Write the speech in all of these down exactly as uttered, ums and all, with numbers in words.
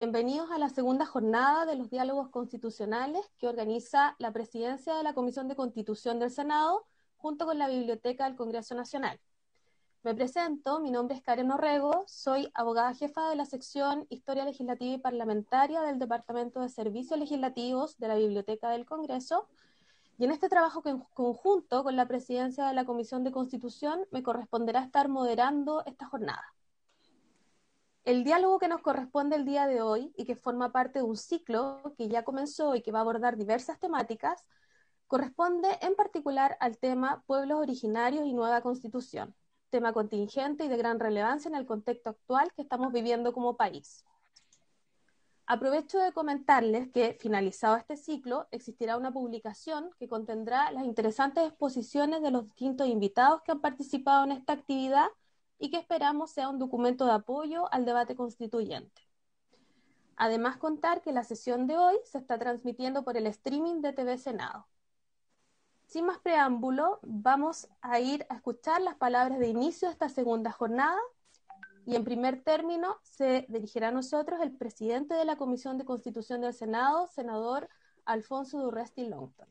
Bienvenidos a la segunda jornada de los diálogos constitucionales que organiza la Presidencia de la Comisión de Constitución del Senado junto con la Biblioteca del Congreso Nacional. Me presento, mi nombre es Karen Orrego, soy abogada jefa de la sección Historia Legislativa y Parlamentaria del Departamento de Servicios Legislativos de la Biblioteca del Congreso, y en este trabajo conjunto con la Presidencia de la Comisión de Constitución me corresponderá estar moderando esta jornada. El diálogo que nos corresponde el día de hoy y que forma parte de un ciclo que ya comenzó y que va a abordar diversas temáticas, corresponde en particular al tema Pueblos Originarios y Nueva Constitución, tema contingente y de gran relevancia en el contexto actual que estamos viviendo como país. Aprovecho de comentarles que, finalizado este ciclo, existirá una publicación que contendrá las interesantes exposiciones de los distintos invitados que han participado en esta actividad y que esperamos sea un documento de apoyo al debate constituyente. Además, contar que la sesión de hoy se está transmitiendo por el streaming de T V Senado. Sin más preámbulo, vamos a ir a escuchar las palabras de inicio de esta segunda jornada y en primer término se dirigirá a nosotros el presidente de la Comisión de Constitución del Senado, senador Alfonso Durresti Longton.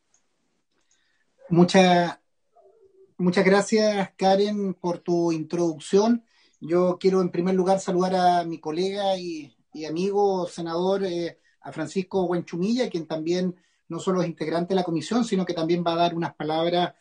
Muchas Muchas gracias, Karen, por tu introducción. Yo quiero, en primer lugar, saludar a mi colega y, y amigo senador, eh, a Francisco Huenchumilla, quien también no solo es integrante de la comisión, sino que también va a dar unas palabras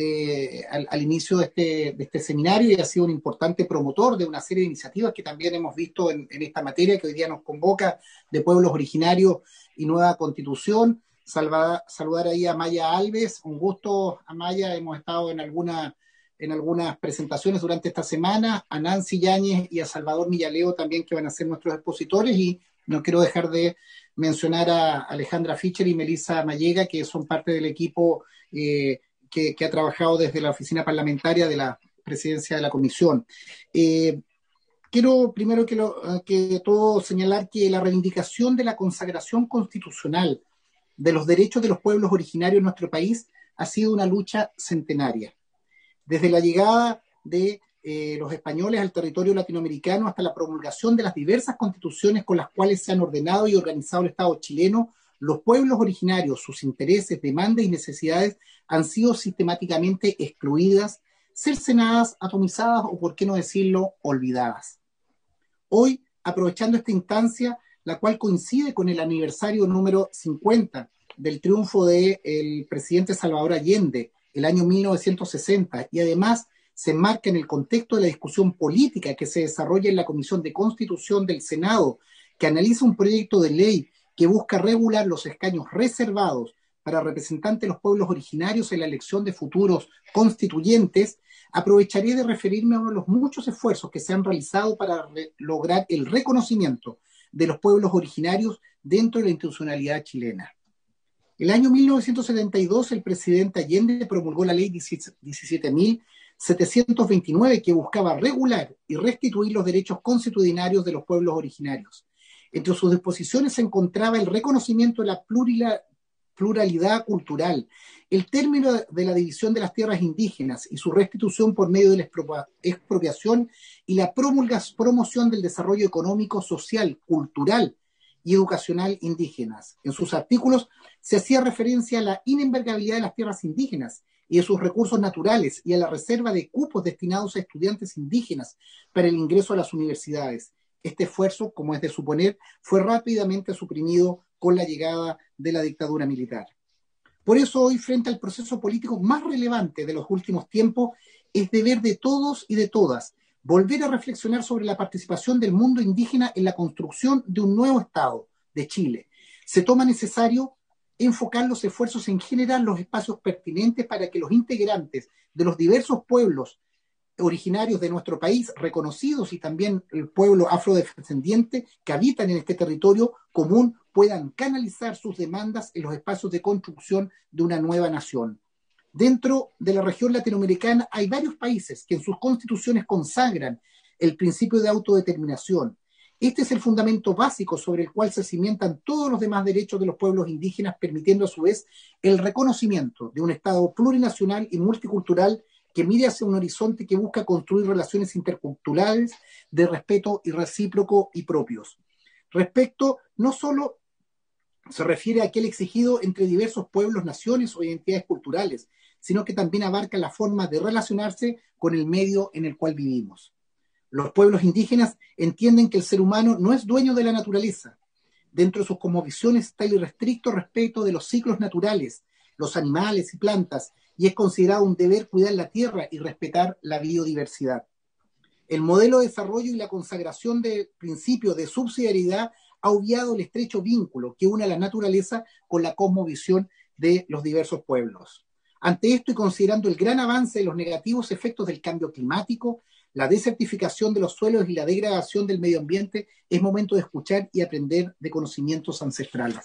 eh, al, al inicio de este, de este seminario y ha sido un importante promotor de una serie de iniciativas que también hemos visto en, en esta materia que hoy día nos convoca de pueblos originarios y nueva constitución. Salva, saludar ahí a Maya Alves, un gusto, Amaya, hemos estado en, alguna, en algunas presentaciones durante esta semana, a Nancy Yáñez y a Salvador Millaleo también, que van a ser nuestros expositores, y no quiero dejar de mencionar a Alejandra Fischer y Melissa Mallega, que son parte del equipo eh, que, que ha trabajado desde la oficina parlamentaria de la presidencia de la comisión. Eh, quiero primero que, lo, que todo señalar que la reivindicación de la consagración constitucional de los derechos de los pueblos originarios en nuestro país ha sido una lucha centenaria. Desde la llegada de eh, los españoles al territorio latinoamericano hasta la promulgación de las diversas constituciones con las cuales se han ordenado y organizado el Estado chileno, los pueblos originarios, sus intereses, demandas y necesidades han sido sistemáticamente excluidas, cercenadas, atomizadas o, por qué no decirlo, olvidadas. Hoy, aprovechando esta instancia, la cual coincide con el aniversario número cincuenta del triunfo del presidente Salvador Allende, el año mil novecientos sesenta, y además se enmarca en el contexto de la discusión política que se desarrolla en la Comisión de Constitución del Senado, que analiza un proyecto de ley que busca regular los escaños reservados para representantes de los pueblos originarios en la elección de futuros constituyentes. Aprovecharé de referirme a uno de los muchos esfuerzos que se han realizado para re- lograr el reconocimiento de los pueblos originarios dentro de la institucionalidad chilena. El año mil novecientos setenta y dos, el presidente Allende promulgó la ley diecisiete mil setecientos veintinueve que buscaba regular y restituir los derechos constitucionarios de los pueblos originarios. Entre sus disposiciones se encontraba el reconocimiento de la pluralidad cultural, el término de la división de las tierras indígenas y su restitución por medio de la expropiación y la promoción del desarrollo económico, social, cultural y educacional indígenas. En sus artículos se hacía referencia a la inembargabilidad de las tierras indígenas y de sus recursos naturales y a la reserva de cupos destinados a estudiantes indígenas para el ingreso a las universidades. Este esfuerzo, como es de suponer, fue rápidamente suprimido con la llegada de la dictadura militar. Por eso hoy, frente al proceso político más relevante de los últimos tiempos, es deber de todos y de todas volver a reflexionar sobre la participación del mundo indígena en la construcción de un nuevo Estado de Chile. Se toma necesario enfocar los esfuerzos en generar los espacios pertinentes para que los integrantes de los diversos pueblos originarios de nuestro país, reconocidos, y también el pueblo afrodescendiente que habitan en este territorio común, puedan canalizar sus demandas en los espacios de construcción de una nueva nación. Dentro de la región latinoamericana hay varios países que en sus constituciones consagran el principio de autodeterminación. Este es el fundamento básico sobre el cual se cimentan todos los demás derechos de los pueblos indígenas, permitiendo a su vez el reconocimiento de un Estado plurinacional y multicultural que mire hacia un horizonte que busca construir relaciones interculturales de respeto y recíproco y propios. Respecto, no solo se refiere a aquel exigido entre diversos pueblos, naciones o identidades culturales, sino que también abarca la forma de relacionarse con el medio en el cual vivimos. Los pueblos indígenas entienden que el ser humano no es dueño de la naturaleza. Dentro de sus cosmovisiones está el irrestricto respeto de los ciclos naturales, los animales y plantas, y es considerado un deber cuidar la tierra y respetar la biodiversidad. El modelo de desarrollo y la consagración del principio de subsidiariedad ha obviado el estrecho vínculo que une a la naturaleza con la cosmovisión de los diversos pueblos. Ante esto y considerando el gran avance de los negativos efectos del cambio climático, la desertificación de los suelos y la degradación del medio ambiente, es momento de escuchar y aprender de conocimientos ancestrales.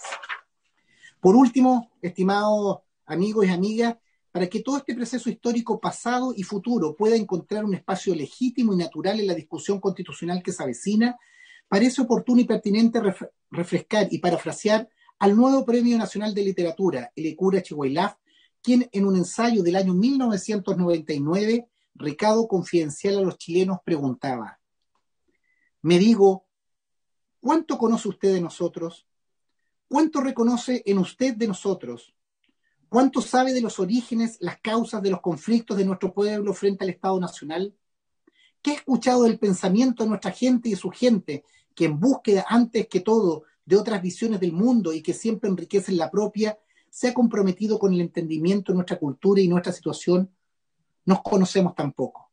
Por último, estimados amigos y amigas, para que todo este proceso histórico pasado y futuro pueda encontrar un espacio legítimo y natural en la discusión constitucional que se avecina, parece oportuno y pertinente refrescar y parafrasear al nuevo Premio Nacional de Literatura, el Licura Chihuailaf, quien en un ensayo del año mil novecientos noventa y nueve, recado confidencial a los chilenos, preguntaba: me digo, ¿cuánto conoce usted de nosotros? ¿Cuánto reconoce en usted de nosotros? ¿Cuánto sabe de los orígenes, las causas de los conflictos de nuestro pueblo frente al Estado Nacional? ¿Qué ha escuchado del pensamiento de nuestra gente y de su gente, que en búsqueda antes que todo de otras visiones del mundo y que siempre enriquecen la propia, se ha comprometido con el entendimiento de nuestra cultura y nuestra situación? Nos conocemos tampoco.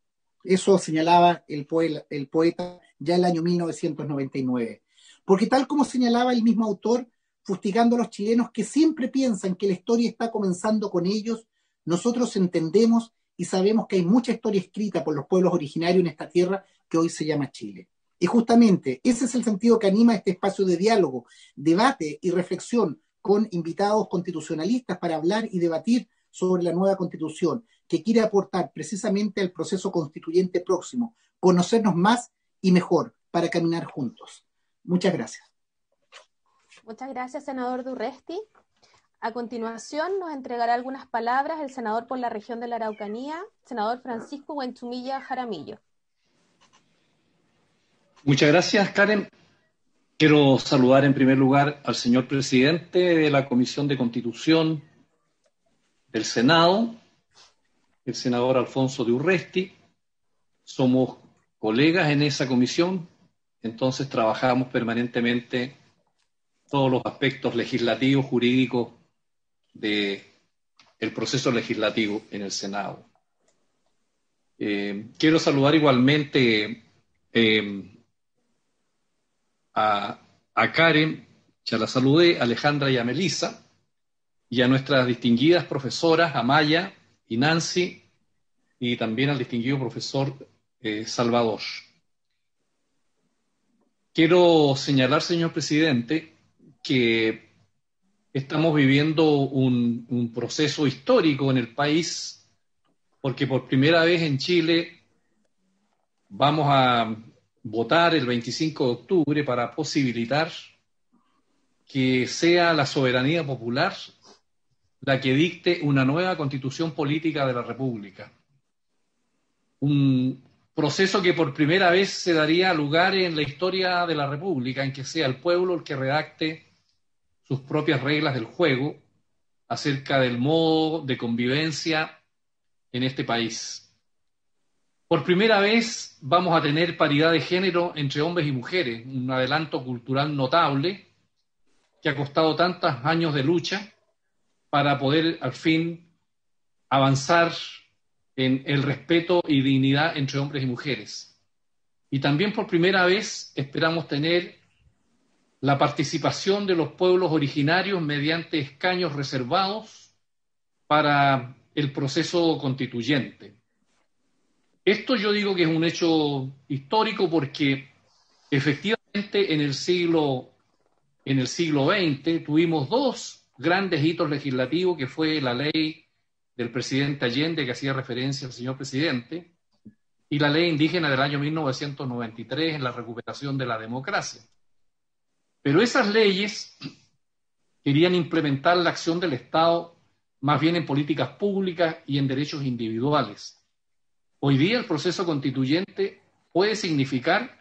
Eso señalaba el poeta, el poeta ya en el año mil novecientos noventa y nueve. Porque tal como señalaba el mismo autor, fustigando a los chilenos que siempre piensan que la historia está comenzando con ellos, nosotros entendemos y sabemos que hay mucha historia escrita por los pueblos originarios en esta tierra que hoy se llama Chile. Y justamente ese es el sentido que anima este espacio de diálogo, debate y reflexión con invitados constitucionalistas para hablar y debatir sobre la nueva Constitución, que quiere aportar precisamente al proceso constituyente próximo, conocernos más y mejor para caminar juntos. Muchas gracias. Muchas gracias, senador Durresti. A continuación nos entregará algunas palabras el senador por la región de la Araucanía, senador Francisco Huenchumilla Jaramillo. Muchas gracias, Karen. Quiero saludar en primer lugar al señor presidente de la Comisión de Constitución del Senado, el senador Alfonso de Urresti. Somos colegas en esa comisión, entonces trabajamos permanentemente todos los aspectos legislativos, jurídicos del proceso legislativo en el Senado. Eh, quiero saludar igualmente eh, a, a Karen, ya la saludé, a Alejandra y a Melissa, y a nuestras distinguidas profesoras, a Maya y Nancy, y también al distinguido profesor eh, Salvador. Quiero señalar, señor presidente, que estamos viviendo un, un proceso histórico en el país, porque por primera vez en Chile vamos a votar el veinticinco de octubre para posibilitar que sea la soberanía popular la que dicte una nueva constitución política de la República. Un proceso que por primera vez se daría lugar en la historia de la República, en que sea el pueblo el que redacte sus propias reglas del juego acerca del modo de convivencia en este país. Por primera vez vamos a tener paridad de género entre hombres y mujeres, un adelanto cultural notable que ha costado tantos años de lucha para poder al fin avanzar en el respeto y dignidad entre hombres y mujeres. Y también por primera vez esperamos tener la participación de los pueblos originarios mediante escaños reservados para el proceso constituyente. Esto yo digo que es un hecho histórico porque efectivamente en el siglo, en el siglo veinte tuvimos dos grandes hitos legislativos, que fue la ley del presidente Allende, que hacía referencia al señor presidente, y la ley indígena del año mil novecientos noventa y tres en la recuperación de la democracia. Pero esas leyes querían implementar la acción del Estado más bien en políticas públicas y en derechos individuales. Hoy día el proceso constituyente puede significar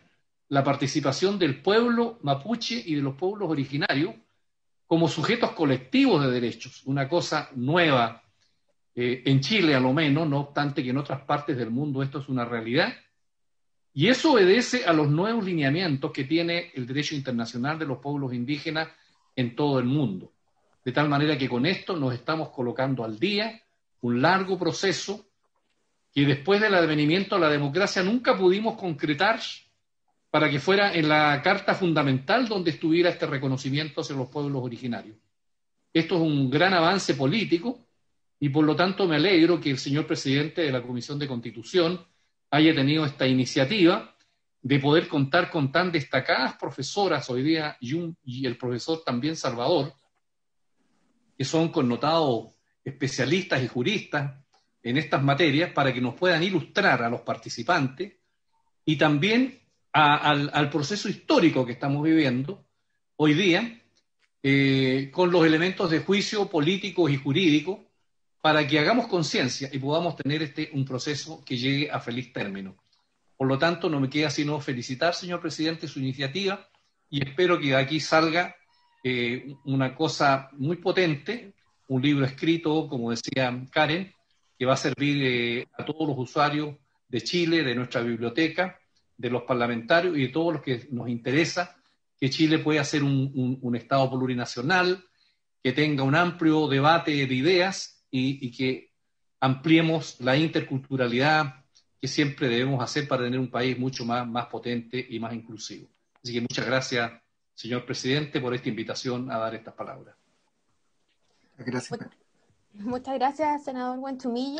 la participación del pueblo mapuche y de los pueblos originarios como sujetos colectivos de derechos, una cosa nueva eh, en Chile a lo menos, no obstante que en otras partes del mundo esto es una realidad, y eso obedece a los nuevos lineamientos que tiene el derecho internacional de los pueblos indígenas en todo el mundo. De tal manera que con esto nos estamos colocando al día un largo proceso que después del advenimiento a la democracia nunca pudimos concretar para que fuera en la Carta Fundamental donde estuviera este reconocimiento hacia los pueblos originarios. Esto es un gran avance político y por lo tanto me alegro que el señor presidente de la Comisión de Constitución haya tenido esta iniciativa de poder contar con tan destacadas profesoras hoy día y, un, y el profesor también Salvador, que son connotados especialistas y juristas en estas materias para que nos puedan ilustrar a los participantes y también a, al, al proceso histórico que estamos viviendo hoy día eh, con los elementos de juicio políticos y jurídicos para que hagamos conciencia y podamos tener este, un proceso que llegue a feliz término. Por lo tanto, no me queda sino felicitar, señor presidente, su iniciativa y espero que de aquí salga eh, una cosa muy potente, un libro escrito, como decía Karen, que va a servir eh, a todos los usuarios de Chile, de nuestra biblioteca, de los parlamentarios y de todos los que nos interesa que Chile pueda ser un, un, un Estado plurinacional, que tenga un amplio debate de ideas y, y que ampliemos la interculturalidad que siempre debemos hacer para tener un país mucho más, más potente y más inclusivo. Así que muchas gracias, señor presidente, por esta invitación a dar estas palabras. Gracias. Muchas gracias, senador Huenchumilla.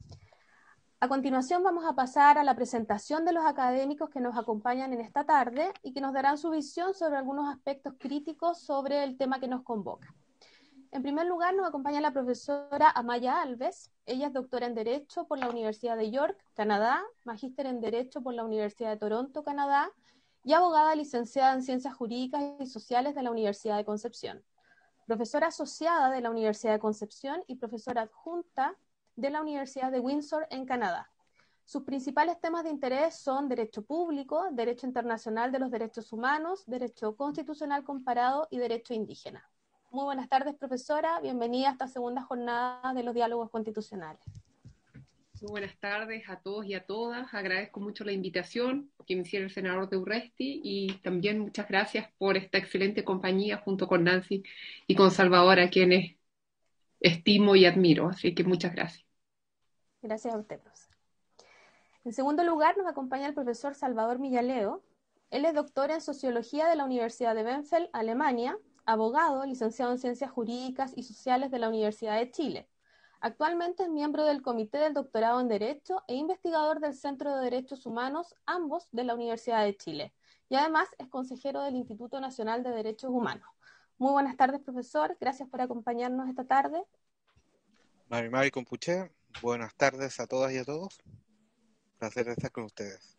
A continuación vamos a pasar a la presentación de los académicos que nos acompañan en esta tarde y que nos darán su visión sobre algunos aspectos críticos sobre el tema que nos convoca. En primer lugar nos acompaña la profesora Amaya Alves. Ella es doctora en Derecho por la Universidad de York, Canadá, magíster en Derecho por la Universidad de Toronto, Canadá, y abogada licenciada en Ciencias Jurídicas y Sociales de la Universidad de Concepción. Profesora asociada de la Universidad de Concepción y profesora adjunta de la Universidad de Windsor en Canadá. Sus principales temas de interés son Derecho Público, Derecho Internacional de los Derechos Humanos, Derecho Constitucional Comparado y Derecho Indígena. Muy buenas tardes, profesora. Bienvenida a esta segunda jornada de los diálogos constitucionales. Muy buenas tardes a todos y a todas. Agradezco mucho la invitación que me hiciera el senador de Urresti y también muchas gracias por esta excelente compañía junto con Nancy y con Salvador, a quienes estimo y admiro. Así que muchas gracias. Gracias a usted, profesor. En segundo lugar, nos acompaña el profesor Salvador Millaleo. Él es doctor en Sociología de la Universidad de Bielefeld, Alemania, abogado, licenciado en Ciencias Jurídicas y Sociales de la Universidad de Chile. Actualmente es miembro del Comité del Doctorado en Derecho e investigador del Centro de Derechos Humanos, ambos de la Universidad de Chile. Y además es consejero del Instituto Nacional de Derechos Humanos. Muy buenas tardes, profesor. Gracias por acompañarnos esta tarde. Mari Mari Compuche, buenas tardes a todas y a todos. Placer estar con ustedes.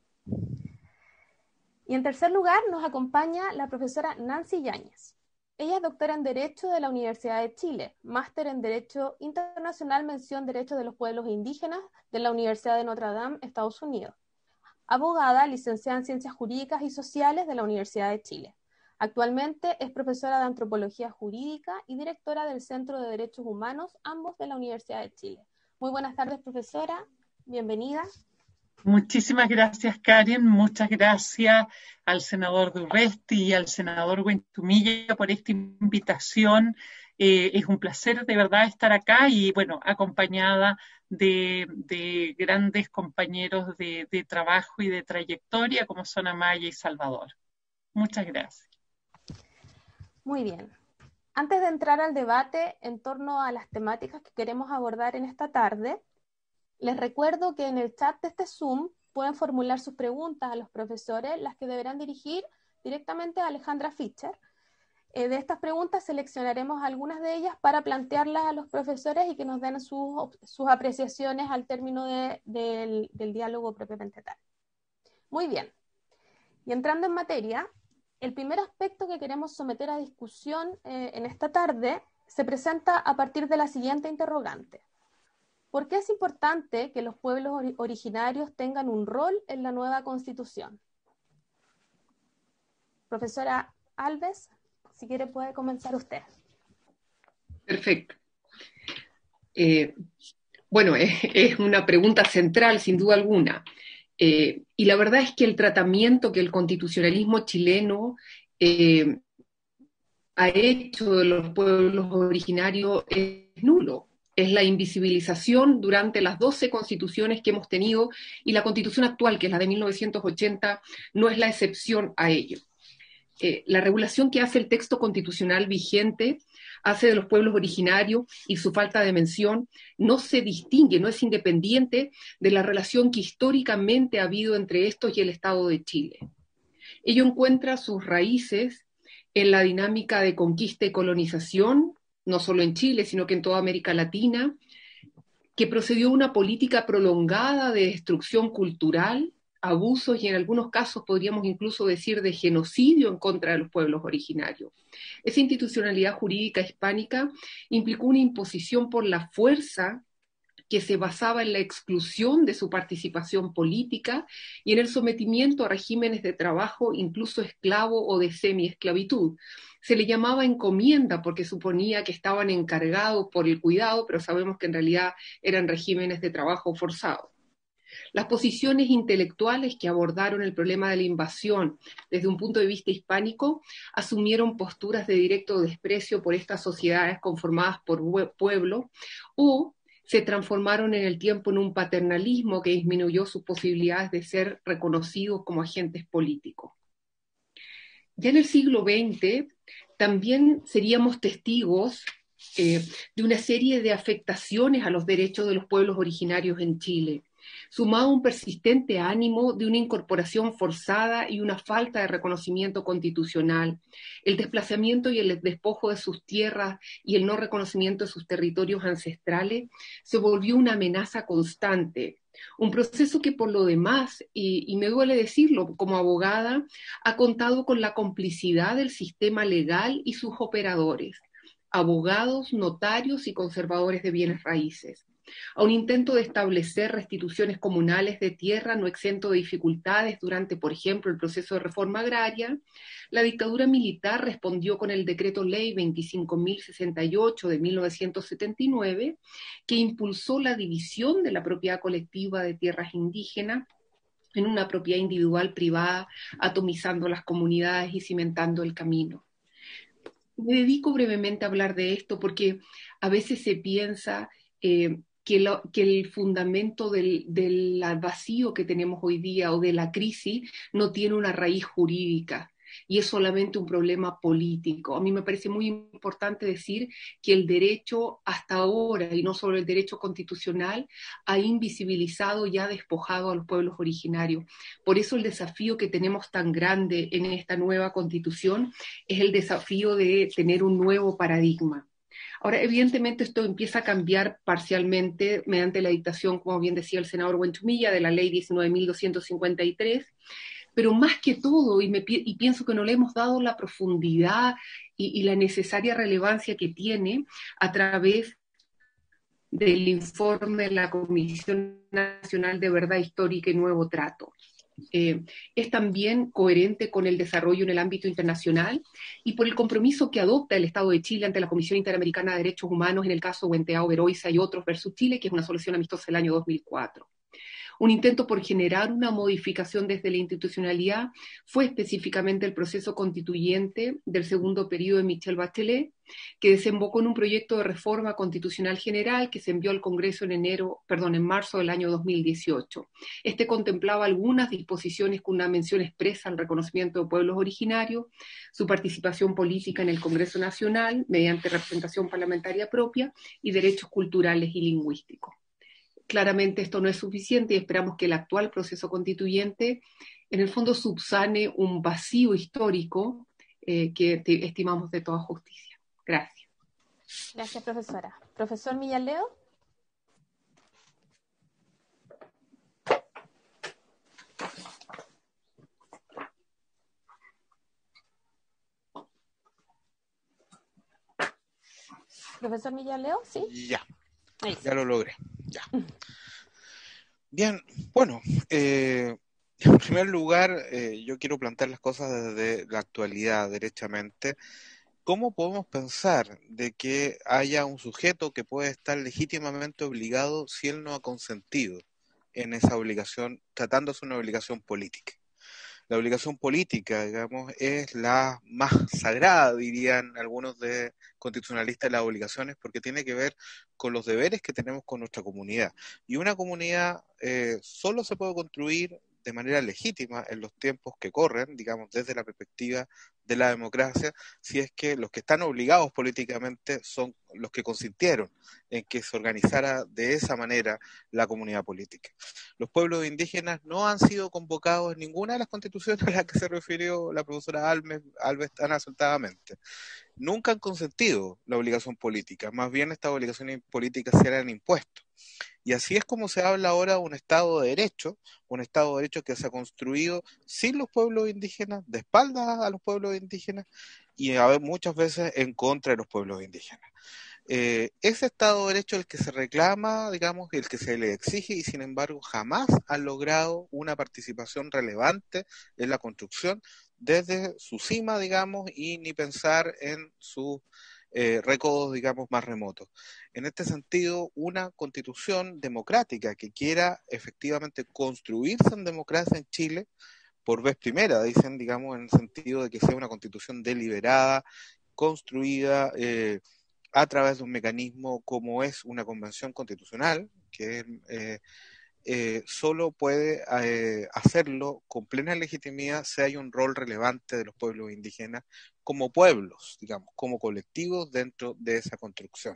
Y en tercer lugar nos acompaña la profesora Nancy Yáñez. Ella es doctora en Derecho de la Universidad de Chile, máster en Derecho Internacional Mención Derechos de los Pueblos Indígenas de la Universidad de Notre Dame, Estados Unidos. Abogada, licenciada en Ciencias Jurídicas y Sociales de la Universidad de Chile. Actualmente es profesora de Antropología Jurídica y directora del Centro de Derechos Humanos, ambos de la Universidad de Chile. Muy buenas tardes, profesora. Bienvenida. Muchísimas gracias, Karen. Muchas gracias al senador Durresti y al senador Huenchumilla por esta invitación. Eh, es un placer de verdad estar acá y, bueno, acompañada de, de grandes compañeros de, de trabajo y de trayectoria como son Amaya y Salvador. Muchas gracias. Muy bien. Antes de entrar al debate en torno a las temáticas que queremos abordar en esta tarde, les recuerdo que en el chat de este Zoom pueden formular sus preguntas a los profesores, las que deberán dirigir directamente a Alejandra Fischer. Eh, de estas preguntas seleccionaremos algunas de ellas para plantearlas a los profesores y que nos den sus, sus apreciaciones al término de, de, del diálogo propiamente tal. Muy bien. Y entrando en materia, el primer aspecto que queremos someter a discusión eh, en esta tarde se presenta a partir de la siguiente interrogante. ¿Por qué es importante que los pueblos originarios tengan un rol en la nueva Constitución? Profesora Alves, si quiere puede comenzar usted. Perfecto. Eh, bueno, es, es una pregunta central, sin duda alguna. Eh, y la verdad es que el tratamiento que el constitucionalismo chileno eh, ha hecho de los pueblos originarios es nulo. Es la invisibilización durante las doce constituciones que hemos tenido, y la constitución actual, que es la de mil novecientos ochenta, no es la excepción a ello. Eh, la regulación que hace el texto constitucional vigente hace de los pueblos originarios y su falta de mención no se distingue, no es independiente de la relación que históricamente ha habido entre estos y el Estado de Chile. Ello encuentra sus raíces en la dinámica de conquista y colonización, no solo en Chile, sino que en toda América Latina, que procedió a una política prolongada de destrucción cultural, abusos y en algunos casos podríamos incluso decir de genocidio en contra de los pueblos originarios. Esa institucionalidad jurídica hispánica implicó una imposición por la fuerza que se basaba en la exclusión de su participación política y en el sometimiento a regímenes de trabajo, incluso esclavo o de semi-esclavitud. Se le llamaba encomienda porque suponía que estaban encargados por el cuidado, pero sabemos que en realidad eran regímenes de trabajo forzado. Las posiciones intelectuales que abordaron el problema de la invasión desde un punto de vista hispánico asumieron posturas de directo desprecio por estas sociedades conformadas por pueblos, o se transformaron en el tiempo en un paternalismo que disminuyó sus posibilidades de ser reconocidos como agentes políticos. Ya en el siglo veinte también seríamos testigos eh, de una serie de afectaciones a los derechos de los pueblos originarios en Chile, sumado a un persistente ánimo de una incorporación forzada y una falta de reconocimiento constitucional, el desplazamiento y el despojo de sus tierras y el no reconocimiento de sus territorios ancestrales se volvió una amenaza constante. Un proceso que por lo demás, y, y me duele decirlo como abogada, ha contado con la complicidad del sistema legal y sus operadores, abogados, notarios y conservadores de bienes raíces, a un intento de establecer restituciones comunales de tierra no exento de dificultades durante, por ejemplo, el proceso de reforma agraria. La dictadura militar respondió con el decreto ley veinticinco mil sesenta y ocho de mil novecientos setenta y nueve, que impulsó la división de la propiedad colectiva de tierras indígenas en una propiedad individual privada, atomizando las comunidades y cimentando el camino. Me dedico brevemente a hablar de esto porque a veces se piensa eh, que, lo, que el fundamento del, del vacío que tenemos hoy día o de la crisis no tiene una raíz jurídica y es solamente un problema político. A mí me parece muy importante decir que el derecho hasta ahora, y no solo el derecho constitucional, ha invisibilizado y ha despojado a los pueblos originarios. Por eso el desafío que tenemos tan grande en esta nueva constitución es el desafío de tener un nuevo paradigma. Ahora, evidentemente, esto empieza a cambiar parcialmente mediante la dictación, como bien decía el senador Buenchumilla, de la ley diecinueve mil doscientos cincuenta y tres, pero más que todo, y, me, y pienso que no le hemos dado la profundidad y, y la necesaria relevancia que tiene a través del informe de la Comisión Nacional de Verdad Histórica y Nuevo Trato. Eh, es también coherente con el desarrollo en el ámbito internacional y por el compromiso que adopta el Estado de Chile ante la Comisión Interamericana de Derechos Humanos en el caso Huenteao, Veroiza y otros versus Chile, que es una solución amistosa del año dos mil cuatro. Un intento por generar una modificación desde la institucionalidad fue específicamente el proceso constituyente del segundo periodo de Michelle Bachelet, que desembocó en un proyecto de reforma constitucional general que se envió al Congreso en enero, perdón, en marzo del año dos mil dieciocho. Este contemplaba algunas disposiciones con una mención expresa al reconocimiento de pueblos originarios, su participación política en el Congreso Nacional mediante representación parlamentaria propia y derechos culturales y lingüísticos. Claramente esto no es suficiente y esperamos que el actual proceso constituyente en el fondo subsane un vacío histórico eh, que estimamos de toda justicia. Gracias. Gracias, profesora. Profesor Millaleo. Profesor Millaleo, ¿sí? Ya, ya lo logré, ya. Bien, bueno, eh, En primer lugar, eh, yo quiero plantear las cosas desde la actualidad, derechamente. ¿Cómo podemos pensar de que haya un sujeto que puede estar legítimamente obligado si él no ha consentido en esa obligación, tratándose de una obligación política? La obligación política, digamos, es la más sagrada, dirían algunos de constitucionalistas, de las obligaciones, porque tiene que ver con los deberes que tenemos con nuestra comunidad. Y una comunidad eh, solo se puede construir de manera legítima en los tiempos que corren, digamos, desde la perspectiva de la democracia, si es que los que están obligados políticamente son los que consintieron en que se organizara de esa manera la comunidad política. Los pueblos indígenas no han sido convocados en ninguna de las constituciones a las que se refirió la profesora Alves, Alves tan acertadamente. Nunca han consentido la obligación política, más bien estas obligaciones políticas se han impuesto. Y así es como se habla ahora de un Estado de Derecho, un Estado de Derecho que se ha construido sin los pueblos indígenas, de espaldas a los pueblos indígenas y a ver, muchas veces en contra de los pueblos indígenas. Eh, ese Estado de Derecho es el que se reclama, digamos, el que se le exige y sin embargo jamás ha logrado una participación relevante en la construcción desde su cima, digamos, y ni pensar en sus eh, recodos, digamos, más remotos. En este sentido, una constitución democrática que quiera efectivamente construirse en democracia en Chile, por vez primera, dicen, digamos, en el sentido de que sea una constitución deliberada, construida eh, a través de un mecanismo como es una convención constitucional, que eh, eh, solo puede eh, hacerlo con plena legitimidad si hay un rol relevante de los pueblos indígenas como pueblos, digamos, como colectivos dentro de esa construcción.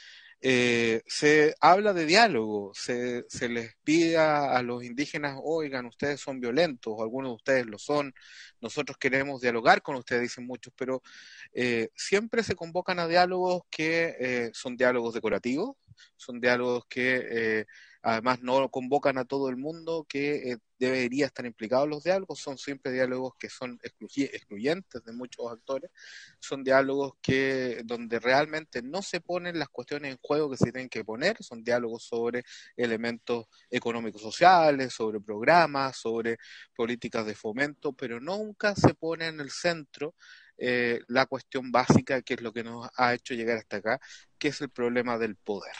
Eh, se habla de diálogo, se, se les pide a, a los indígenas, oigan, ustedes son violentos, o algunos de ustedes lo son, nosotros queremos dialogar con ustedes, dicen muchos, pero eh, siempre se convocan a diálogos que eh, son diálogos decorativos, son diálogos que eh, además no convocan a todo el mundo que eh, debería estar implicado en los diálogos, son siempre diálogos que son excluy excluyentes de muchos actores, son diálogos que donde realmente no se ponen las cuestiones en juego que se tienen que poner, son diálogos sobre elementos económicos sociales, sobre programas, sobre políticas de fomento, pero nunca se pone en el centro eh, la cuestión básica, que es lo que nos ha hecho llegar hasta acá, que es el problema del poder.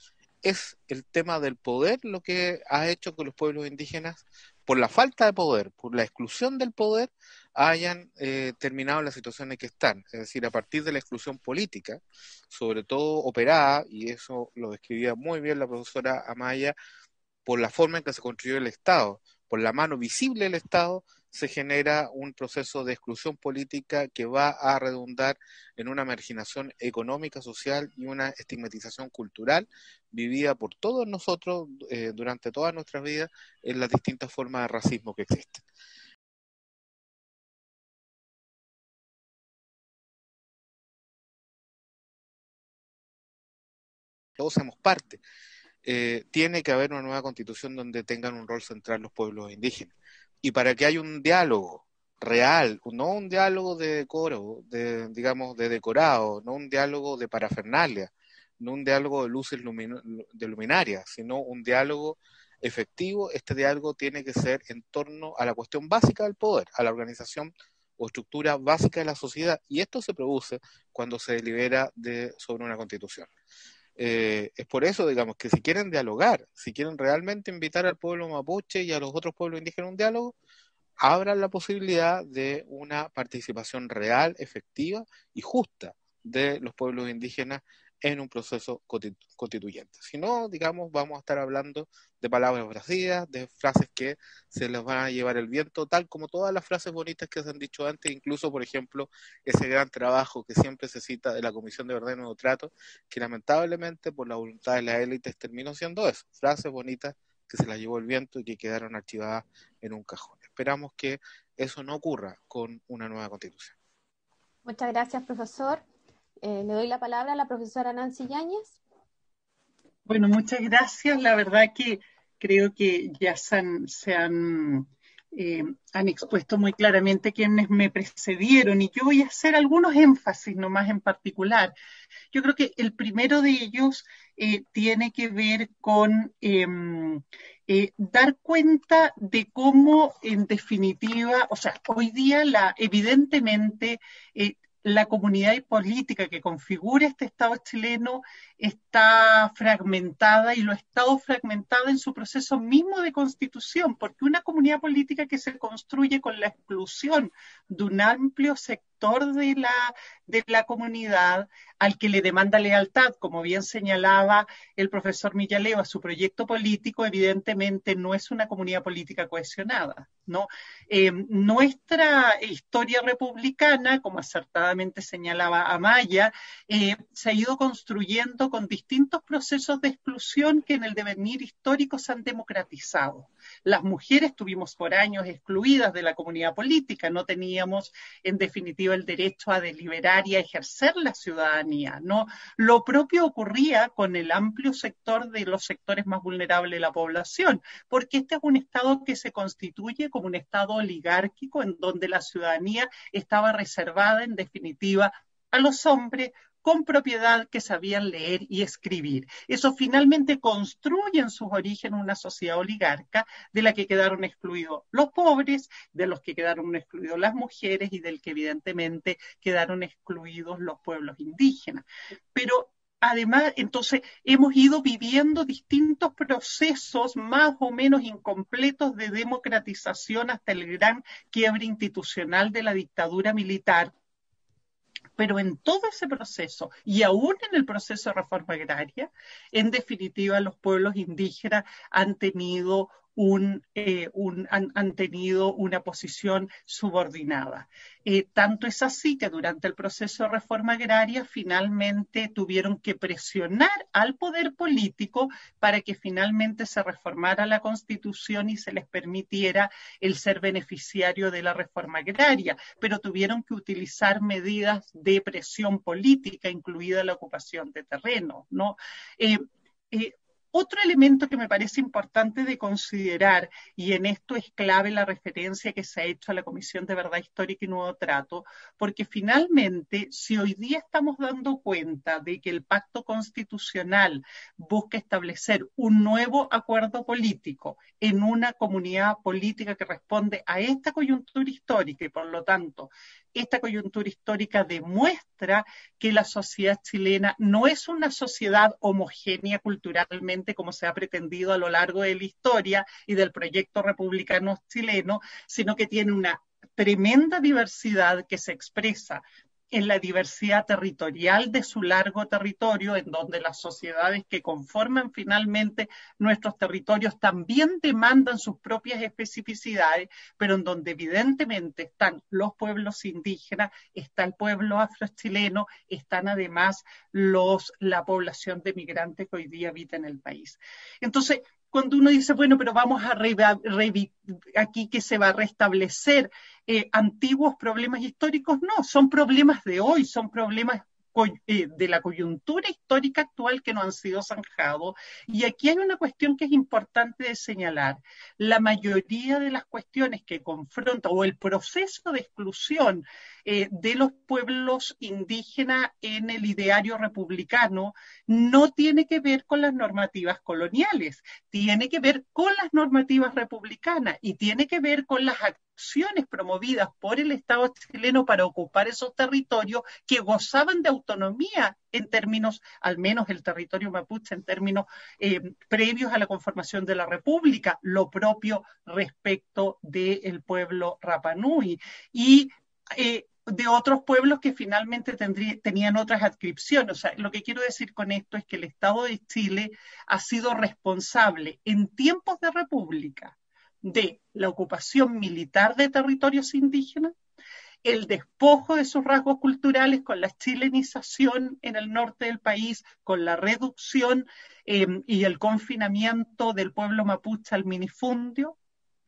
Es el tema del poder lo que ha hecho que los pueblos indígenas, por la falta de poder, por la exclusión del poder, hayan eh, terminado en la situación en que están. Es decir, a partir de la exclusión política, sobre todo operada, y eso lo describía muy bien la profesora Amaya, por la forma en que se construyó el Estado, por la mano visible del Estado, se genera un proceso de exclusión política que va a redundar en una marginación económica, social y una estigmatización cultural vivida por todos nosotros eh, durante toda nuestra vida en las distintas formas de racismo que existen. Todos somos parte. Eh, tiene que haber una nueva constitución donde tengan un rol central los pueblos indígenas. Y para que haya un diálogo real, no un diálogo de decoro, de, digamos, de decorado, no un diálogo de parafernalia, no un diálogo de luces lumin de luminarias, sino un diálogo efectivo. Este diálogo tiene que ser en torno a la cuestión básica del poder, a la organización o estructura básica de la sociedad, y esto se produce cuando se delibera de, sobre una constitución. Eh, es por eso, digamos, que si quieren dialogar, si quieren realmente invitar al pueblo mapuche y a los otros pueblos indígenas a un diálogo, abran la posibilidad de una participación real, efectiva y justa de los pueblos indígenas en un proceso constituyente. Si no, digamos, vamos a estar hablando de palabras vacías, de frases que se les van a llevar el viento, tal como todas las frases bonitas que se han dicho antes, incluso, por ejemplo, ese gran trabajo que siempre se cita de la Comisión de Verdad y Nuevo Trato, que lamentablemente por la voluntad de las élites terminó siendo eso, frases bonitas que se las llevó el viento y que quedaron archivadas en un cajón. Esperamos que eso no ocurra con una nueva constitución. Muchas gracias, profesor. Eh, le doy la palabra a la profesora Nancy Yáñez. Bueno, muchas gracias. La verdad que creo que ya se han, se han, eh, han expuesto muy claramente quienes me precedieron y yo voy a hacer algunos énfasis nomás en particular. Yo creo que el primero de ellos eh, tiene que ver con eh, eh, dar cuenta de cómo, en definitiva, o sea, hoy día la, evidentemente eh, la comunidad política que configura este Estado chileno está fragmentada y lo ha estado fragmentada en su proceso mismo de constitución, porque una comunidad política que se construye con la exclusión de un amplio sector de la, de la comunidad al que le demanda lealtad, como bien señalaba el profesor Millaleo, a su proyecto político, evidentemente no es una comunidad política cohesionada, ¿no? Eh, nuestra historia republicana, como acertadamente señalaba Amaya, eh, se ha ido construyendo con distintos procesos de exclusión que en el devenir histórico se han democratizado. Las mujeres tuvimos por años excluidas de la comunidad política, no teníamos en definitiva el derecho a deliberar y a ejercer la ciudadanía, ¿no? Lo propio ocurría con el amplio sector de los sectores más vulnerables de la población, porque este es un Estado que se constituye como un Estado oligárquico en donde la ciudadanía estaba reservada en definitiva a los hombres con propiedad que sabían leer y escribir. Eso finalmente construye en sus orígenes una sociedad oligarca de la que quedaron excluidos los pobres, de los que quedaron excluidos las mujeres y del que evidentemente quedaron excluidos los pueblos indígenas. Pero además, entonces, hemos ido viviendo distintos procesos más o menos incompletos de democratización hasta el gran quiebre institucional de la dictadura militar. Pero en todo ese proceso, y aún en el proceso de reforma agraria, en definitiva los pueblos indígenas han tenido un, eh, un, han, han tenido una posición subordinada. Eh, tanto es así que durante el proceso de reforma agraria finalmente tuvieron que presionar al poder político para que finalmente se reformara la Constitución y se les permitiera el ser beneficiario de la reforma agraria, pero tuvieron que utilizar medidas de presión política, incluida la ocupación de terrenos, ¿no? Eh, eh, Otro elemento que me parece importante de considerar, y en esto es clave la referencia que se ha hecho a la Comisión de Verdad Histórica y Nuevo Trato, porque finalmente, si hoy día estamos dando cuenta de que el pacto constitucional busca establecer un nuevo acuerdo político en una comunidad política que responde a esta coyuntura histórica y por lo tanto esta coyuntura histórica demuestra que la sociedad chilena no es una sociedad homogénea culturalmente como se ha pretendido a lo largo de la historia y del proyecto republicano chileno, sino que tiene una tremenda diversidad que se expresa en la diversidad territorial de su largo territorio, en donde las sociedades que conforman finalmente nuestros territorios también demandan sus propias especificidades, pero en donde evidentemente están los pueblos indígenas, está el pueblo afrochileno, están además los, la población de migrantes que hoy día habita en el país. Entonces, cuando uno dice, bueno, pero vamos a re, re, aquí que se va a restablecer eh, antiguos problemas históricos, no, son problemas de hoy, son problemas eh, de la coyuntura histórica actual que no han sido zanjados. Y aquí hay una cuestión que es importante de señalar. La mayoría de las cuestiones que confronta, o el proceso de exclusión eh, de los pueblos indígenas en el ideario republicano, no tiene que ver con las normativas coloniales, tiene que ver con las normativas republicanas y tiene que ver con las acciones promovidas por el Estado chileno para ocupar esos territorios que gozaban de autonomía en términos, al menos el territorio mapuche, en términos eh, previos a la conformación de la República, lo propio respecto del pueblo Rapa Nui. Y eh, de otros pueblos que finalmente tendría, tenían otras adscripciones. O sea, lo que quiero decir con esto es que el Estado de Chile ha sido responsable en tiempos de república de la ocupación militar de territorios indígenas, el despojo de sus rasgos culturales con la chilenización en el norte del país, con la reducción eh, y el confinamiento del pueblo mapuche al minifundio,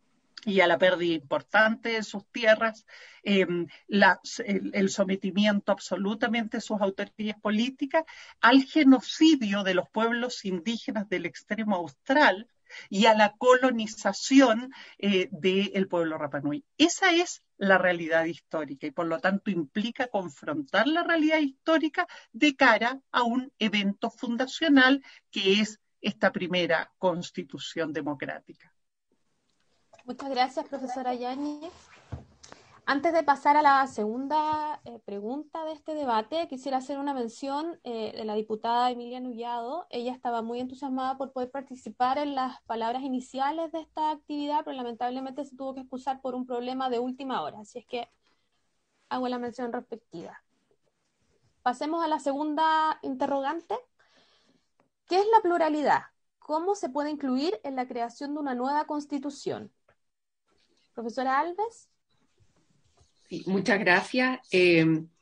y a la pérdida importante de sus tierras, eh, la, el, el sometimiento absolutamente de sus autoridades políticas, al genocidio de los pueblos indígenas del extremo austral y a la colonización eh, del pueblo Rapa Nui. Esa es la realidad histórica y por lo tanto implica confrontar la realidad histórica de cara a un evento fundacional que es esta primera constitución democrática. Muchas gracias, profesora Yáñez. Antes de pasar a la segunda eh, pregunta de este debate, quisiera hacer una mención eh, de la diputada Emilia Nullado. Ella estaba muy entusiasmada por poder participar en las palabras iniciales de esta actividad, pero lamentablemente se tuvo que excusar por un problema de última hora, así es que hago la mención respectiva. Pasemos a la segunda interrogante. ¿Qué es la pluralidad? ¿Cómo se puede incluir en la creación de una nueva constitución? Profesora Alves. Sí, muchas gracias. Eh,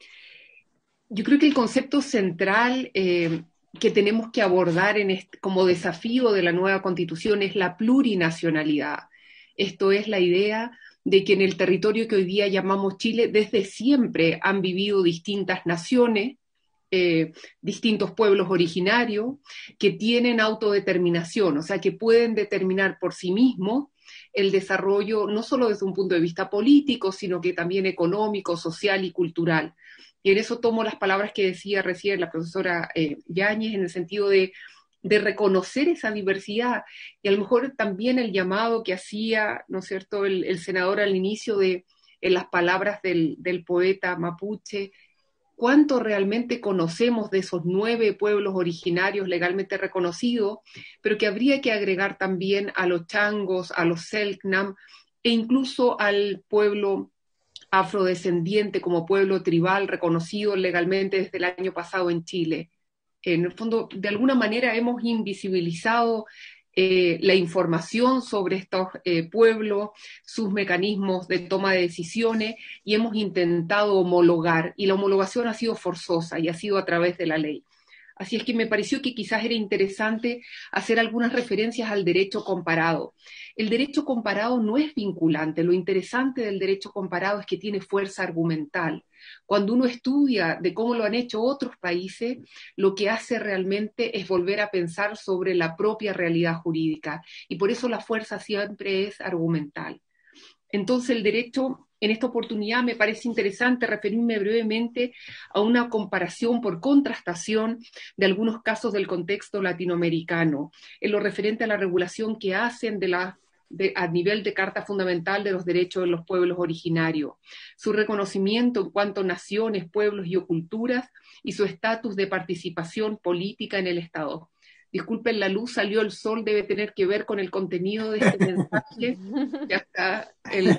yo creo que el concepto central eh, que tenemos que abordar en este, como desafío de la nueva constitución es la plurinacionalidad. Esto es la idea de que en el territorio que hoy día llamamos Chile, desde siempre han vivido distintas naciones, eh, distintos pueblos originarios, que tienen autodeterminación, o sea, que pueden determinar por sí mismos el desarrollo, no solo desde un punto de vista político, sino que también económico, social y cultural. Y en eso tomo las palabras que decía recién la profesora eh, Yáñez, en el sentido de, de reconocer esa diversidad, y a lo mejor también el llamado que hacía, ¿no es cierto?, el, el senador al inicio de en las palabras del, del poeta mapuche. ¿Cuánto realmente conocemos de esos nueve pueblos originarios legalmente reconocidos, pero que habría que agregar también a los changos, a los selknam e incluso al pueblo afrodescendiente como pueblo tribal reconocido legalmente desde el año pasado en Chile? En el fondo, de alguna manera hemos invisibilizado Eh, la información sobre estos eh, pueblos, sus mecanismos de toma de decisiones, y hemos intentado homologar, y la homologación ha sido forzosa y ha sido a través de la ley. Así es que me pareció que quizás era interesante hacer algunas referencias al derecho comparado. El derecho comparado no es vinculante, lo interesante del derecho comparado es que tiene fuerza argumental. Cuando uno estudia de cómo lo han hecho otros países, lo que hace realmente es volver a pensar sobre la propia realidad jurídica, y por eso la fuerza siempre es argumental. Entonces el derecho, en esta oportunidad me parece interesante referirme brevemente a una comparación por contrastación de algunos casos del contexto latinoamericano, en lo referente a la regulación que hacen de la De, a nivel de Carta Fundamental de los Derechos de los Pueblos Originarios, su reconocimiento en cuanto a naciones, pueblos y culturas, y su estatus de participación política en el Estado. Disculpen, la luz, salió el sol, debe tener que ver con el contenido de este mensaje. Ya está, el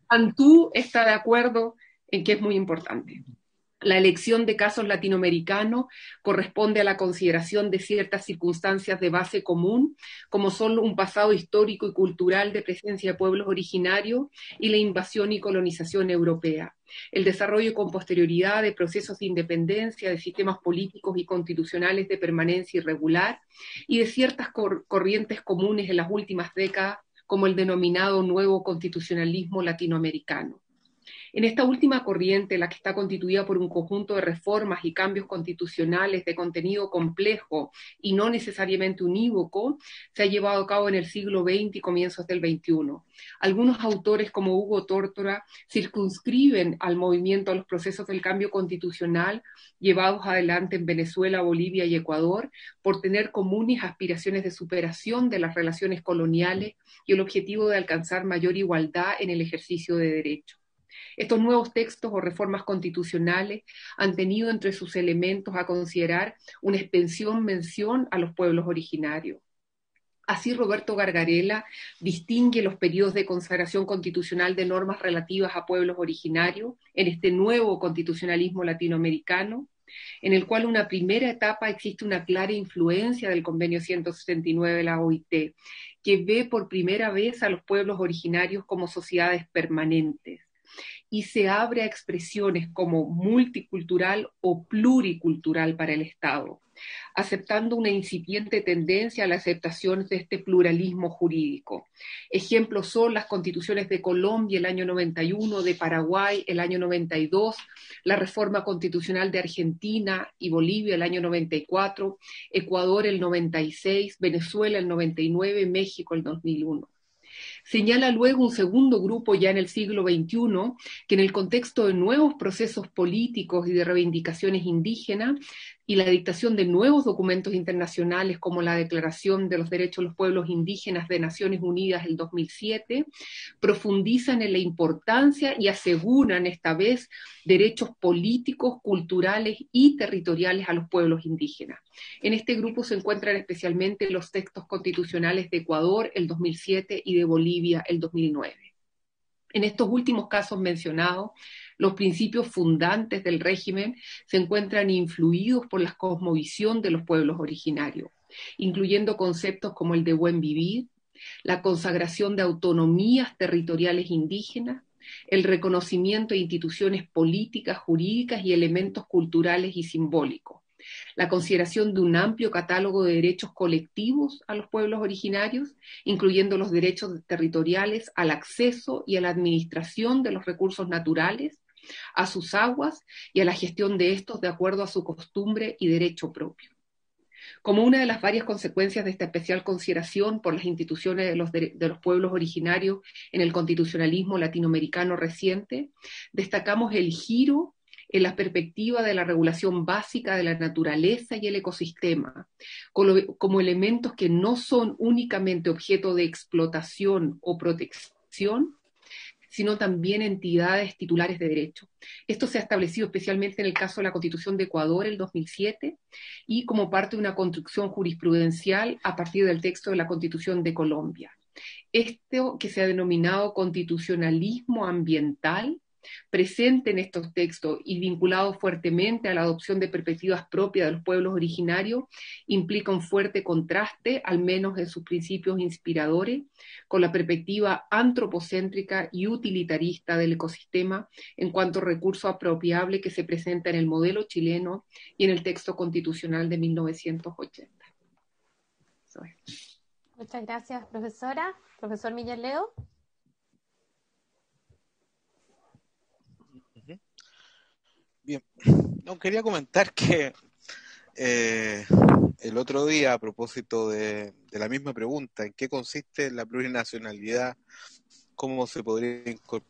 Antú está de acuerdo en que es muy importante. La elección de casos latinoamericanos corresponde a la consideración de ciertas circunstancias de base común, como son un pasado histórico y cultural de presencia de pueblos originarios y la invasión y colonización europea, el desarrollo con posterioridad de procesos de independencia, de sistemas políticos y constitucionales de permanencia irregular, y de ciertas cor- corrientes comunes en las últimas décadas, como el denominado nuevo constitucionalismo latinoamericano. En esta última corriente, la que está constituida por un conjunto de reformas y cambios constitucionales de contenido complejo y no necesariamente unívoco, se ha llevado a cabo en el siglo veinte y comienzos del veintiuno. Algunos autores, como Hugo Tórtora, circunscriben al movimiento a los procesos del cambio constitucional llevados adelante en Venezuela, Bolivia y Ecuador, por tener comunes aspiraciones de superación de las relaciones coloniales y el objetivo de alcanzar mayor igualdad en el ejercicio de derechos. Estos nuevos textos o reformas constitucionales han tenido entre sus elementos a considerar una extensión mención a los pueblos originarios. Así, Roberto Gargarella distingue los periodos de consagración constitucional de normas relativas a pueblos originarios en este nuevo constitucionalismo latinoamericano, en el cual una primera etapa existe una clara influencia del Convenio ciento sesenta y nueve de la O I T, que ve por primera vez a los pueblos originarios como sociedades permanentes, y se abre a expresiones como multicultural o pluricultural para el Estado, aceptando una incipiente tendencia a la aceptación de este pluralismo jurídico. Ejemplos son las constituciones de Colombia el año noventa y uno, de Paraguay el año noventa y dos, la reforma constitucional de Argentina y Bolivia el año noventa y cuatro, Ecuador el noventa y seis, Venezuela el noventa y nueve, México el dos mil uno. Señala luego un segundo grupo ya en el siglo veintiuno, que en el contexto de nuevos procesos políticos y de reivindicaciones indígenas, y la dictación de nuevos documentos internacionales como la Declaración de los Derechos de los Pueblos Indígenas de Naciones Unidas del dos mil siete, profundizan en la importancia y aseguran esta vez derechos políticos, culturales y territoriales a los pueblos indígenas. En este grupo se encuentran especialmente los textos constitucionales de Ecuador el dos mil siete y de Bolivia el dos mil nueve. En estos últimos casos mencionados, los principios fundantes del régimen se encuentran influidos por la cosmovisión de los pueblos originarios, incluyendo conceptos como el de buen vivir, la consagración de autonomías territoriales indígenas, el reconocimiento de instituciones políticas, jurídicas y elementos culturales y simbólicos, la consideración de un amplio catálogo de derechos colectivos a los pueblos originarios, incluyendo los derechos territoriales al acceso y a la administración de los recursos naturales, a sus aguas y a la gestión de estos de acuerdo a su costumbre y derecho propio. Como una de las varias consecuencias de esta especial consideración por las instituciones de los, de, de los pueblos originarios en el constitucionalismo latinoamericano reciente, destacamos el giro en la perspectiva de la regulación básica de la naturaleza y el ecosistema, como, como elementos que no son únicamente objeto de explotación o protección, sino también entidades titulares de derecho. Esto se ha establecido especialmente en el caso de la Constitución de Ecuador el dos mil siete y como parte de una construcción jurisprudencial a partir del texto de la Constitución de Colombia. Esto que se ha denominado constitucionalismo ambiental, presente en estos textos y vinculado fuertemente a la adopción de perspectivas propias de los pueblos originarios, implica un fuerte contraste, al menos en sus principios inspiradores, con la perspectiva antropocéntrica y utilitarista del ecosistema en cuanto a recurso apropiable que se presenta en el modelo chileno y en el texto constitucional de mil novecientos ochenta. Muchas gracias, profesora. Profesor Miguel Leo. Bien, no, quería comentar que eh, el otro día, a propósito de, de la misma pregunta, ¿en qué consiste la plurinacionalidad? ¿Cómo se podría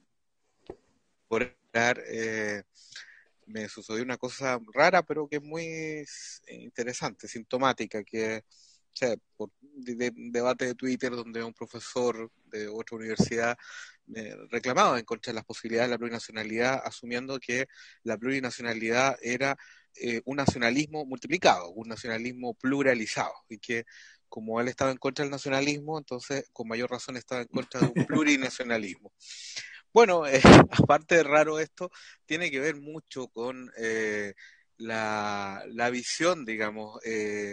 incorporar? Eh, me sucedió una cosa rara, pero que es muy interesante, sintomática, que o sea, por de, de, debate de Twitter donde un profesor de otra universidad eh, reclamaba en contra de las posibilidades de la plurinacionalidad, asumiendo que la plurinacionalidad era eh, un nacionalismo multiplicado, un nacionalismo pluralizado, y que como él estaba en contra del nacionalismo, entonces con mayor razón estaba en contra de un plurinacionalismo. Bueno, eh, aparte de raro esto, tiene que ver mucho con eh, la, la visión, digamos, eh,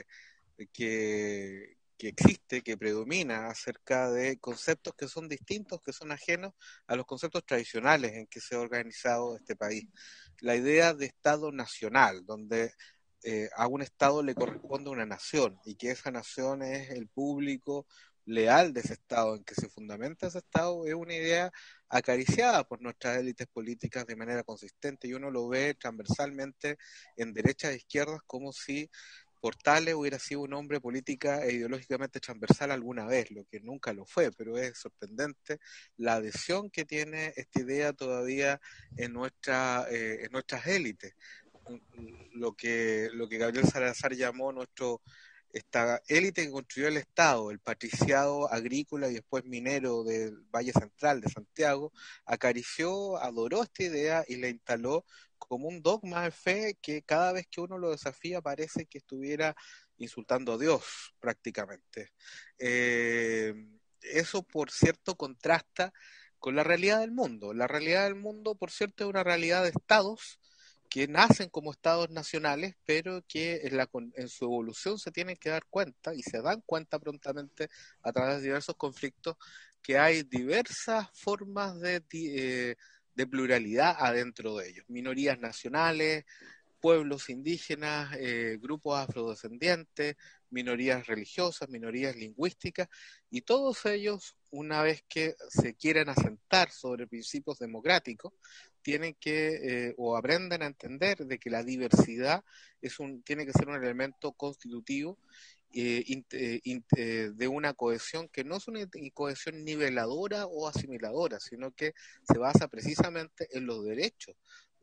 que, que existe, que predomina acerca de conceptos que son distintos, que son ajenos a los conceptos tradicionales en que se ha organizado este país. La idea de Estado nacional, donde eh, a un Estado le corresponde una nación y que esa nación es el público leal de ese Estado, en que se fundamenta ese Estado, es una idea acariciada por nuestras élites políticas de manera consistente, y uno lo ve transversalmente en derechas e izquierdas como si Portales hubiera sido un hombre política e ideológicamente transversal alguna vez, lo que nunca lo fue, pero es sorprendente la adhesión que tiene esta idea todavía en, nuestra, eh, en nuestras élites. Lo que, lo que Gabriel Salazar llamó nuestro esta élite que construyó el Estado, el patriciado agrícola y después minero del Valle Central de Santiago, acarició, adoró esta idea y la instaló como un dogma de fe que cada vez que uno lo desafía parece que estuviera insultando a Dios prácticamente. Eh, eso, por cierto, contrasta con la realidad del mundo. La realidad del mundo, por cierto, es una realidad de estados que nacen como estados nacionales, pero que en, la, en su evolución se tienen que dar cuenta, y se dan cuenta prontamente a través de diversos conflictos, que hay diversas formas de, eh, de pluralidad adentro de ellos. Minorías nacionales, pueblos indígenas, eh, grupos afrodescendientes, minorías religiosas, minorías lingüísticas, y todos ellos, una vez que se quieren asentar sobre principios democráticos, tienen que, eh, o aprenden a entender de que la diversidad es un, tiene que ser un elemento constitutivo eh, eh, eh, de una cohesión que no es una cohesión niveladora o asimiladora, sino que se basa precisamente en los derechos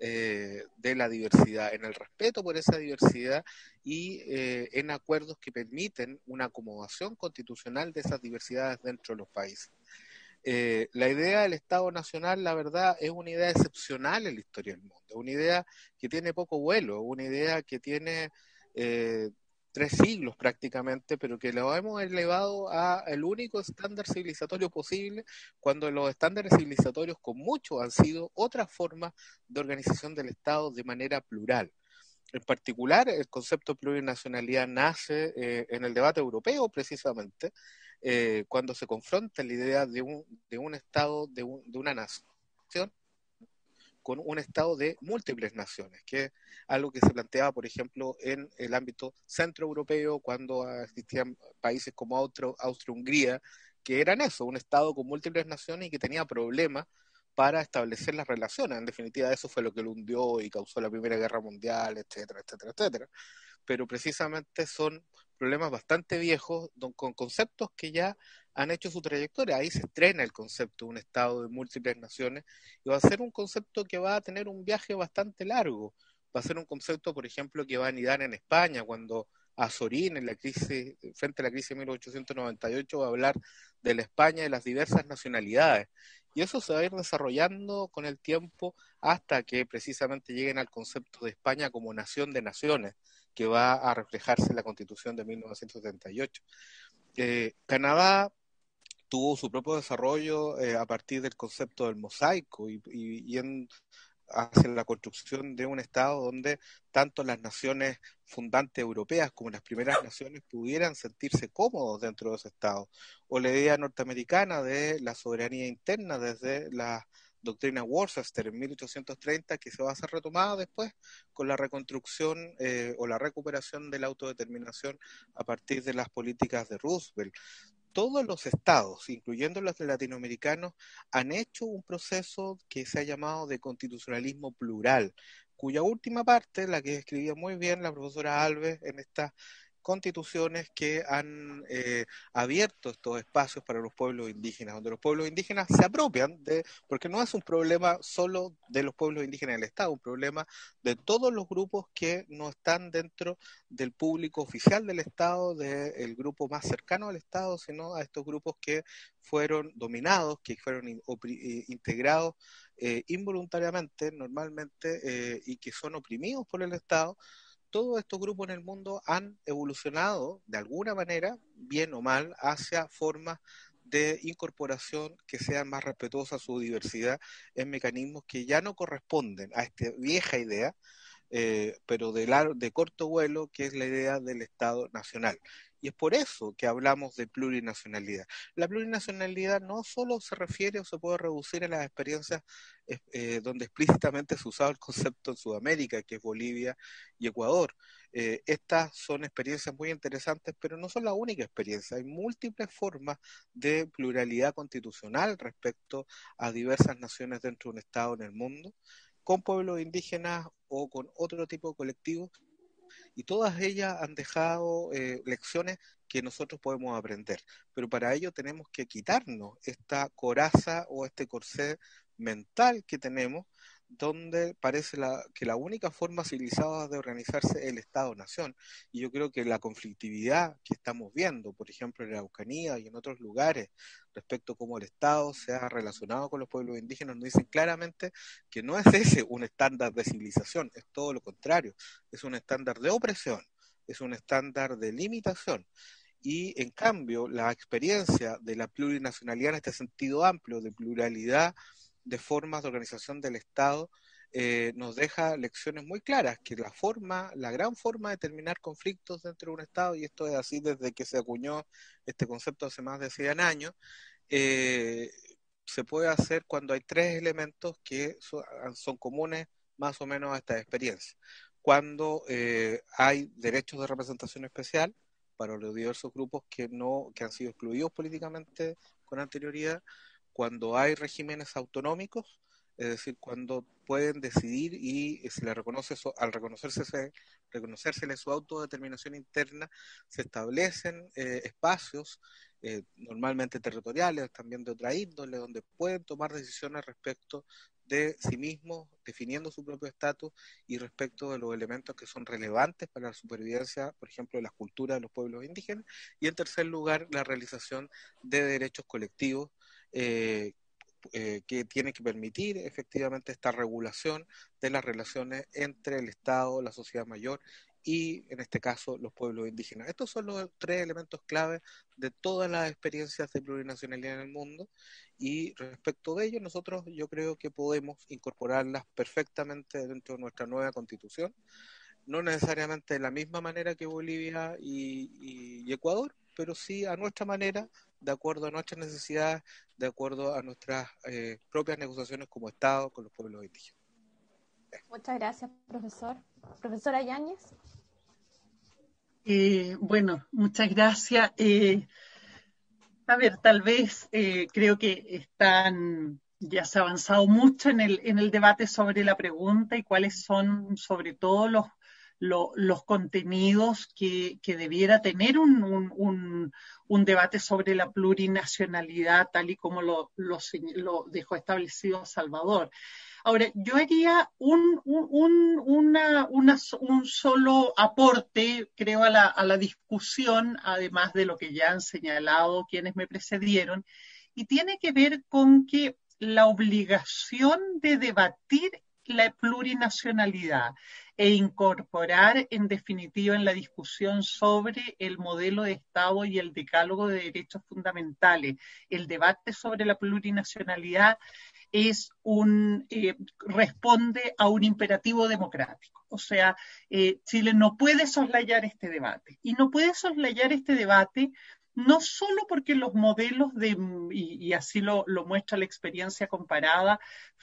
eh, de la diversidad, en el respeto por esa diversidad y eh, en acuerdos que permiten una acomodación constitucional de esas diversidades dentro de los países. Eh, la idea del Estado Nacional, la verdad, es una idea excepcional en la historia del mundo, una idea que tiene poco vuelo, una idea que tiene eh, tres siglos prácticamente, pero que lo hemos elevado a el único estándar civilizatorio posible, cuando los estándares civilizatorios con mucho han sido otras formas de organización del Estado de manera plural. En particular, el concepto de plurinacionalidad nace eh, en el debate europeo, precisamente, eh, cuando se confronta la idea de un, de un Estado, de, un, de una nación, con un Estado de múltiples naciones, que es algo que se planteaba, por ejemplo, en el ámbito centroeuropeo, cuando existían países como Austria-Hungría, que eran eso, un Estado con múltiples naciones y que tenía problemas para establecer las relaciones. En definitiva, eso fue lo que lo hundió y causó la Primera Guerra Mundial, etcétera, etcétera, etcétera. Pero precisamente son problemas bastante viejos, con conceptos que ya han hecho su trayectoria. Ahí se estrena el concepto de un Estado de múltiples naciones y va a ser un concepto que va a tener un viaje bastante largo. Va a ser un concepto, por ejemplo, que va a anidar en España, cuando Azorín, en la crisis, frente a la crisis de mil ochocientos noventa y ocho, va a hablar de la España de las diversas nacionalidades. Y eso se va a ir desarrollando con el tiempo hasta que precisamente lleguen al concepto de España como nación de naciones, que va a reflejarse en la Constitución de mil novecientos setenta y ocho. Eh, Canadá tuvo su propio desarrollo eh, a partir del concepto del mosaico y, y, y en, hacia la construcción de un Estado donde tanto las naciones fundantes europeas como las primeras naciones pudieran sentirse cómodos dentro de ese Estado. O la idea norteamericana de la soberanía interna desde la doctrina Worcester en mil ochocientos treinta, que se va a hacer retomada después con la reconstrucción eh, o la recuperación de la autodeterminación a partir de las políticas de Roosevelt. Todos los estados, incluyendo los latinoamericanos, han hecho un proceso que se ha llamado de constitucionalismo plural, cuya última parte, la que escribía muy bien la profesora Alves en estas constituciones que han eh, abierto estos espacios para los pueblos indígenas, donde los pueblos indígenas se apropian de, porque no es un problema solo de los pueblos indígenas del Estado, un problema de todos los grupos que no están dentro del público oficial del Estado, del grupo más cercano al Estado, sino a estos grupos que fueron dominados, que fueron in, opri, integrados eh, involuntariamente, normalmente, eh, y que son oprimidos por el Estado. Todos estos grupos en el mundo han evolucionado de alguna manera, bien o mal, hacia formas de incorporación que sean más respetuosas a su diversidad en mecanismos que ya no corresponden a esta vieja idea, eh, pero de, largo, de corto vuelo, que es la idea del Estado Nacional. Y es por eso que hablamos de plurinacionalidad. La plurinacionalidad no solo se refiere o se puede reducir a las experiencias eh, donde explícitamente se usaba el concepto en Sudamérica, que es Bolivia y Ecuador. Eh, estas son experiencias muy interesantes, pero no son la única experiencia. Hay múltiples formas de pluralidad constitucional respecto a diversas naciones dentro de un Estado en el mundo, con pueblos indígenas o con otro tipo de colectivos, y todas ellas han dejado eh, lecciones que nosotros podemos aprender, pero para ello tenemos que quitarnos esta coraza o este corsé mental que tenemos, donde parece la, que la única forma civilizada de organizarse es el Estado-Nación. Y yo creo que la conflictividad que estamos viendo, por ejemplo, en la Araucanía y en otros lugares, respecto a cómo el Estado se ha relacionado con los pueblos indígenas, nos dicen claramente que no es ese un estándar de civilización, es todo lo contrario, es un estándar de opresión, es un estándar de limitación. Y en cambio, la experiencia de la plurinacionalidad en este sentido amplio, de pluralidad de formas de organización del Estado, eh, nos deja lecciones muy claras, que la forma, la gran forma de terminar conflictos dentro de un Estado, y esto es así desde que se acuñó este concepto hace más de cien años, eh, se puede hacer cuando hay tres elementos que son, son comunes más o menos a esta experiencia. Cuando eh, hay derechos de representación especial para los diversos grupos que, no, que han sido excluidos políticamente con anterioridad, cuando hay regímenes autonómicos, es decir, cuando pueden decidir y se les reconoce, al reconocerse, reconocérsele su autodeterminación interna, se establecen eh, espacios, eh, normalmente territoriales, también de otra índole, donde pueden tomar decisiones respecto de sí mismos, definiendo su propio estatus y respecto de los elementos que son relevantes para la supervivencia, por ejemplo, de las culturas de los pueblos indígenas, y en tercer lugar, la realización de derechos colectivos eh, eh, que tienen que permitir efectivamente esta regulación de las relaciones entre el Estado, la sociedad mayor y, en este caso, los pueblos indígenas. Estos son los tres elementos clave de todas las experiencias de plurinacionalidad en el mundo, y respecto de ello nosotros yo creo que podemos incorporarlas perfectamente dentro de nuestra nueva Constitución, no necesariamente de la misma manera que Bolivia y, y, y Ecuador, pero sí a nuestra manera, de acuerdo a nuestras necesidades, de acuerdo a nuestras eh, propias negociaciones como Estado con los pueblos indígenas. Muchas gracias, profesor. Profesora Yáñez. Eh, bueno, muchas gracias. Eh, a ver, tal vez eh, creo que están, ya se ha avanzado mucho en el, en el debate sobre la pregunta y cuáles son sobre todo los, los, los contenidos que, que debiera tener un, un, un, un debate sobre la plurinacionalidad, tal y como lo, lo, lo dejó establecido Salvador. Ahora, yo haría un, un, una, una, un solo aporte, creo, a la, a la discusión, además de lo que ya han señalado quienes me precedieron, y tiene que ver con que la obligación de debatir la plurinacionalidad e incorporar, en definitiva, en la discusión sobre el modelo de Estado y el decálogo de derechos fundamentales, el debate sobre la plurinacionalidad, es un, eh, responde a un imperativo democrático. O sea, eh, Chile no puede soslayar este debate. Y no puede soslayar este debate no solo porque los modelos, de, y, y así lo, lo muestra la experiencia comparada,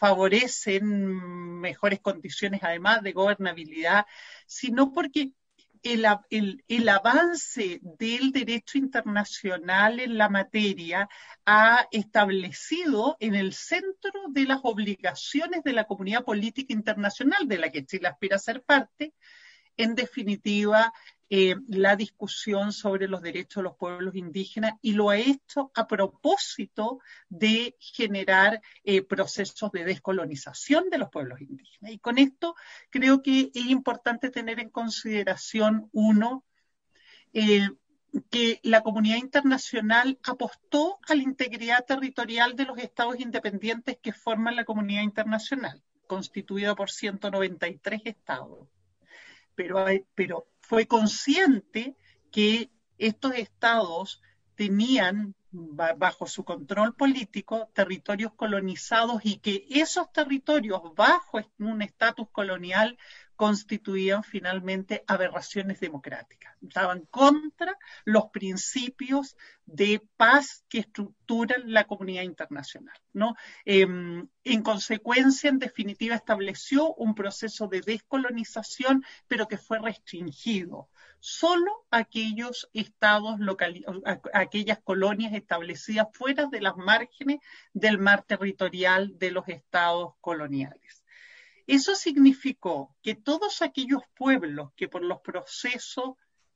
favorecen mejores condiciones además de gobernabilidad, sino porque El, el, el avance del derecho internacional en la materia ha establecido en el centro de las obligaciones de la comunidad política internacional, de la que Chile aspira a ser parte, en definitiva, eh, la discusión sobre los derechos de los pueblos indígenas, y lo ha hecho a propósito de generar eh, procesos de descolonización de los pueblos indígenas. Y con esto creo que es importante tener en consideración, uno, eh, que la comunidad internacional apostó a la integridad territorial de los estados independientes que forman la comunidad internacional, constituida por ciento noventa y tres estados. Pero, pero fue consciente que estos estados tenían bajo su control político territorios colonizados y que esos territorios bajo un estatus colonial constituían finalmente aberraciones democráticas. Estaban contra los principios de paz que estructuran la comunidad internacional, ¿no? Eh, en consecuencia, en definitiva, estableció un proceso de descolonización, pero que fue restringido. Solo aquellos estados, locali- aquellas colonias establecidas fuera de las márgenes del mar territorial de los estados coloniales. Eso significó que todos aquellos pueblos que por los procesos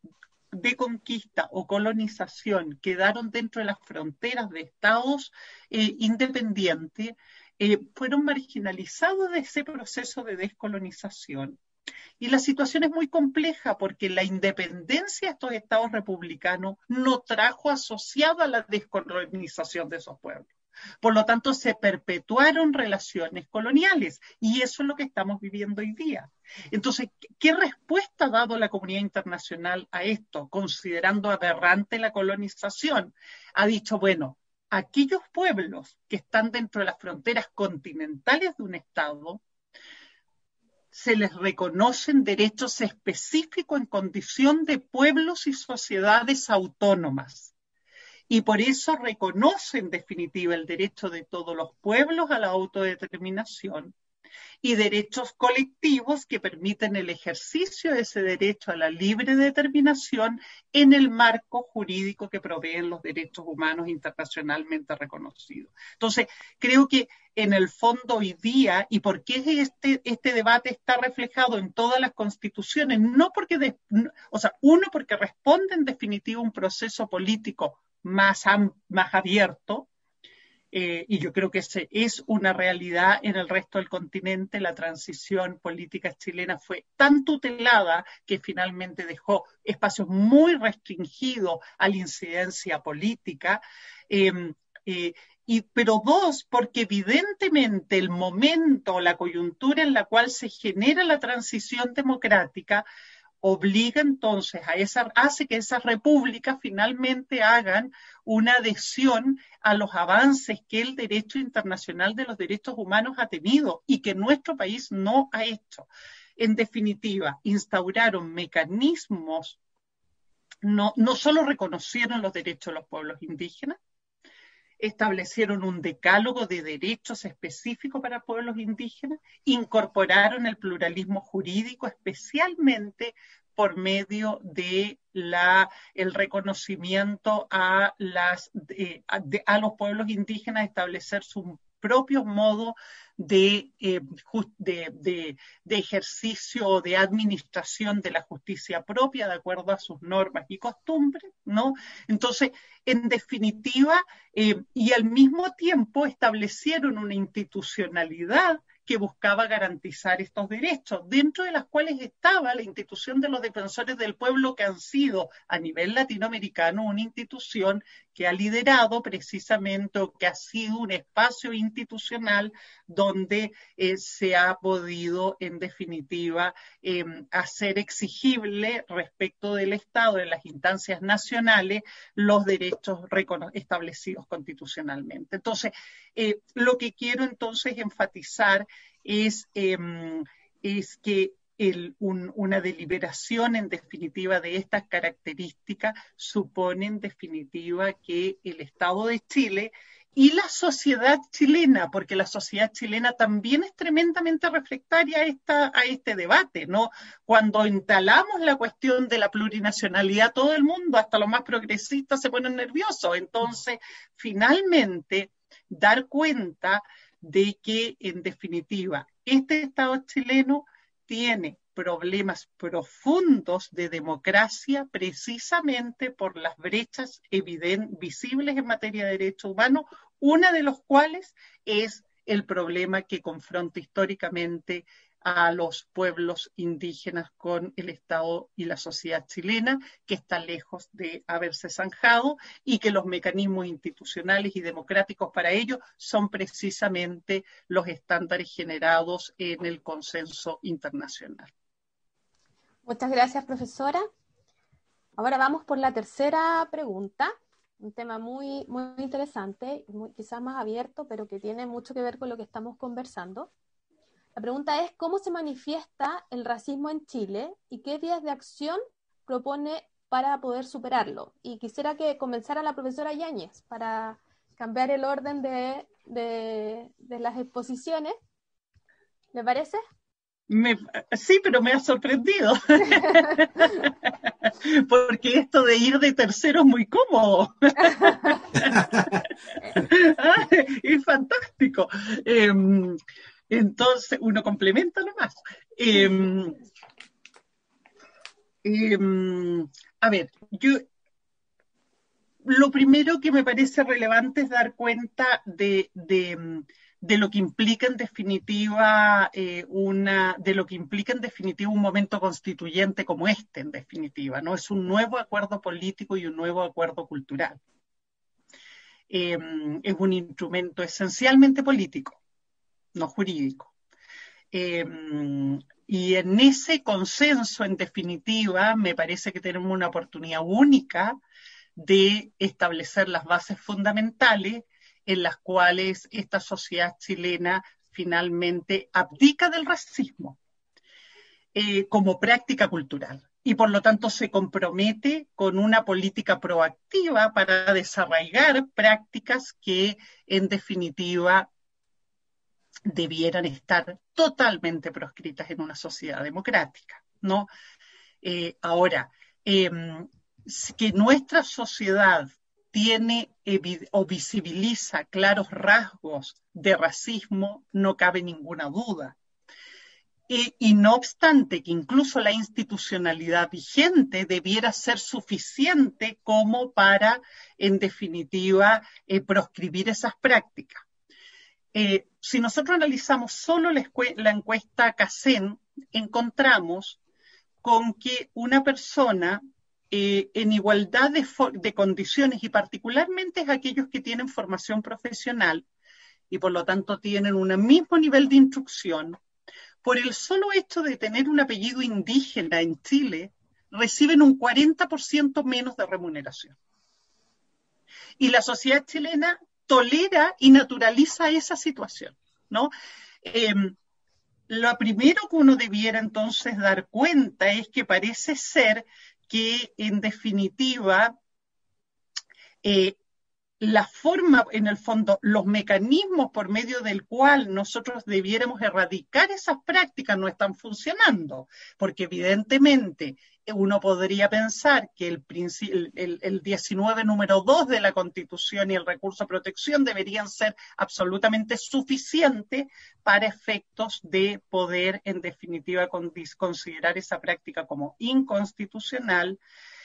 de conquista o colonización quedaron dentro de las fronteras de estados eh, independientes eh, fueron marginalizados de ese proceso de descolonización. Y la situación es muy compleja porque la independencia de estos estados republicanos no trajo asociada la descolonización de esos pueblos. Por lo tanto, se perpetuaron relaciones coloniales y eso es lo que estamos viviendo hoy día. Entonces, ¿qué respuesta ha dado la comunidad internacional a esto, considerando aberrante la colonización? Ha dicho, bueno, aquellos pueblos que están dentro de las fronteras continentales de un estado, se les reconocen derechos específicos en condición de pueblos y sociedades autónomas. Y por eso reconoce en definitiva el derecho de todos los pueblos a la autodeterminación y derechos colectivos que permiten el ejercicio de ese derecho a la libre determinación en el marco jurídico que proveen los derechos humanos internacionalmente reconocidos. Entonces, creo que en el fondo hoy día, y por qué este, este debate está reflejado en todas las constituciones, no porque, de, o sea, uno, porque responde en definitiva a un proceso político más, más abierto, Eh, y yo creo que ese es una realidad en el resto del continente. La transición política chilena fue tan tutelada que finalmente dejó espacios muy restringidos a la incidencia política. Eh, eh, y, pero dos, porque evidentemente el momento, la coyuntura en la cual se genera la transición democrática obliga entonces a esa, hace que esas repúblicas finalmente hagan una adhesión a los avances que el derecho internacional de los derechos humanos ha tenido y que nuestro país no ha hecho. En definitiva, instauraron mecanismos, no, no solo reconocieron los derechos de los pueblos indígenas, establecieron un decálogo de derechos específicos para pueblos indígenas, incorporaron el pluralismo jurídico, especialmente por medio de la, el reconocimiento a, las, eh, a, de, a los pueblos indígenas, establecer su propio modo de, eh, de, de, de ejercicio o de administración de la justicia propia de acuerdo a sus normas y costumbres, ¿no? Entonces, en definitiva, eh, y al mismo tiempo establecieron una institucionalidad que buscaba garantizar estos derechos, dentro de las cuales estaba la institución de los defensores del pueblo, que han sido a nivel latinoamericano una institución que ha liderado precisamente, o que ha sido un espacio institucional donde eh, se ha podido, en definitiva, eh, hacer exigible respecto del Estado, en las instancias nacionales, los derechos establecidos constitucionalmente. Entonces, eh, lo que quiero entonces enfatizar es, eh, es que el, un, una deliberación en definitiva de estas características supone en definitiva que el Estado de Chile y la sociedad chilena, porque la sociedad chilena también es tremendamente refractaria a, esta, a este debate, ¿no? Cuando instalamos la cuestión de la plurinacionalidad, todo el mundo, hasta los más progresistas, se ponen nerviosos. Entonces, finalmente, dar cuenta de que, en definitiva, este Estado chileno tiene problemas profundos de democracia precisamente por las brechas evidentes, visibles en materia de derechos humanos, una de los cuales es el problema que confronta históricamente a los pueblos indígenas con el Estado y la sociedad chilena, que está lejos de haberse zanjado, y que los mecanismos institucionales y democráticos para ello son precisamente los estándares generados en el consenso internacional. Muchas gracias, profesora. Ahora vamos por la tercera pregunta, un tema muy, muy interesante, muy, quizás más abierto, pero que tiene mucho que ver con lo que estamos conversando. La pregunta es, ¿cómo se manifiesta el racismo en Chile y qué vías de acción propone para poder superarlo? Y quisiera que comenzara la profesora Yáñez para cambiar el orden de, de, de las exposiciones. ¿Le parece? Me, sí, pero me ha sorprendido. Porque esto de ir de tercero es muy cómodo. Es fantástico. Eh, entonces, uno complementa nomás. Eh, eh, a ver, yo lo primero que me parece relevante es dar cuenta de, de de lo que implica en definitiva eh, una, de lo que implica en definitiva un momento constituyente como este, en definitiva, ¿no? Es un nuevo acuerdo político y un nuevo acuerdo cultural. Eh, es un instrumento esencialmente político, no jurídico. Eh, y en ese consenso, en definitiva, me parece que tenemos una oportunidad única de establecer las bases fundamentales en las cuales esta sociedad chilena finalmente abdica del racismo eh, como práctica cultural y por lo tanto se compromete con una política proactiva para desarraigar prácticas que en definitiva debieran estar totalmente proscritas en una sociedad democrática, ¿no? Eh, ahora, eh, que nuestra sociedad tiene o visibiliza claros rasgos de racismo, no cabe ninguna duda. Y, y no obstante que incluso la institucionalidad vigente debiera ser suficiente como para, en definitiva, eh, proscribir esas prácticas. Eh, si nosotros analizamos solo la, la encuesta CACEN, encontramos con que una persona eh, en igualdad de, de condiciones, y particularmente es aquellos que tienen formación profesional y por lo tanto tienen un mismo nivel de instrucción, por el solo hecho de tener un apellido indígena en Chile, reciben un cuarenta por ciento menos de remuneración. Y la sociedad chilena tolera y naturaliza esa situación, ¿no? Eh, lo primero que uno debiera entonces dar cuenta es que parece ser que, en definitiva, eh, la forma, en el fondo, los mecanismos por medio del cual nosotros debiéramos erradicar esas prácticas no están funcionando, porque evidentemente uno podría pensar que el, el, el diecinueve número dos de la Constitución y el recurso de protección deberían ser absolutamente suficientes para efectos de poder, en definitiva, considerar esa práctica como inconstitucional.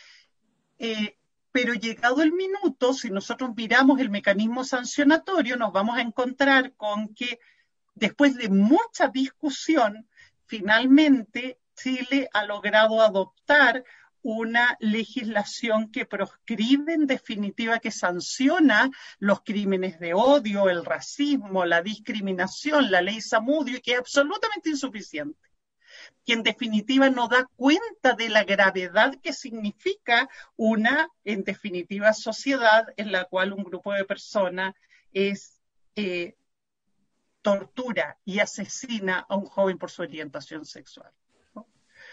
Eh, Pero llegado el minuto, si nosotros miramos el mecanismo sancionatorio, nos vamos a encontrar con que después de mucha discusión, finalmente Chile ha logrado adoptar una legislación que proscribe, en definitiva, que sanciona los crímenes de odio, el racismo, la discriminación, la ley Zamudio, y que es absolutamente insuficiente, que en definitiva no da cuenta de la gravedad que significa una, en definitiva, sociedad en la cual un grupo de personas es, eh, tortura y asesina a un joven por su orientación sexual, ¿no?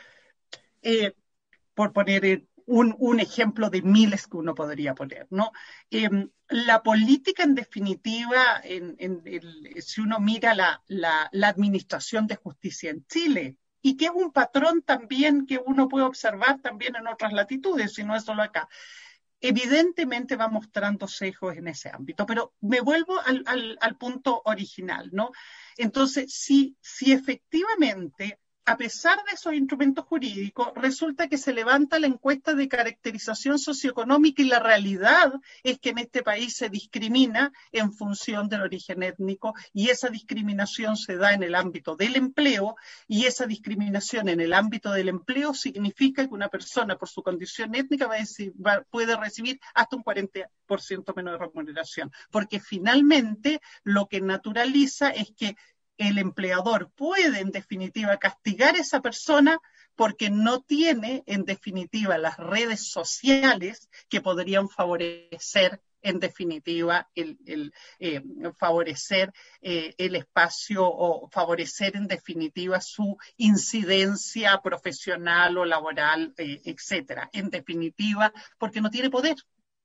Eh, por poner un, un ejemplo de miles que uno podría poner, ¿no? Eh, la política, en definitiva, en, en, en, si uno mira la, la, la administración de justicia en Chile, y que es un patrón también que uno puede observar también en otras latitudes, y no es solo acá, evidentemente va mostrando sesgos en ese ámbito, pero me vuelvo al, al, al punto original, ¿no? Entonces, si, si efectivamente, a pesar de esos instrumentos jurídicos, resulta que se levanta la encuesta de caracterización socioeconómica y la realidad es que en este país se discrimina en función del origen étnico, y esa discriminación se da en el ámbito del empleo, y esa discriminación en el ámbito del empleo significa que una persona por su condición étnica va a decir, va, puede recibir hasta un cuarenta por ciento menos de remuneración, porque finalmente lo que naturaliza es que el empleador puede, en definitiva, castigar a esa persona porque no tiene, en definitiva, las redes sociales que podrían favorecer, en definitiva, el, el eh, favorecer eh, el espacio o favorecer, en definitiva, su incidencia profesional o laboral, eh, etcétera. En definitiva, porque no tiene poder,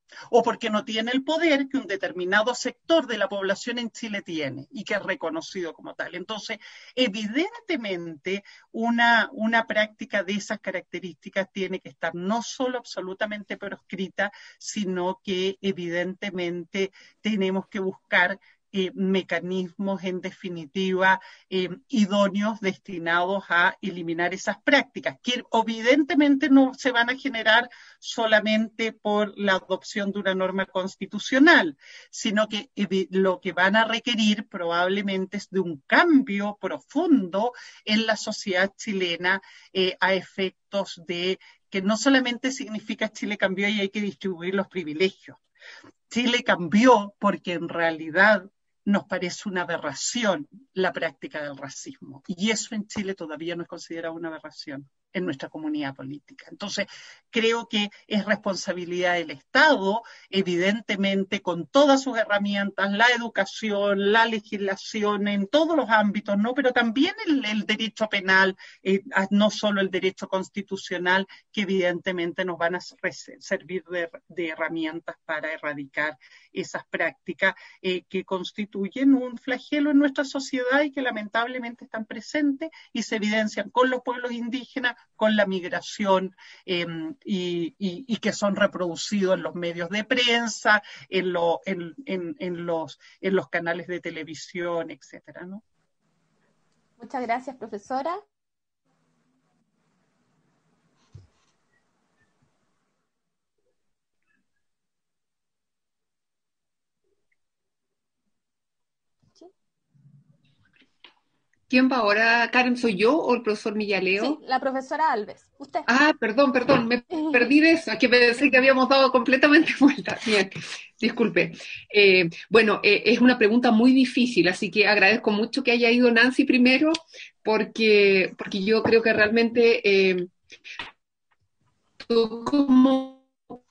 o porque no tiene el poder que un determinado sector de la población en Chile tiene y que es reconocido como tal. Entonces, evidentemente, una, una práctica de esas características tiene que estar no solo absolutamente proscrita, sino que evidentemente tenemos que buscar Eh, mecanismos, en definitiva, eh, idóneos destinados a eliminar esas prácticas, que evidentemente no se van a generar solamente por la adopción de una norma constitucional, sino que eh, lo que van a requerir probablemente es de un cambio profundo en la sociedad chilena eh, a efectos de que no solamente significa Chile cambió y hay que distribuir los privilegios. Chile cambió porque en realidad nos parece una aberración la práctica del racismo. Y eso en Chile todavía no es considerado una aberración en nuestra comunidad política. Entonces, creo que es responsabilidad del Estado, evidentemente, con todas sus herramientas, la educación, la legislación en todos los ámbitos, ¿no? Pero también el, el derecho penal, eh, no solo el derecho constitucional, que evidentemente nos van a servir de, de herramientas para erradicar esas prácticas eh, que constituyen un flagelo en nuestra sociedad y que lamentablemente están presentes y se evidencian con los pueblos indígenas, con la migración eh, y, y, y que son reproducidos en los medios de prensa, en, lo, en, en, en, los, en los canales de televisión, etcétera, ¿no? Muchas gracias, profesora. Machi. ¿Quién va ahora? ¿Karen, soy yo o el profesor Millaleo? Sí, la profesora Alves. Usted. Ah, perdón, perdón, me perdí de eso, que pensé que habíamos dado completamente vuelta. Bien, disculpe. Eh, bueno, eh, es una pregunta muy difícil, así que agradezco mucho que haya ido Nancy primero, porque, porque yo creo que realmente eh, como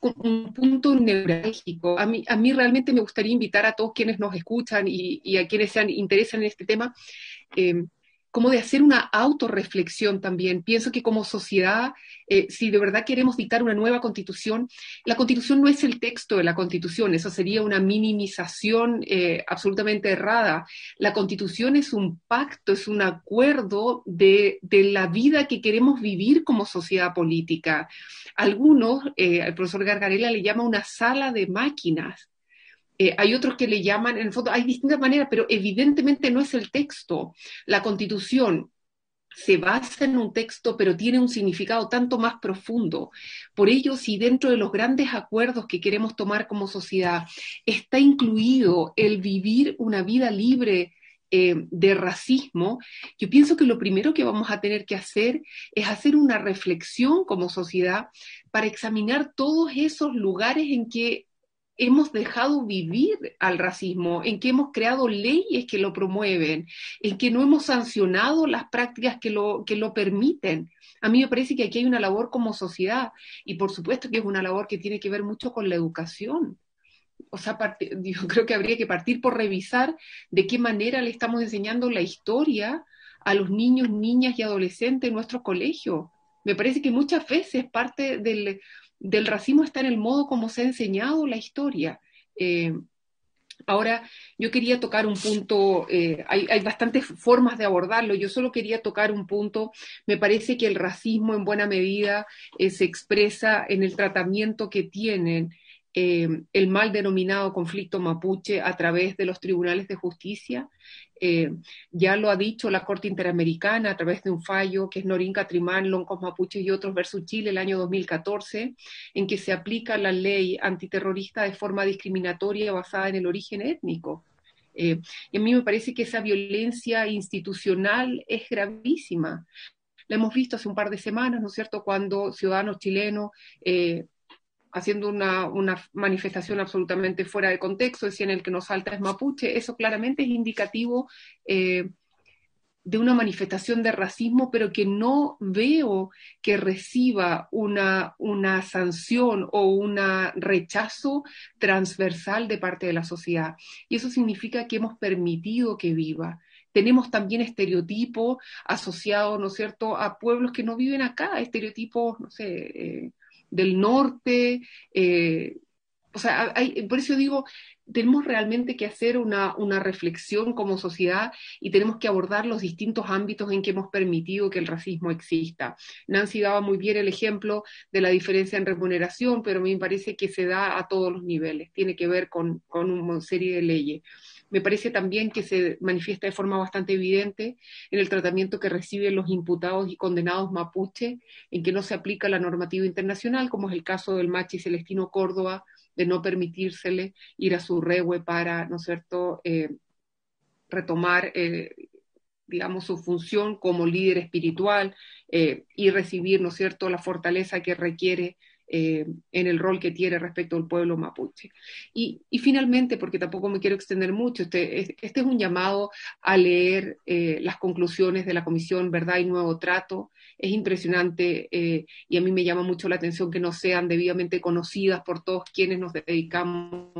un punto neurálgico. A mí, a mí realmente me gustaría invitar a todos quienes nos escuchan y, y a quienes se interesan en este tema, eh, como de hacer una autorreflexión también. Pienso que como sociedad, eh, si de verdad queremos dictar una nueva constitución, la constitución no es el texto de la constitución, eso sería una minimización eh, absolutamente errada. La constitución es un pacto, es un acuerdo de, de la vida que queremos vivir como sociedad política. Algunos, eh, el profesor Gargarella le llama una sala de máquinas. Eh, hay otros que le llaman, en el fondo, hay distintas maneras, pero evidentemente no es el texto. La Constitución se basa en un texto, pero tiene un significado tanto más profundo. Por ello, si dentro de los grandes acuerdos que queremos tomar como sociedad está incluido el vivir una vida libre eh, de racismo, yo pienso que lo primero que vamos a tener que hacer es hacer una reflexión como sociedad para examinar todos esos lugares en que hemos dejado vivir al racismo, en que hemos creado leyes que lo promueven, en que no hemos sancionado las prácticas que lo, que lo permiten. A mí me parece que aquí hay una labor como sociedad, y por supuesto que es una labor que tiene que ver mucho con la educación. O sea, part- yo creo que habría que partir por revisar de qué manera le estamos enseñando la historia a los niños, niñas y adolescentes en nuestros colegios. Me parece que muchas veces parte del, del racismo está en el modo como se ha enseñado la historia. Eh, Ahora, yo quería tocar un punto, eh, hay, hay bastantes formas de abordarlo, yo solo quería tocar un punto. Me parece que el racismo en buena medida eh, se expresa en el tratamiento que tienen eh, el mal denominado conflicto mapuche a través de los tribunales de justicia. Eh, ya lo ha dicho la Corte Interamericana a través de un fallo que es Norín Catrimán, Loncos Mapuches y otros versus Chile el año dos mil catorce, en que se aplica la ley antiterrorista de forma discriminatoria basada en el origen étnico. Eh, y a mí me parece que esa violencia institucional es gravísima. La hemos visto hace un par de semanas, ¿no es cierto?, cuando ciudadanos chilenos eh, haciendo una, una manifestación absolutamente fuera de contexto, decían el que nos salta es mapuche, eso claramente es indicativo eh, de una manifestación de racismo, pero que no veo que reciba una, una sanción o un rechazo transversal de parte de la sociedad. Y eso significa que hemos permitido que viva. Tenemos también estereotipos asociados, ¿no es cierto?, a pueblos que no viven acá, estereotipos, no sé, eh, del norte, eh, o sea, hay, por eso digo, tenemos realmente que hacer una, una reflexión como sociedad y tenemos que abordar los distintos ámbitos en que hemos permitido que el racismo exista. Nancy daba muy bien el ejemplo de la diferencia en remuneración, pero a mí me parece que se da a todos los niveles, tiene que ver con, con una serie de leyes. Me parece también que se manifiesta de forma bastante evidente en el tratamiento que reciben los imputados y condenados mapuche, en que no se aplica la normativa internacional, como es el caso del Machi Celestino Córdoba, de no permitírsele ir a su rehue para, ¿no es cierto?, eh, retomar, eh, digamos, su función como líder espiritual eh, y recibir, ¿no es cierto?, la fortaleza que requiere eh, en el rol que tiene respecto al pueblo mapuche. Y, y finalmente, porque tampoco me quiero extender mucho, este, este es un llamado a leer eh, las conclusiones de la Comisión Verdad y Nuevo Trato. Es impresionante eh, y a mí me llama mucho la atención que no sean debidamente conocidas por todos quienes nos dedicamos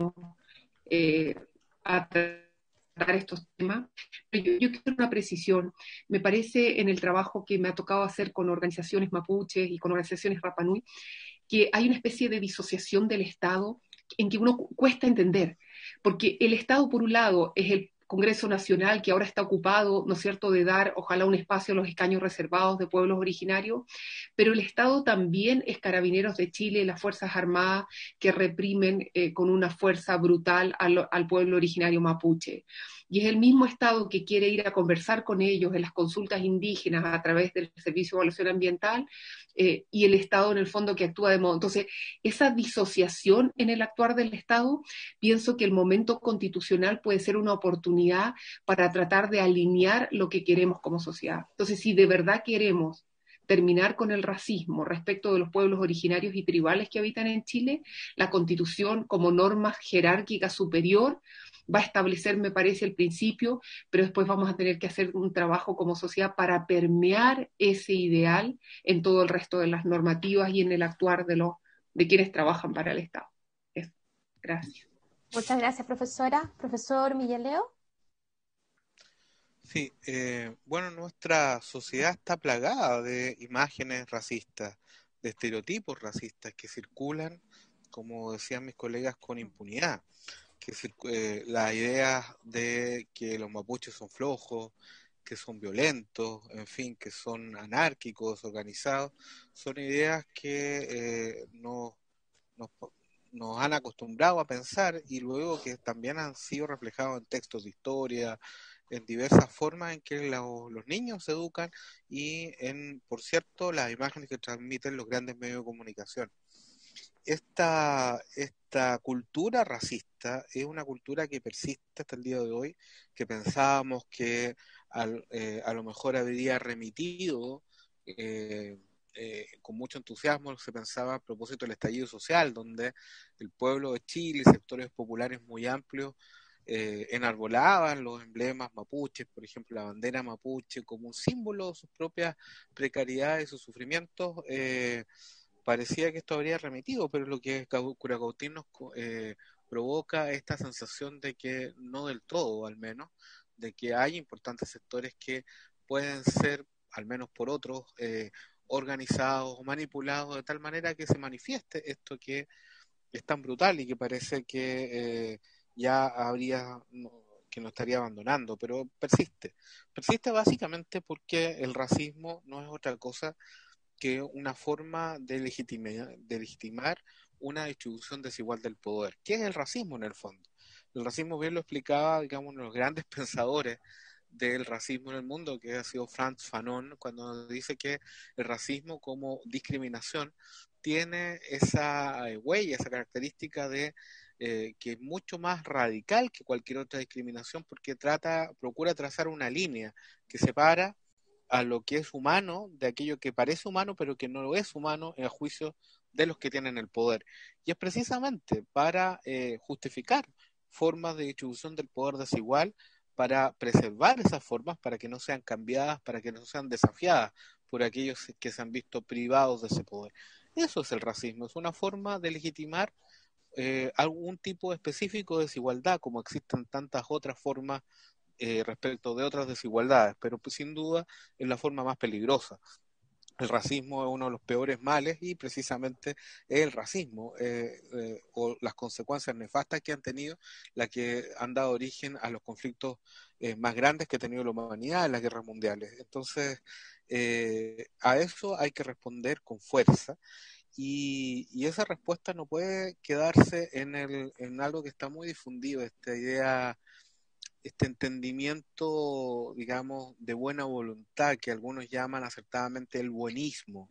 eh, a tratar estos temas. Pero yo, yo quiero una precisión. Me parece en el trabajo que me ha tocado hacer con organizaciones mapuches y con organizaciones Rapa Nui, que hay una especie de disociación del Estado en que uno cuesta entender, porque el Estado, por un lado, es el Congreso Nacional, que ahora está ocupado, ¿no es cierto?, de dar, ojalá, un espacio a los escaños reservados de pueblos originarios, pero el Estado también es Carabineros de Chile, las Fuerzas Armadas que reprimen eh, con una fuerza brutal al, al pueblo originario mapuche. Y es el mismo Estado que quiere ir a conversar con ellos en las consultas indígenas a través del Servicio de Evaluación Ambiental, eh, y el Estado en el fondo que actúa de modo. Entonces, esa disociación en el actuar del Estado, pienso que el momento constitucional puede ser una oportunidad comunidad para tratar de alinear lo que queremos como sociedad. Entonces, si de verdad queremos terminar con el racismo respecto de los pueblos originarios y tribales que habitan en Chile, la Constitución como norma jerárquica superior va a establecer, me parece, el principio, pero después vamos a tener que hacer un trabajo como sociedad para permear ese ideal en todo el resto de las normativas y en el actuar de, los, de quienes trabajan para el Estado. Eso. Gracias. Muchas gracias, profesora. Profesor Millaleo. Sí, eh, bueno, nuestra sociedad está plagada de imágenes racistas, de estereotipos racistas que circulan, como decían mis colegas, con impunidad. Que eh, las ideas de que los mapuches son flojos, que son violentos, en fin, que son anárquicos, organizados, son ideas que eh, nos, nos, nos han acostumbrado a pensar y luego que también han sido reflejados en textos de historia, en diversas formas en que los, los niños se educan y en, por cierto, las imágenes que transmiten los grandes medios de comunicación. Esta, esta cultura racista es una cultura que persiste hasta el día de hoy, que pensábamos que al, eh, a lo mejor habría remitido eh, eh, con mucho entusiasmo, se pensaba a propósito del estallido social, donde el pueblo de Chile y sectores populares muy amplios eh, enarbolaban los emblemas mapuches, por ejemplo la bandera mapuche, como un símbolo de sus propias precariedades y sus sufrimientos. eh, Parecía que esto habría remitido, pero lo que Curacautín nos eh, provoca esta sensación de que no del todo, al menos, de que hay importantes sectores que pueden ser, al menos por otros, eh, organizados o manipulados de tal manera que se manifieste esto que es tan brutal y que parece que eh, ya habría, no, que no estaría abandonando, pero persiste. Persiste básicamente porque el racismo no es otra cosa que una forma de legitimar, de legitimar una distribución desigual del poder. ¿Qué es el racismo en el fondo? El racismo bien lo explicaba, digamos, uno de los grandes pensadores del racismo en el mundo, que ha sido Frantz Fanon, cuando dice que el racismo como discriminación tiene esa eh, huella, esa característica de eh, que es mucho más radical que cualquier otra discriminación, porque trata, procura trazar una línea que separa a lo que es humano de aquello que parece humano pero que no lo es humano en juicio de los que tienen el poder. Y es precisamente para eh, justificar formas de distribución del poder desigual, para preservar esas formas, para que no sean cambiadas, para que no sean desafiadas por aquellos que se han visto privados de ese poder. Eso es el racismo, es una forma de legitimar eh, algún tipo específico de desigualdad, como existen tantas otras formas eh, respecto de otras desigualdades, pero pues, sin duda es la forma más peligrosa. El racismo es uno de los peores males y precisamente es el racismo eh, eh, o las consecuencias nefastas que han tenido, las que han dado origen a los conflictos eh, más grandes que ha tenido la humanidad en las guerras mundiales. Entonces, eh, a eso hay que responder con fuerza. Y, y esa respuesta no puede quedarse en, el, en algo que está muy difundido, esta idea, este entendimiento, digamos, de buena voluntad que algunos llaman acertadamente el buenismo,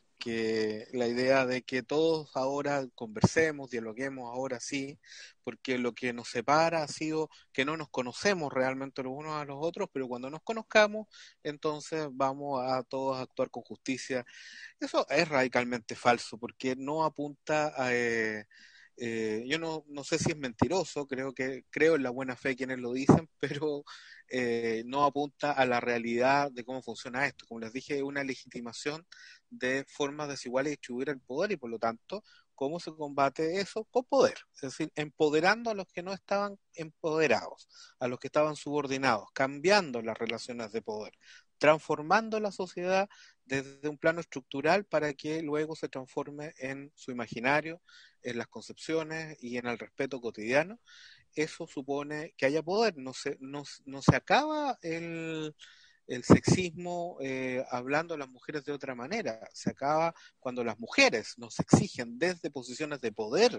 que la idea de que todos ahora conversemos, dialoguemos ahora sí, porque lo que nos separa ha sido que no nos conocemos realmente los unos a los otros, pero cuando nos conozcamos, entonces vamos a todos a actuar con justicia. Eso es radicalmente falso, porque no apunta a... Eh, eh, yo no, no sé si es mentiroso, creo que creo en la buena fe de quienes lo dicen, pero eh, no apunta a la realidad de cómo funciona esto. Como les dije, es una legitimación de formas desiguales de distribuir el poder y por lo tanto, ¿cómo se combate eso? Con poder, es decir, empoderando a los que no estaban empoderados, a los que estaban subordinados, cambiando las relaciones de poder, transformando la sociedad desde un plano estructural para que luego se transforme en su imaginario, en las concepciones y en el respeto cotidiano. Eso supone que haya poder, no se, no, no se acaba el, el sexismo eh, hablando a las mujeres de otra manera, se acaba cuando las mujeres nos exigen desde posiciones de poder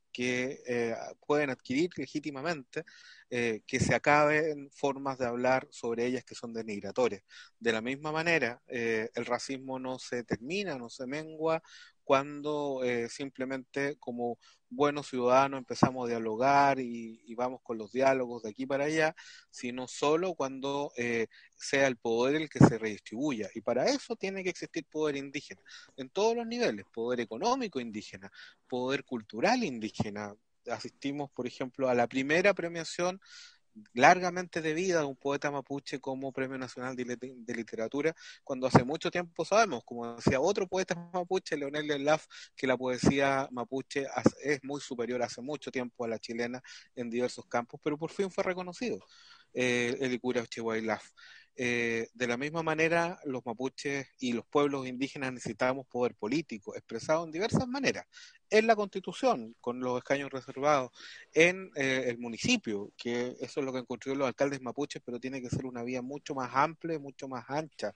que eh, pueden adquirir legítimamente, eh, que se acaben formas de hablar sobre ellas que son denigratorias. De la misma manera, eh, el racismo no se termina, no se mengua cuando eh, simplemente como buenos ciudadanos empezamos a dialogar y, y vamos con los diálogos de aquí para allá, sino solo cuando eh, sea el poder el que se redistribuya. Y para eso tiene que existir poder indígena, en todos los niveles, poder económico indígena, poder cultural indígena. Asistimos, por ejemplo, a la primera premiación largamente debida a un poeta mapuche como Premio Nacional de, de Literatura, cuando hace mucho tiempo sabemos, como decía otro poeta mapuche, Leonel Lelaf, que la poesía mapuche es muy superior hace mucho tiempo a la chilena en diversos campos, pero por fin fue reconocido eh, el Icura Chihuaylaf. Eh, de la misma manera, los mapuches y los pueblos indígenas necesitamos poder político, expresado en diversas maneras, en la Constitución, con los escaños reservados, en eh, el municipio, que eso es lo que han construido los alcaldes mapuches, pero tiene que ser una vía mucho más amplia, mucho más ancha,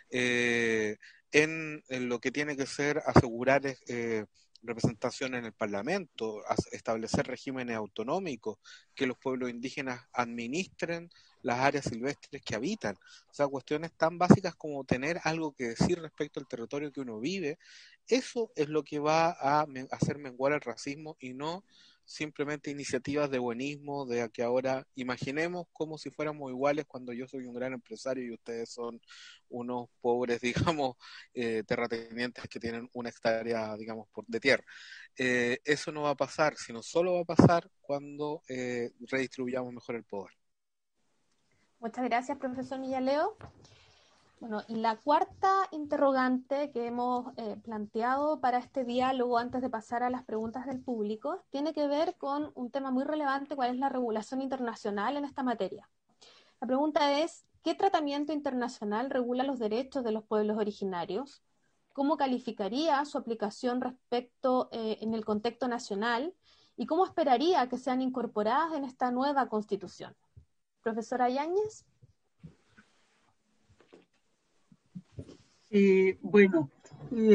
eh, en, en lo que tiene que ser asegurar eh, representación en el Parlamento, establecer regímenes autonómicos, que los pueblos indígenas administren las áreas silvestres que habitan. O sea, cuestiones tan básicas como tener algo que decir respecto al territorio que uno vive, eso es lo que va a hacer menguar el racismo y no simplemente iniciativas de buenismo, de que ahora imaginemos como si fuéramos iguales cuando yo soy un gran empresario y ustedes son unos pobres, digamos, eh, terratenientes que tienen una hectárea, digamos, por, de tierra. Eh, eso no va a pasar, sino solo va a pasar cuando eh, redistribuyamos mejor el poder. Muchas gracias, profesor Millaleo. Bueno, y la cuarta interrogante que hemos eh, planteado para este diálogo antes de pasar a las preguntas del público tiene que ver con un tema muy relevante, cuál es la regulación internacional en esta materia. La pregunta es, ¿qué tratamiento internacional regula los derechos de los pueblos originarios? ¿Cómo calificaría su aplicación respecto eh, en el contexto nacional? ¿Y cómo esperaría que sean incorporadas en esta nueva Constitución? Profesora Yáñez. Eh, bueno, eh,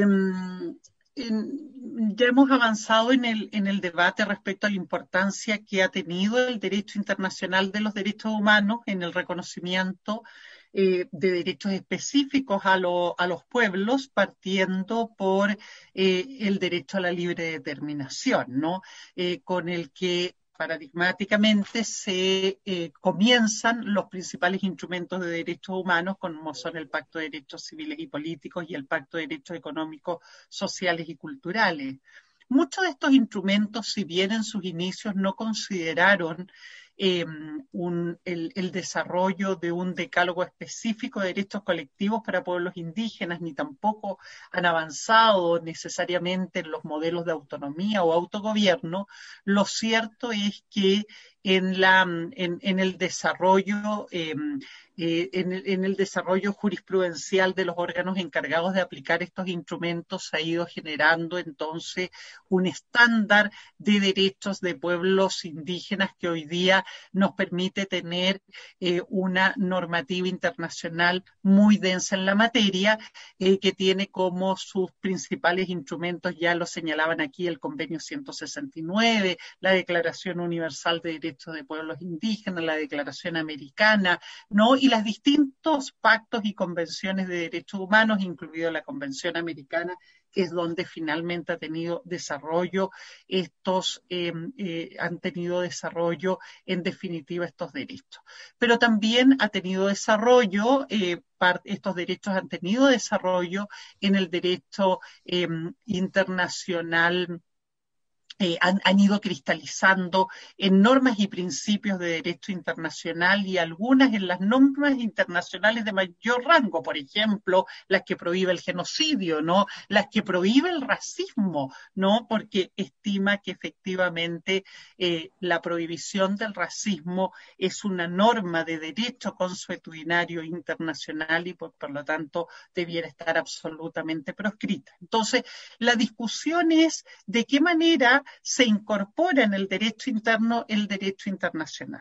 en, ya hemos avanzado en el, en el debate respecto a la importancia que ha tenido el derecho internacional de los derechos humanos en el reconocimiento eh, de derechos específicos a, lo, a los pueblos, partiendo por eh, el derecho a la libre determinación, ¿no? Eh, con el que paradigmáticamente se eh, comienzan los principales instrumentos de derechos humanos, como son el Pacto de Derechos Civiles y Políticos y el Pacto de Derechos Económicos, Sociales y Culturales. Muchos de estos instrumentos, si bien en sus inicios no consideraron eh, un, el, el desarrollo de un decálogo específico de derechos colectivos para pueblos indígenas, ni tampoco han avanzado necesariamente en los modelos de autonomía o autogobierno, lo cierto es que en, la, en, en el desarrollo eh, eh, en, el, en el desarrollo jurisprudencial de los órganos encargados de aplicar estos instrumentos se ha ido generando entonces un estándar de derechos de pueblos indígenas que hoy día nos permite tener eh, una normativa internacional muy densa en la materia, eh, que tiene como sus principales instrumentos, ya lo señalaban aquí, el Convenio ciento sesenta y nueve, la Declaración Universal de Derechos de Pueblos Indígenas, la Declaración Americana, ¿no? Y los distintos pactos y convenciones de derechos humanos, incluido la Convención Americana, que es donde finalmente ha tenido desarrollo estos, eh, eh, han tenido desarrollo en definitiva estos derechos. Pero también ha tenido desarrollo, eh, estos derechos han tenido desarrollo en el derecho eh, internacional. Eh, han, han ido cristalizando en normas y principios de derecho internacional y algunas en las normas internacionales de mayor rango, por ejemplo, las que prohíbe el genocidio, ¿no? Las que prohíbe el racismo, ¿no? Porque estima que efectivamente eh, la prohibición del racismo es una norma de derecho consuetudinario internacional y por, por lo tanto debiera estar absolutamente proscrita. Entonces, la discusión es de qué manera se incorpora en el derecho interno el derecho internacional.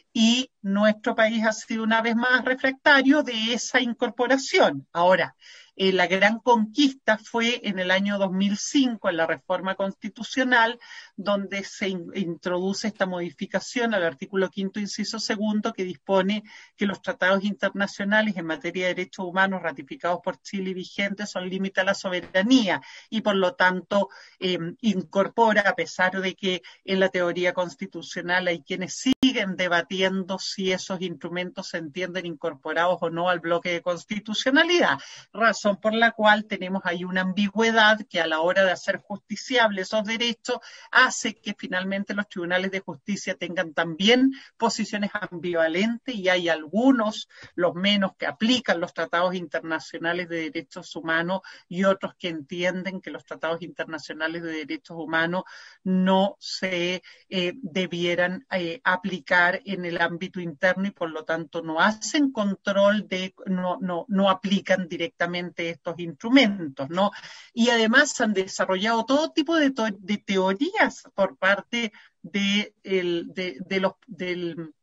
Y nuestro país ha sido una vez más refractario de esa incorporación. Ahora, eh, la gran conquista fue en el año dos mil cinco, en la reforma constitucional, donde se in introduce esta modificación al artículo quinto, inciso segundo, que dispone que los tratados internacionales en materia de derechos humanos ratificados por Chile y vigentes son límite a la soberanía y por lo tanto eh, incorpora, a pesar de que en la teoría constitucional hay quienes siguen debatiendo si esos instrumentos se entienden incorporados o no al bloque de constitucionalidad, razón por la cual tenemos ahí una ambigüedad que a la hora de hacer justiciables esos derechos hace que finalmente los tribunales de justicia tengan también posiciones ambivalentes y hay algunos, los menos, que aplican los tratados internacionales de derechos humanos y otros que entienden que los tratados internacionales de derechos humanos no se eh, debieran eh, aplicar en el ámbito interno y por lo tanto no hacen control de, no, no, no aplican directamente estos instrumentos, ¿no? Y además han desarrollado todo tipo de, de teorías por parte de, el, de, de los, del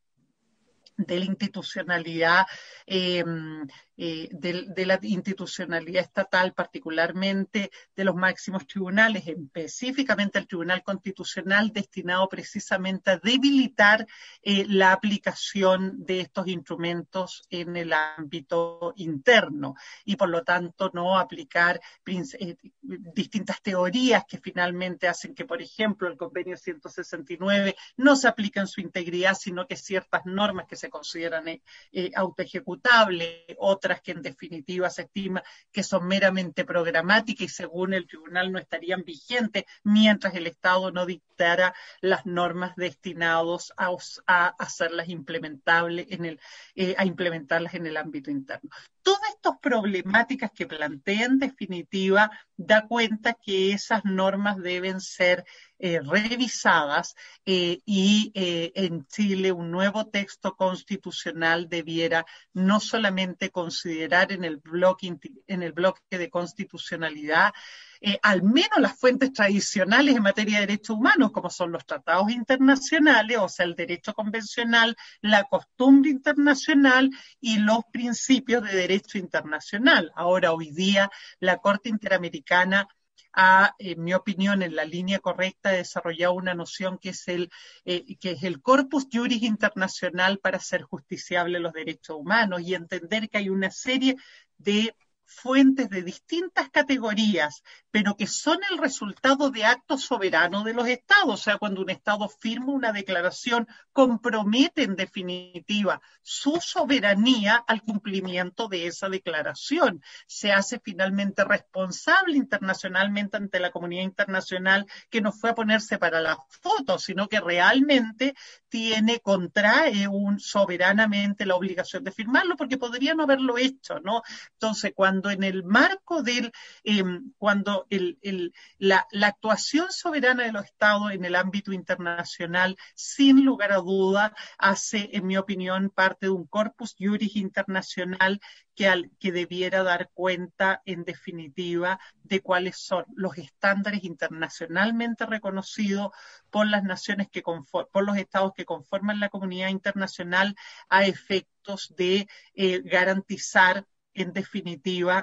de la institucionalidad, eh, eh, de, de la institucionalidad estatal, particularmente de los máximos tribunales, específicamente el Tribunal Constitucional, destinado precisamente a debilitar eh, la aplicación de estos instrumentos en el ámbito interno y por lo tanto no aplicar eh, distintas teorías que finalmente hacen que, por ejemplo, el convenio ciento sesenta y nueve no se aplique en su integridad, sino que ciertas normas que se consideran eh, eh, autoejecutables, otras que en definitiva se estima que son meramente programáticas y según el tribunal no estarían vigentes mientras el Estado no dictara las normas destinadas a, a hacerlas implementables en el, eh, a implementarlas en el ámbito interno. Todas estas problemáticas que plantea en definitiva da cuenta que esas normas deben ser eh, revisadas eh, y eh, en Chile un nuevo texto constitucional debiera no solamente considerar en el bloque, en el bloque de constitucionalidad Eh, al menos las fuentes tradicionales en materia de derechos humanos, como son los tratados internacionales, o sea, el derecho convencional, la costumbre internacional y los principios de derecho internacional. Ahora, hoy día, la Corte Interamericana ha, en mi opinión, en la línea correcta, desarrollado una noción que es el, eh, que es el corpus juris internacional para hacer justiciables los derechos humanos y entender que hay una serie de fuentes de distintas categorías, pero que son el resultado de actos soberanos de los estados. O sea, cuando un estado firma una declaración, compromete en definitiva su soberanía al cumplimiento de esa declaración. Se hace finalmente responsable internacionalmente ante la comunidad internacional que no fue a ponerse para la foto, sino que realmente tiene, contrae un, soberanamente la obligación de firmarlo, porque podría no haberlo hecho, ¿no? Entonces, cuando Cuando en el marco del, eh, cuando el, el, la, la actuación soberana de los estados en el ámbito internacional, sin lugar a duda, hace, en mi opinión, parte de un corpus juris internacional que, al, que debiera dar cuenta, en definitiva, de cuáles son los estándares internacionalmente reconocidos por las naciones que conform, por los estados que conforman la comunidad internacional a efectos de eh, garantizar en definitiva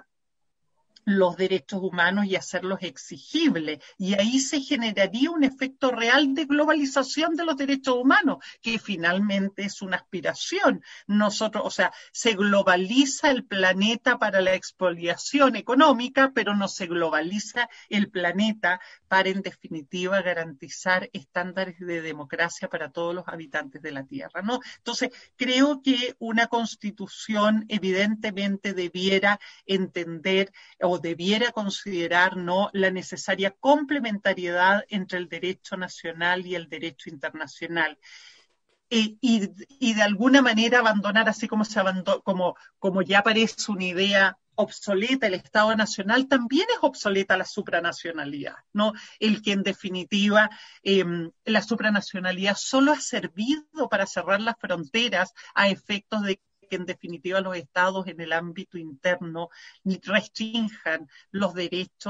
los derechos humanos y hacerlos exigibles. Y ahí se generaría un efecto real de globalización de los derechos humanos, que finalmente es una aspiración. Nosotros, o sea, se globaliza el planeta para la expoliación económica, pero no se globaliza el planeta para, en definitiva, garantizar estándares de democracia para todos los habitantes de la Tierra, ¿no? Entonces, creo que una constitución evidentemente debiera entender o debiera considerar, ¿no?, la necesaria complementariedad entre el derecho nacional y el derecho internacional. Y, y, y de alguna manera abandonar, así como, se abandonó, como, como ya parece una idea obsoleta, el Estado Nacional, también es obsoleta la supranacionalidad, ¿no? El que en definitiva eh, la supranacionalidad solo ha servido para cerrar las fronteras a efectos de que en definitiva los estados en el ámbito interno restrinjan los derechos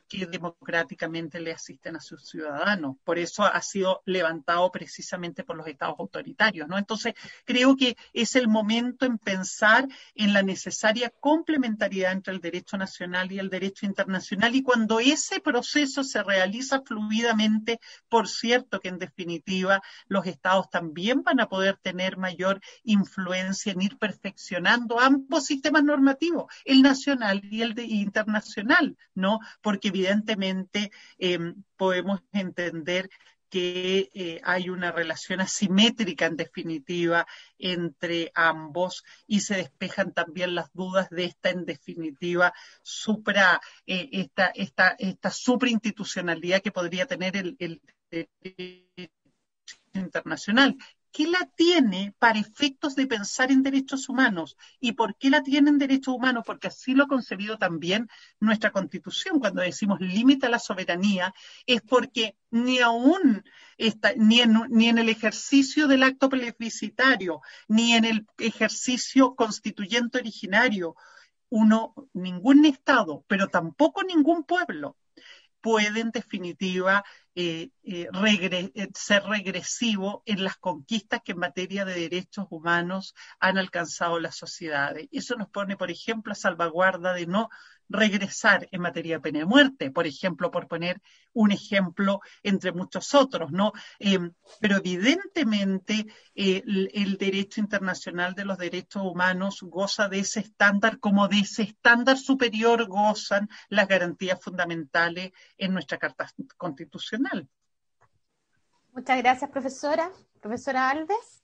que democráticamente le asisten a sus ciudadanos. Por eso ha sido levantado precisamente por los estados autoritarios, ¿no? Entonces, creo que es el momento en pensar en la necesaria complementariedad entre el derecho nacional y el derecho internacional, y cuando ese proceso se realiza fluidamente, por cierto que en definitiva los estados también van a poder tener mayor influencia en ir perfeccionando ambos sistemas normativos, el nacional y el de internacional, ¿no? Porque evidentemente eh, podemos entender que eh, hay una relación asimétrica en definitiva entre ambos y se despejan también las dudas de esta en definitiva supra, eh, esta, esta, esta superinstitucionalidad que podría tener el, el derecho internacional. ¿Qué la tiene para efectos de pensar en derechos humanos? ¿Y por qué la tiene en derechos humanos? Porque así lo ha concebido también nuestra Constitución. Cuando decimos límite a la soberanía, es porque ni aún está, ni, en, ni en el ejercicio del acto plebiscitario, ni en el ejercicio constituyente originario, uno, ningún Estado, pero tampoco ningún pueblo, puede en definitiva eh, eh, regre ser regresivo en las conquistas que en materia de derechos humanos han alcanzado las sociedades. Eso nos pone, por ejemplo, a salvaguarda de no regresar en materia de pena de muerte, por ejemplo, por poner un ejemplo entre muchos otros, ¿no? Eh, pero evidentemente eh, el, el derecho internacional de los derechos humanos goza de ese estándar, como de ese estándar superior gozan las garantías fundamentales en nuestra Carta Constitucional. Muchas gracias, profesora. Profesora Alves.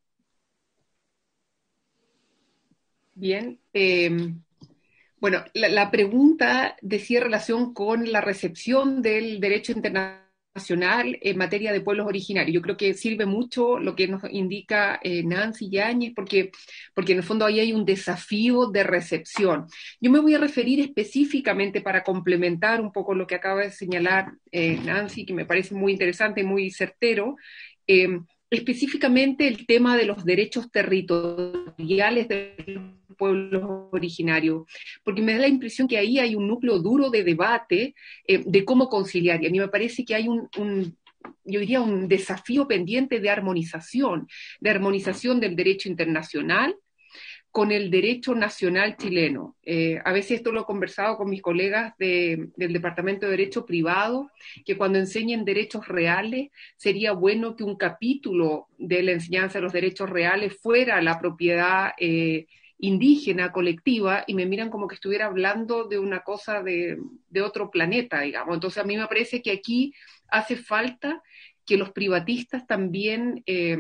Bien. Eh... Bueno, la, la pregunta decía relación con la recepción del derecho internacional en materia de pueblos originarios. Yo creo que sirve mucho lo que nos indica eh, Nancy Yáñez, porque, porque en el fondo ahí hay un desafío de recepción. Yo me voy a referir específicamente para complementar un poco lo que acaba de señalar eh, Nancy, que me parece muy interesante y muy certero, eh, específicamente el tema de los derechos territoriales de pueblos originarios, porque me da la impresión que ahí hay un núcleo duro de debate eh, de cómo conciliar, y a mí me parece que hay un, un, yo diría, un desafío pendiente de armonización, de armonización del derecho internacional con el derecho nacional chileno. Eh, a veces esto lo he conversado con mis colegas de, del Departamento de Derecho Privado, que cuando enseñen derechos reales, sería bueno que un capítulo de la enseñanza de los derechos reales fuera la propiedad eh, indígena, colectiva, y me miran como que estuviera hablando de una cosa de, de otro planeta, digamos. Entonces a mí me parece que aquí hace falta que los privatistas también eh,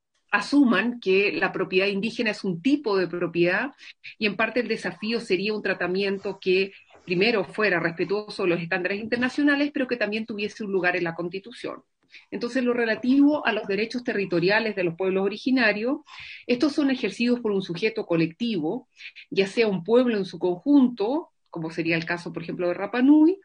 asuman que la propiedad indígena es un tipo de propiedad, y en parte el desafío sería un tratamiento que primero fuera respetuoso de los estándares internacionales, pero que también tuviese un lugar en la Constitución. Entonces, lo relativo a los derechos territoriales de los pueblos originarios, estos son ejercidos por un sujeto colectivo, ya sea un pueblo en su conjunto, como sería el caso, por ejemplo, de Rapa Nui,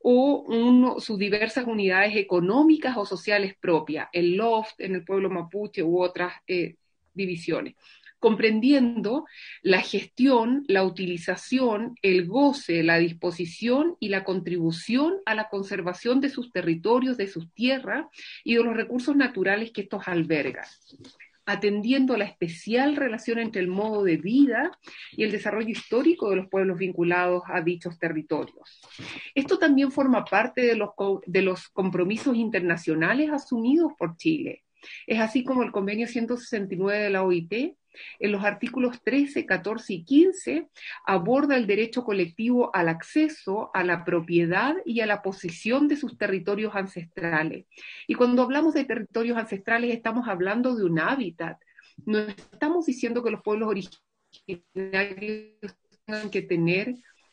o uno, sus diversas unidades económicas o sociales propias, el loft en el pueblo mapuche u otras eh, divisiones, comprendiendo la gestión, la utilización, el goce, la disposición y la contribución a la conservación de sus territorios, de sus tierras y de los recursos naturales que estos albergan, atendiendo a la especial relación entre el modo de vida y el desarrollo histórico de los pueblos vinculados a dichos territorios. Esto también forma parte de los, de los compromisos internacionales asumidos por Chile. Es así como el convenio ciento sesenta y nueve de la O I T, en los artículos trece, catorce y quince, aborda el derecho colectivo al acceso, a la propiedad y a la posesión de sus territorios ancestrales. Y cuando hablamos de territorios ancestrales estamos hablando de un hábitat. No estamos diciendo que los pueblos originarios tengan que tener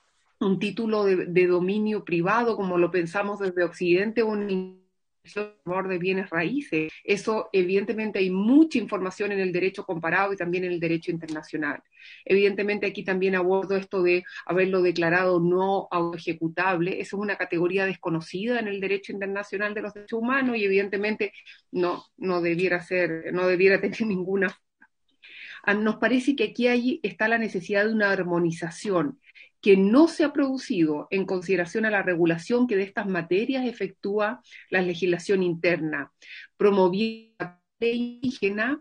un título de, de dominio privado como lo pensamos desde Occidente o un de bienes raíces. Eso, evidentemente, hay mucha información en el derecho comparado y también en el derecho internacional. Evidentemente, aquí también abordo esto de haberlo declarado no ejecutable. Eso es una categoría desconocida en el derecho internacional de los derechos humanos y, evidentemente, no, no debiera ser, no debiera tener ninguna. Nos parece que aquí hay, está la necesidad de una armonización, que no se ha producido en consideración a la regulación que de estas materias efectúa la legislación interna, promoviendo la ley indígena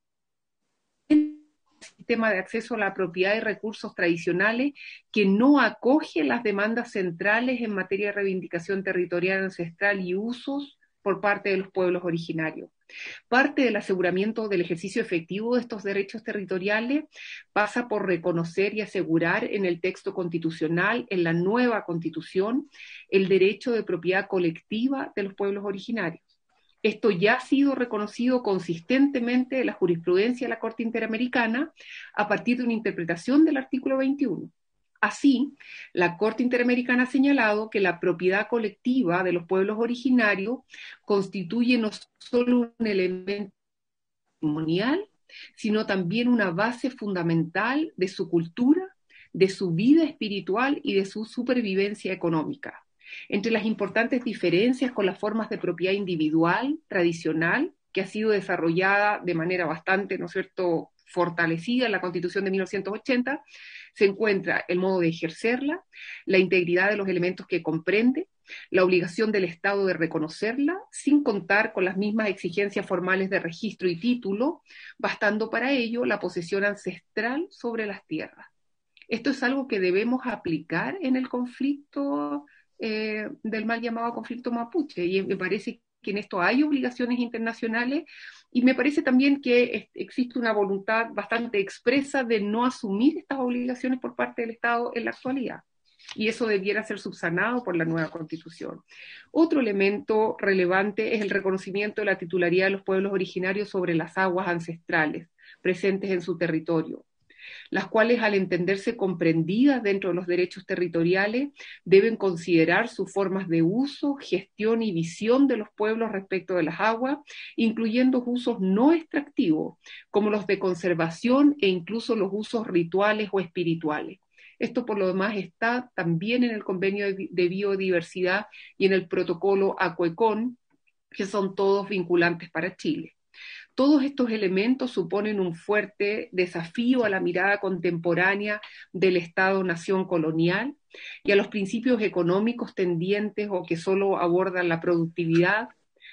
sistema de acceso a la propiedad y recursos tradicionales que no acoge las demandas centrales en materia de reivindicación territorial ancestral y usos por parte de los pueblos originarios. Parte del aseguramiento del ejercicio efectivo de estos derechos territoriales pasa por reconocer y asegurar en el texto constitucional, en la nueva Constitución, el derecho de propiedad colectiva de los pueblos originarios. Esto ya ha sido reconocido consistentemente en la jurisprudencia de la Corte Interamericana a partir de una interpretación del artículo veintiuno. Así, la Corte Interamericana ha señalado que la propiedad colectiva de los pueblos originarios constituye no solo un elemento patrimonial, sino también una base fundamental de su cultura, de su vida espiritual y de su supervivencia económica. Entre las importantes diferencias con las formas de propiedad individual, tradicional, que ha sido desarrollada de manera bastante, ¿no es cierto?, fortalecida en la Constitución de mil novecientos ochenta, se encuentra el modo de ejercerla, la integridad de los elementos que comprende, la obligación del Estado de reconocerla, sin contar con las mismas exigencias formales de registro y título, bastando para ello la posesión ancestral sobre las tierras. Esto es algo que debemos aplicar en el conflicto eh, del mal llamado conflicto mapuche, y me parece que en esto hay obligaciones internacionales, y me parece también que existe una voluntad bastante expresa de no asumir estas obligaciones por parte del Estado en la actualidad, y eso debiera ser subsanado por la nueva Constitución. Otro elemento relevante es el reconocimiento de la titularidad de los pueblos originarios sobre las aguas ancestrales presentes en su territorio, las cuales, al entenderse comprendidas dentro de los derechos territoriales, deben considerar sus formas de uso, gestión y visión de los pueblos respecto de las aguas, incluyendo usos no extractivos, como los de conservación e incluso los usos rituales o espirituales. Esto, por lo demás, está también en el Convenio de Biodiversidad y en el Protocolo Acuecón, que son todos vinculantes para Chile. Todos estos elementos suponen un fuerte desafío a la mirada contemporánea del Estado-nación colonial y a los principios económicos tendientes o que solo abordan la productividad,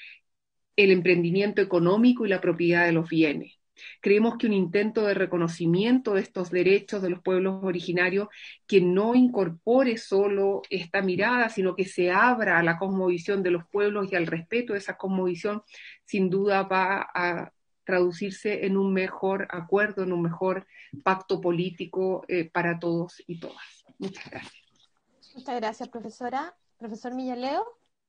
el emprendimiento económico y la propiedad de los bienes. Creemos que un intento de reconocimiento de estos derechos de los pueblos originarios que no incorpore solo esta mirada, sino que se abra a la cosmovisión de los pueblos y al respeto de esa cosmovisión, sin duda va a traducirse en un mejor acuerdo, en un mejor pacto político eh, para todos y todas. Muchas gracias. Muchas gracias, profesora. Profesor Millaleo.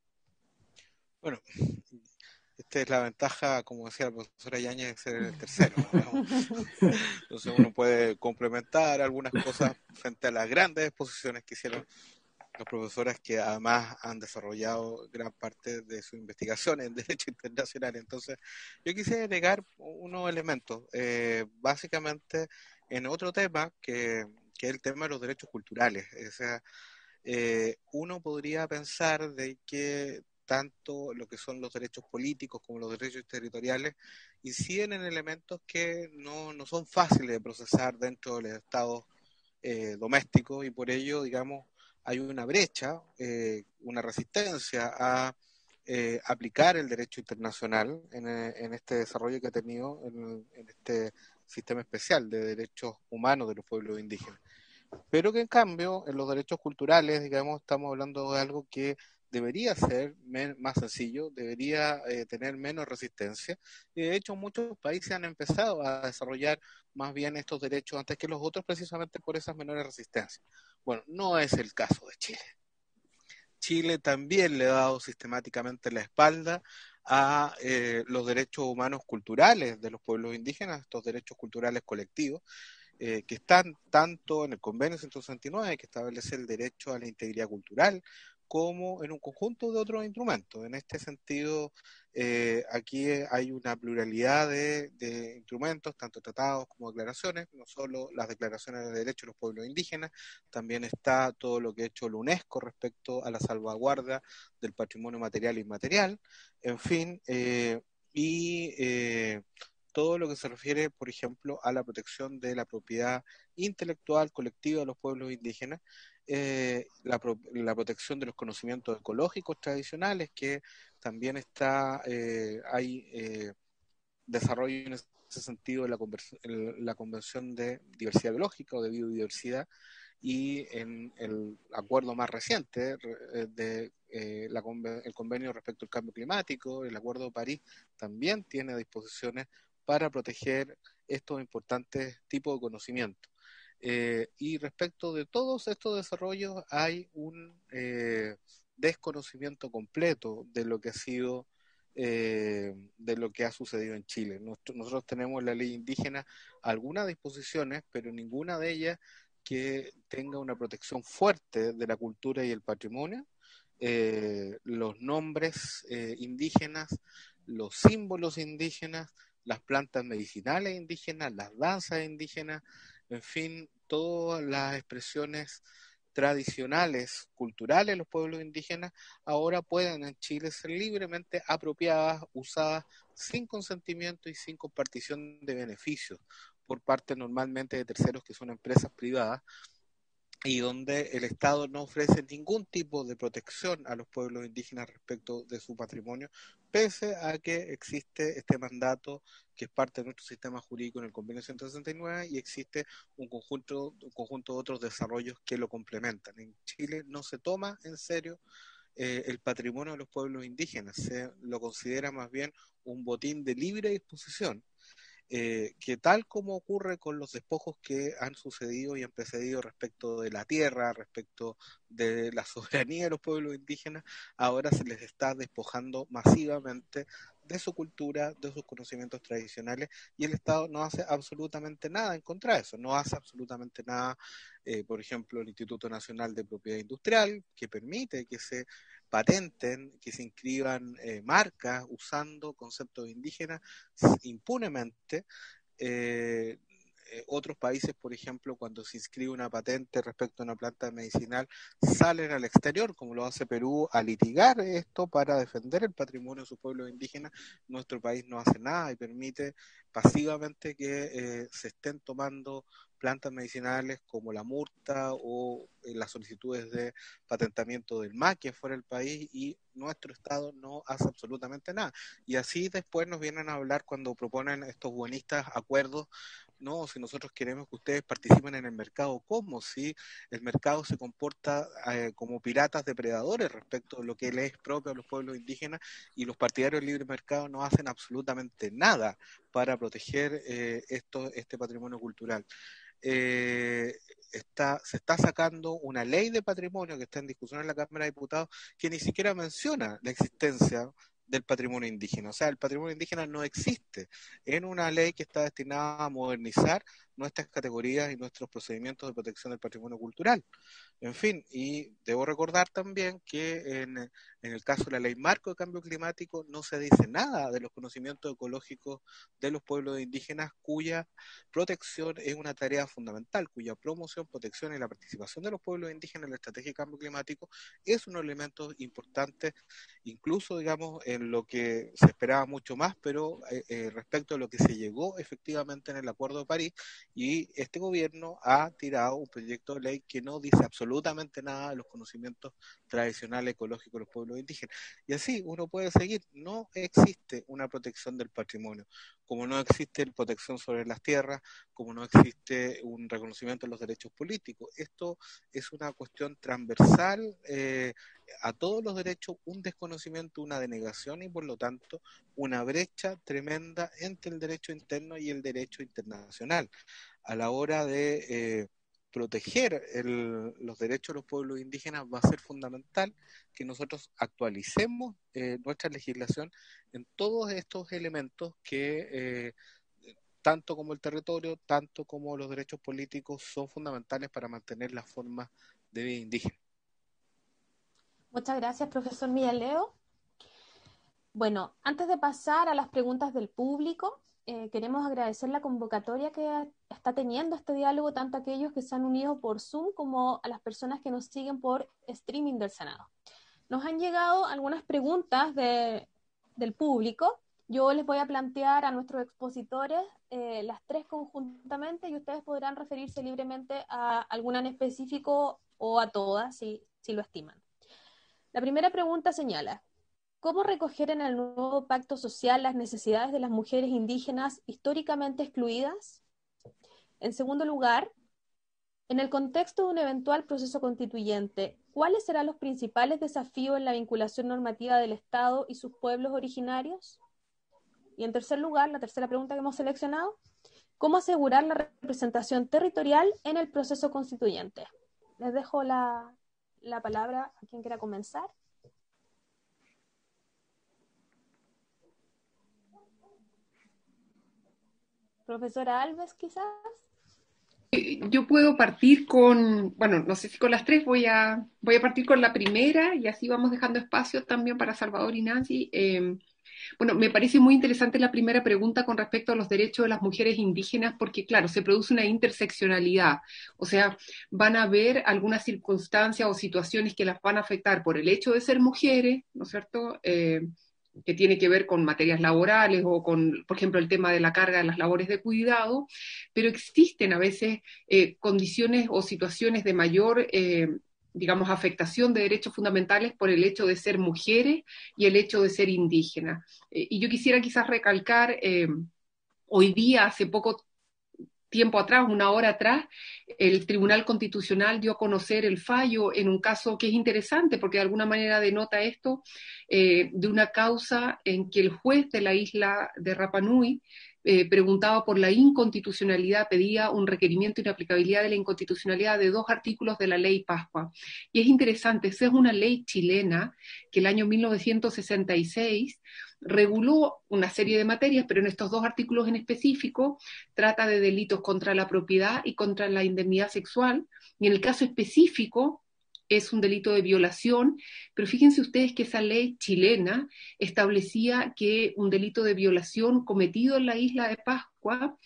Bueno, esta es la ventaja, como decía la profesora Yáñez, de ser el tercero, ¿no? Entonces uno puede complementar algunas cosas frente a las grandes exposiciones que hicieron los profesores, que además han desarrollado gran parte de su investigación en Derecho Internacional. Entonces yo quisiera agregar unos elementos, eh, básicamente en otro tema, que, que es el tema de los derechos culturales. O sea, eh, uno podría pensar de que tanto lo que son los derechos políticos como los derechos territoriales inciden en elementos que no, no son fáciles de procesar dentro del Estado eh, doméstico, y por ello, digamos, hay una brecha, eh, una resistencia a eh, aplicar el derecho internacional en, en este desarrollo que ha tenido en, en este sistema especial de derechos humanos de los pueblos indígenas. Pero que en cambio, en los derechos culturales, digamos, estamos hablando de algo que debería ser más sencillo, debería eh, tener menos resistencia, y de hecho muchos países han empezado a desarrollar más bien estos derechos antes que los otros, precisamente por esas menores resistencias. Bueno, no es el caso de Chile. Chile también le ha dado sistemáticamente la espalda a eh, los derechos humanos culturales de los pueblos indígenas, estos derechos culturales colectivos, Eh, que están tanto en el Convenio ciento sesenta y nueve, que establece el derecho a la integridad cultural, como en un conjunto de otros instrumentos. En este sentido, eh, aquí hay una pluralidad de, de instrumentos, tanto tratados como declaraciones, no solo las declaraciones de derechos de los pueblos indígenas, también está todo lo que ha hecho la UNESCO respecto a la salvaguarda del patrimonio material e inmaterial, en fin, eh, y eh, todo lo que se refiere, por ejemplo, a la protección de la propiedad intelectual colectiva de los pueblos indígenas, eh, la, pro, la protección de los conocimientos ecológicos tradicionales, que también está, eh, hay eh, desarrollo en ese sentido en la, en la Convención de Diversidad Biológica o de Biodiversidad, y en el acuerdo más reciente de eh, la, el convenio respecto al cambio climático, el Acuerdo de París, también tiene disposiciones para proteger estos importantes tipos de conocimiento. Eh, y respecto de todos estos desarrollos hay un eh, desconocimiento completo de lo que ha sido eh, de lo que ha sucedido en Chile. Nosotros, nosotros tenemos en la ley indígena algunas disposiciones, pero ninguna de ellas que tenga una protección fuerte de la cultura y el patrimonio. Eh, los nombres eh, indígenas, los símbolos indígenas, las plantas medicinales indígenas, las danzas indígenas, en fin, todas las expresiones tradicionales, culturales de los pueblos indígenas, ahora pueden en Chile ser libremente apropiadas, usadas sin consentimiento y sin compartición de beneficios por parte normalmente de terceros que son empresas privadas, y donde el Estado no ofrece ningún tipo de protección a los pueblos indígenas respecto de su patrimonio, pese a que existe este mandato que es parte de nuestro sistema jurídico en el Convenio ciento sesenta y nueve, y existe un conjunto, un conjunto de otros desarrollos que lo complementan. En Chile no se toma en serio eh, el patrimonio de los pueblos indígenas, se lo considera más bien un botín de libre disposición. Eh, que tal como ocurre con los despojos que han sucedido y han precedido respecto de la tierra, respecto de la soberanía de los pueblos indígenas, ahora se les está despojando masivamente de su cultura, de sus conocimientos tradicionales, y el Estado no hace absolutamente nada en contra de eso, no hace absolutamente nada, eh, por ejemplo, el Instituto Nacional de Propiedad Industrial, que permite que se patenten, que se inscriban eh, marcas usando conceptos indígenas impunemente. Eh, eh, otros países, por ejemplo, cuando se inscribe una patente respecto a una planta medicinal, salen al exterior, como lo hace Perú, a litigar esto para defender el patrimonio de sus pueblos indígenas. Nuestro país no hace nada y permite pasivamente que eh, se estén tomando plantas medicinales como la murta o eh, las solicitudes de patentamiento del maquia fuera del país, y nuestro Estado no hace absolutamente nada. Y así después nos vienen a hablar cuando proponen estos buenistas acuerdos. No, si nosotros queremos que ustedes participen en el mercado, ¿cómo? Si el mercado se comporta eh, como piratas depredadores respecto a lo que les es propio a los pueblos indígenas, y los partidarios del libre mercado no hacen absolutamente nada para proteger eh, esto, este patrimonio cultural. Eh, está, se está sacando una ley de patrimonio que está en discusión en la Cámara de Diputados, que ni siquiera menciona la existencia del patrimonio indígena. O sea, el patrimonio indígena no existe en una ley que está destinada a modernizar nuestras categorías y nuestros procedimientos de protección del patrimonio cultural. En fin, y debo recordar también que en, en el caso de la ley marco de cambio climático no se dice nada de los conocimientos ecológicos de los pueblos indígenas, cuya protección es una tarea fundamental, cuya promoción, protección y la participación de los pueblos indígenas en la estrategia de cambio climático es unos elementos importantes, incluso, digamos, en lo que se esperaba mucho más, pero eh, eh, respecto a lo que se llegó efectivamente en el Acuerdo de París. Y este gobierno ha tirado un proyecto de ley que no dice absolutamente nada de los conocimientos tradicionales ecológicos de los pueblos indígenas. Y así uno puede seguir. No existe una protección del patrimonio, como no existe protección sobre las tierras, como no existe un reconocimiento de los derechos políticos. Esto es una cuestión transversal eh, a todos los derechos, un desconocimiento, una denegación y por lo tanto una brecha tremenda entre el derecho interno y el derecho internacional. A la hora de eh, proteger el, los derechos de los pueblos indígenas, va a ser fundamental que nosotros actualicemos eh, nuestra legislación en todos estos elementos que eh, tanto como el territorio, tanto como los derechos políticos son fundamentales para mantener las formas de vida indígena. Muchas gracias, profesor Millaleo. Bueno, antes de pasar a las preguntas del público, eh, queremos agradecer la convocatoria que está teniendo este diálogo, tanto a aquellos que se han unido por Zoom como a las personas que nos siguen por streaming del Senado. Nos han llegado algunas preguntas de, del público. Yo les voy a plantear a nuestros expositores eh, las tres conjuntamente, y ustedes podrán referirse libremente a alguna en específico o a todas, si, si lo estiman. La primera pregunta señala: ¿cómo recoger en el nuevo pacto social las necesidades de las mujeres indígenas históricamente excluidas? En segundo lugar, en el contexto de un eventual proceso constituyente, ¿cuáles serán los principales desafíos en la vinculación normativa del Estado y sus pueblos originarios? Y en tercer lugar, la tercera pregunta que hemos seleccionado: ¿cómo asegurar la representación territorial en el proceso constituyente? Les dejo la, la palabra a quien quiera comenzar. Profesora Alves, quizás. Yo puedo partir con, bueno, no sé si con las tres, voy a, voy a partir con la primera y así vamos dejando espacio también para Salvador y Nancy. Eh, bueno, me parece muy interesante la primera pregunta con respecto a los derechos de las mujeres indígenas porque, claro, se produce una interseccionalidad, o sea, van a haber algunas circunstancias o situaciones que las van a afectar por el hecho de ser mujeres, ¿no es cierto?, eh, que tiene que ver con materias laborales o con, por ejemplo, el tema de la carga de las labores de cuidado, pero existen a veces eh, condiciones o situaciones de mayor, eh, digamos, afectación de derechos fundamentales por el hecho de ser mujeres y el hecho de ser indígenas. Eh, y yo quisiera quizás recalcar, eh, hoy día, hace poco tiempo atrás, una hora atrás, el Tribunal Constitucional dio a conocer el fallo en un caso que es interesante porque de alguna manera denota esto, eh, de una causa en que el juez de la isla de Rapa Nui eh, preguntaba por la inconstitucionalidad, pedía un requerimiento de inaplicabilidad de la inconstitucionalidad de dos artículos de la ley Pascua. Y es interesante, esa es una ley chilena que el año mil novecientos sesenta y seis reguló una serie de materias, pero en estos dos artículos en específico trata de delitos contra la propiedad y contra la indemnidad sexual, y en el caso específico es un delito de violación, pero fíjense ustedes que esa ley chilena establecía que un delito de violación cometido en la isla de Pascua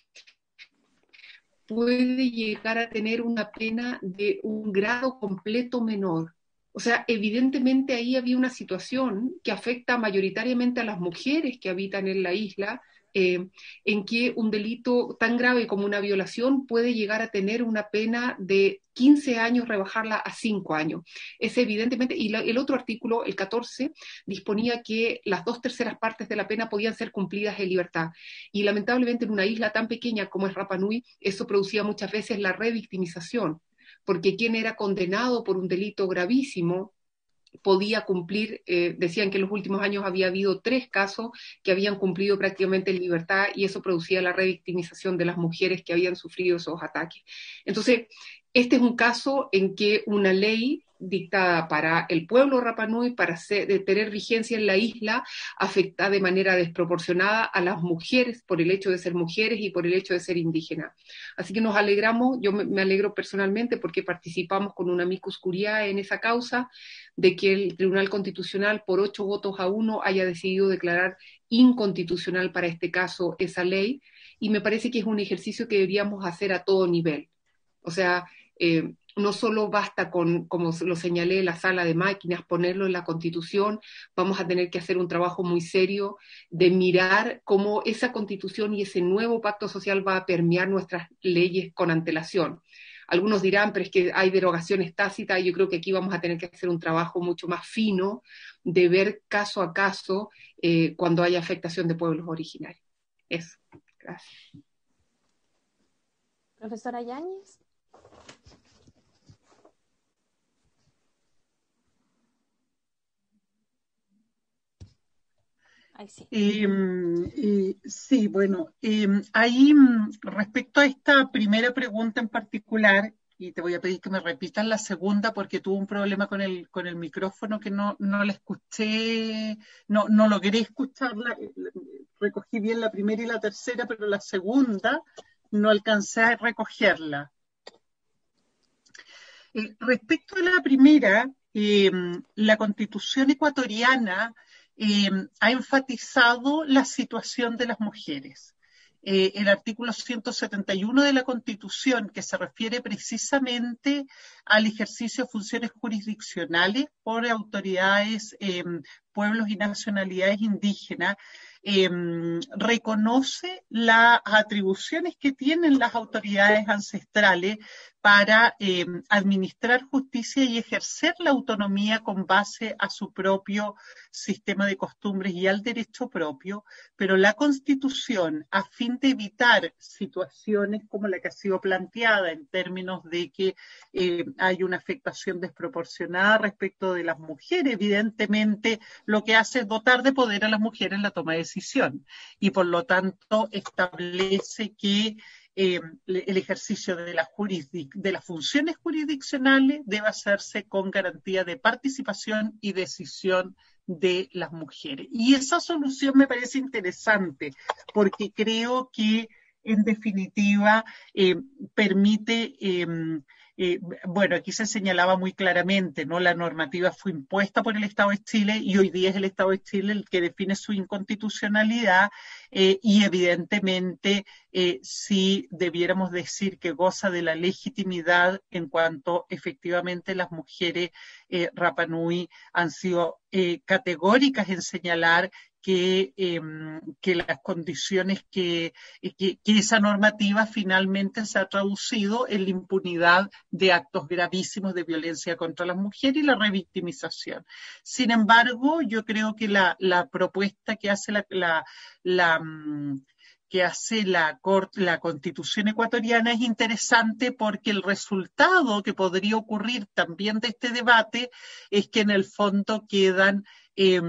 puede llegar a tener una pena de un grado completo menor. O sea, evidentemente ahí había una situación que afecta mayoritariamente a las mujeres que habitan en la isla, eh, en que un delito tan grave como una violación puede llegar a tener una pena de quince años, rebajarla a cinco años. Es evidentemente, y la, el otro artículo, el catorce, disponía que las dos terceras partes de la pena podían ser cumplidas en libertad. Y lamentablemente en una isla tan pequeña como es Rapa Nui, eso producía muchas veces la revictimización, porque quien era condenado por un delito gravísimo podía cumplir, eh, decían que en los últimos años había habido tres casos que habían cumplido prácticamente en libertad y eso producía la revictimización de las mujeres que habían sufrido esos ataques. Entonces, este es un caso en que una ley dictada para el pueblo Rapa Nui, para ser, de tener vigencia en la isla, afecta de manera desproporcionada a las mujeres por el hecho de ser mujeres y por el hecho de ser indígenas. Así que nos alegramos, yo me, me alegro personalmente porque participamos con una amicus curiae en esa causa, de que el Tribunal Constitucional por ocho votos a uno haya decidido declarar inconstitucional para este caso esa ley, y me parece que es un ejercicio que deberíamos hacer a todo nivel. O sea, eh, no solo basta con, como lo señalé, la sala de máquinas, ponerlo en la Constitución, vamos a tener que hacer un trabajo muy serio de mirar cómo esa Constitución y ese nuevo pacto social va a permear nuestras leyes con antelación. Algunos dirán, pero es que hay derogaciones tácitas, y yo creo que aquí vamos a tener que hacer un trabajo mucho más fino de ver caso a caso eh, cuando haya afectación de pueblos originarios. Eso, gracias. Profesora Yáñez. Ahí sí. Eh, eh, sí, bueno, eh, ahí respecto a esta primera pregunta en particular, y te voy a pedir que me repitas la segunda porque tuve un problema con el, con el micrófono que no, no la escuché, no, no logré escucharla, recogí bien la primera y la tercera, pero la segunda no alcancé a recogerla. Eh, respecto a la primera, eh, la Constitución ecuatoriana Eh, ha enfatizado la situación de las mujeres. Eh, el artículo ciento setenta y uno de la Constitución, que se refiere precisamente al ejercicio de funciones jurisdiccionales por autoridades eh, pueblos y nacionalidades indígenas eh, reconoce las atribuciones que tienen las autoridades ancestrales para eh, administrar justicia y ejercer la autonomía con base a su propio sistema de costumbres y al derecho propio, pero la Constitución, a fin de evitar situaciones como la que ha sido planteada en términos de que eh, hay una afectación desproporcionada respecto de las mujeres, evidentemente lo que hace es dotar de poder a las mujeres en la toma de decisión y por lo tanto establece que Eh, el ejercicio de, la jurisdic de las funciones jurisdiccionales debe hacerse con garantía de participación y decisión de las mujeres. Y esa solución me parece interesante porque creo que en definitiva eh, permite, eh, eh, bueno, aquí se señalaba muy claramente, ¿no? La normativa fue impuesta por el Estado de Chile y hoy día es el Estado de Chile el que define su inconstitucionalidad eh, y evidentemente eh, sí debiéramos decir que goza de la legitimidad en cuanto efectivamente las mujeres eh, Rapa Nui han sido eh, categóricas en señalar Que, eh, que las condiciones que, que, que esa normativa finalmente se ha traducido en la impunidad de actos gravísimos de violencia contra las mujeres y la revictimización. Sin embargo, yo creo que la, la propuesta que hace la, la, la que hace la, la Constitución ecuatoriana es interesante porque el resultado que podría ocurrir también de este debate es que en el fondo quedan eh,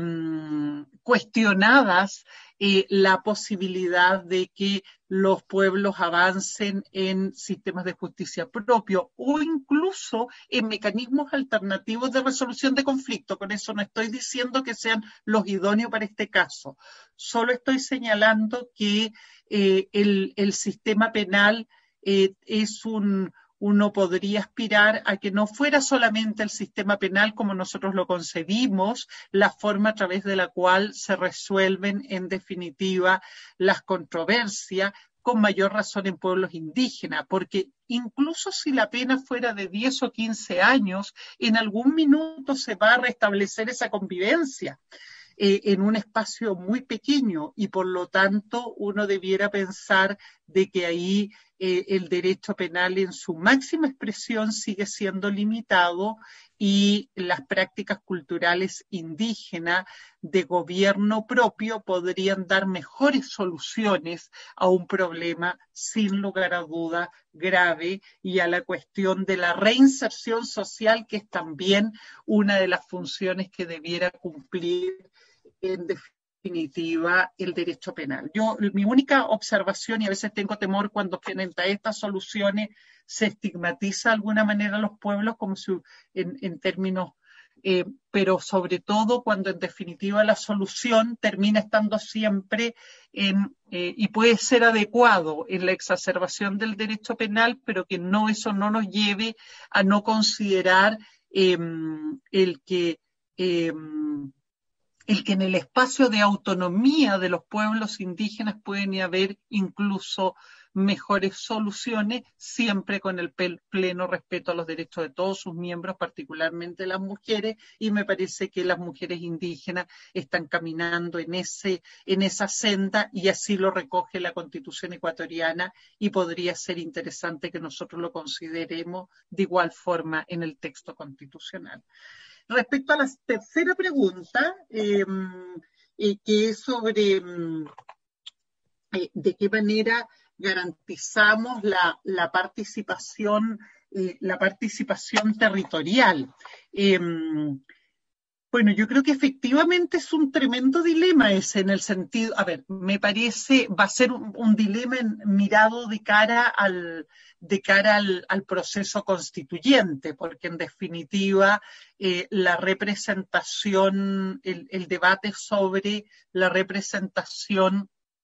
cuestionadas eh, la posibilidad de que los pueblos avancen en sistemas de justicia propio o incluso en mecanismos alternativos de resolución de conflictos. Con eso no estoy diciendo que sean los idóneos para este caso. Solo estoy señalando que eh, el, el sistema penal eh, es un... Uno podría aspirar a que no fuera solamente el sistema penal como nosotros lo concebimos, la forma a través de la cual se resuelven en definitiva las controversias, con mayor razón en pueblos indígenas, porque incluso si la pena fuera de diez o quince años, en algún minuto se va a restablecer esa convivencia eh, en un espacio muy pequeño y por lo tanto uno debiera pensar de que ahí eh, el derecho penal en su máxima expresión sigue siendo limitado y las prácticas culturales indígenas de gobierno propio podrían dar mejores soluciones a un problema sin lugar a duda grave y a la cuestión de la reinserción social, que es también una de las funciones que debiera cumplir en definitiva el derecho penal. Yo, mi única observación, y a veces tengo temor cuando frente a estas soluciones se estigmatiza de alguna manera a los pueblos como si en, en términos, eh, pero sobre todo cuando en definitiva la solución termina estando siempre en, eh, y puede ser adecuado en la exacerbación del derecho penal, pero que no eso no nos lleve a no considerar eh, el que eh, el que en el espacio de autonomía de los pueblos indígenas pueden haber incluso mejores soluciones, siempre con el pleno respeto a los derechos de todos sus miembros, particularmente las mujeres, y me parece que las mujeres indígenas están caminando en, ese, en esa senda y así lo recoge la Constitución ecuatoriana y podría ser interesante que nosotros lo consideremos de igual forma en el texto constitucional. Respecto a la tercera pregunta, eh, eh, que es sobre eh, de qué manera garantizamos la, la participación, eh, la participación territorial. Eh, Bueno, yo creo que efectivamente es un tremendo dilema ese en el sentido, a ver, me parece, va a ser un, un dilema en, mirado de cara al, de cara al, al proceso constituyente, porque en definitiva eh, la representación, el, el debate sobre la representación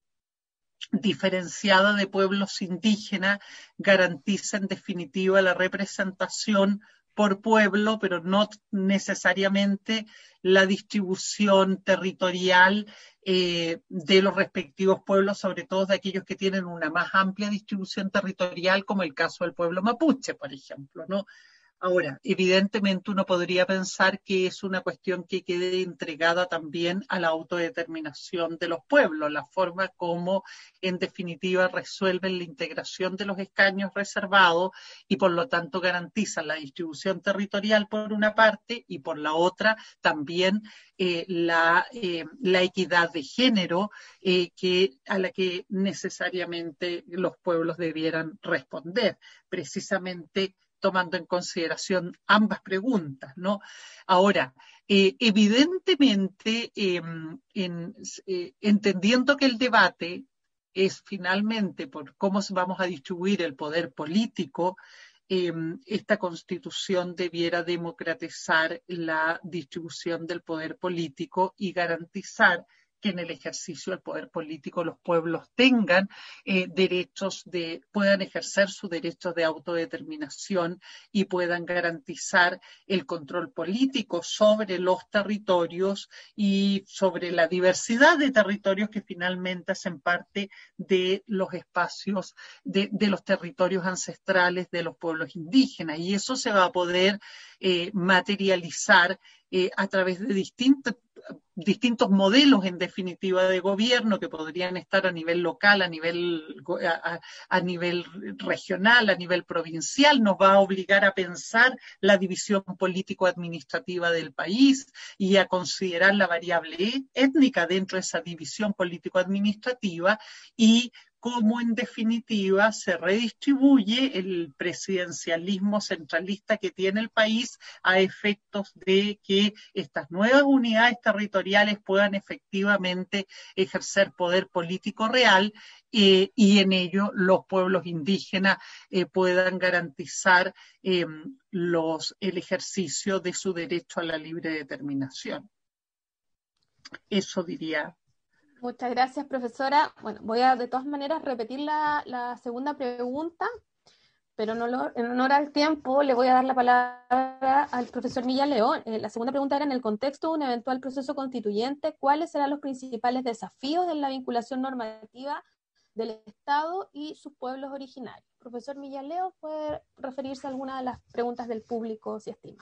diferenciada de pueblos indígenas garantiza en definitiva la representación por pueblo, pero no necesariamente la distribución territorial eh, de los respectivos pueblos, sobre todo de aquellos que tienen una más amplia distribución territorial, como el caso del pueblo mapuche, por ejemplo, ¿no? Ahora, evidentemente uno podría pensar que es una cuestión que quede entregada también a la autodeterminación de los pueblos, la forma como en definitiva resuelven la integración de los escaños reservados y por lo tanto garantizan la distribución territorial por una parte y por la otra también eh, la, eh, la equidad de género eh, que, a la que necesariamente los pueblos debieran responder, precisamente tomando en consideración ambas preguntas, ¿no? Ahora, eh, evidentemente, eh, en, eh, entendiendo que el debate es finalmente por cómo vamos a distribuir el poder político, eh, esta constitución debiera democratizar la distribución del poder político y garantizar que en el ejercicio del poder político los pueblos tengan eh, derechos de, puedan ejercer su derecho de autodeterminación y puedan garantizar el control político sobre los territorios y sobre la diversidad de territorios que finalmente hacen parte de los espacios, de, de los territorios ancestrales de los pueblos indígenas. Y eso se va a poder eh, materializar eh, a través de distintos distintos modelos en definitiva de gobierno que podrían estar a nivel local, a nivel, a, a nivel regional, a nivel provincial, nos va a obligar a pensar la división político-administrativa del país y a considerar la variable étnica dentro de esa división político-administrativa y cómo en definitiva se redistribuye el presidencialismo centralista que tiene el país a efectos de que estas nuevas unidades territoriales puedan efectivamente ejercer poder político real eh, y en ello los pueblos indígenas eh, puedan garantizar eh, los, el ejercicio de su derecho a la libre determinación. Eso diría. Muchas gracias, profesora. Bueno, voy a de todas maneras repetir la, la segunda pregunta, pero en honor, en honor al tiempo le voy a dar la palabra al profesor Milla León. Eh, la segunda pregunta era, en el contexto de un eventual proceso constituyente, ¿cuáles serán los principales desafíos en la vinculación normativa del Estado y sus pueblos originarios? Profesor Milla León, ¿puede referirse a alguna de las preguntas del público, si estima?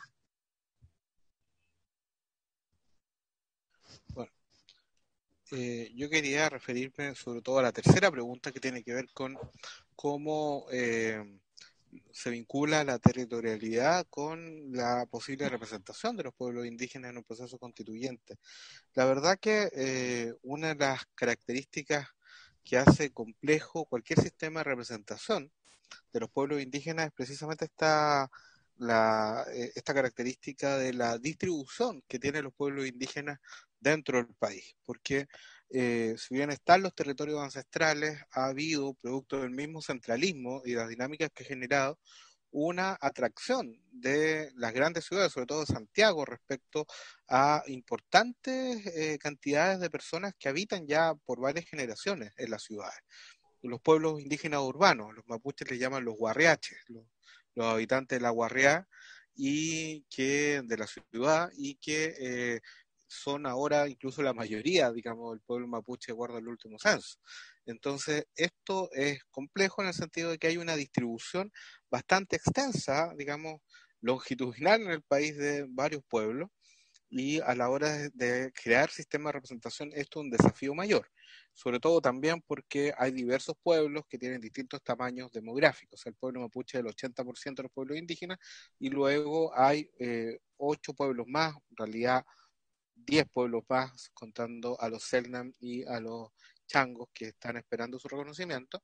Bueno. Eh, yo quería referirme sobre todo a la tercera pregunta que tiene que ver con cómo eh, se vincula la territorialidad con la posible representación de los pueblos indígenas en un proceso constituyente. La verdad que eh, una de las características que hace complejo cualquier sistema de representación de los pueblos indígenas es precisamente esta, la, esta característica de la distribución que tienen los pueblos indígenas dentro del país, porque eh, si bien están los territorios ancestrales, ha habido, producto del mismo centralismo y las dinámicas que ha generado, una atracción de las grandes ciudades, sobre todo de Santiago, respecto a importantes eh, cantidades de personas que habitan ya por varias generaciones en las ciudades. Los pueblos indígenas urbanos, los mapuches les llaman los guarriaches, los, los habitantes de la guarriá y que de la ciudad y que eh, son ahora incluso la mayoría, digamos, del pueblo mapuche guarda el último censo. Entonces, esto es complejo en el sentido de que hay una distribución bastante extensa, digamos, longitudinal en el país de varios pueblos, y a la hora de, de crear sistemas de representación esto es un desafío mayor, sobre todo también porque hay diversos pueblos que tienen distintos tamaños demográficos. O sea, el pueblo mapuche es el ochenta por ciento de los pueblos indígenas y luego hay eh, ocho pueblos más, en realidad diez pueblos más, contando a los Selknam y a los Changos que están esperando su reconocimiento,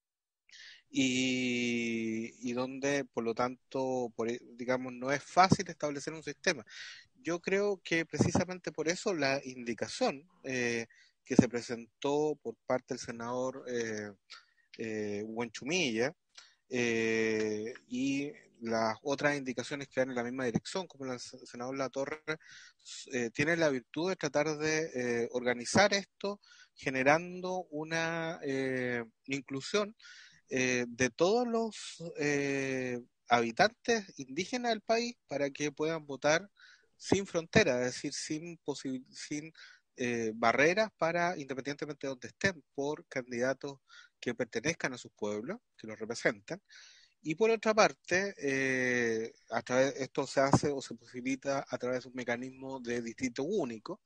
y, y donde, por lo tanto, por, digamos, no es fácil establecer un sistema. Yo creo que precisamente por eso la indicación eh, que se presentó por parte del senador eh, eh, Huenchumilla eh, y las otras indicaciones que van en la misma dirección, como el senador Latorre, eh, tienen la virtud de tratar de eh, organizar esto, generando una eh, inclusión eh, de todos los eh, habitantes indígenas del país para que puedan votar sin frontera, es decir, sin, sin eh, barreras para, independientemente de donde estén, por candidatos que pertenezcan a sus pueblos, que los representan, Y por otra parte, eh, a través, esto se hace o se posibilita a través de un mecanismo de distrito único.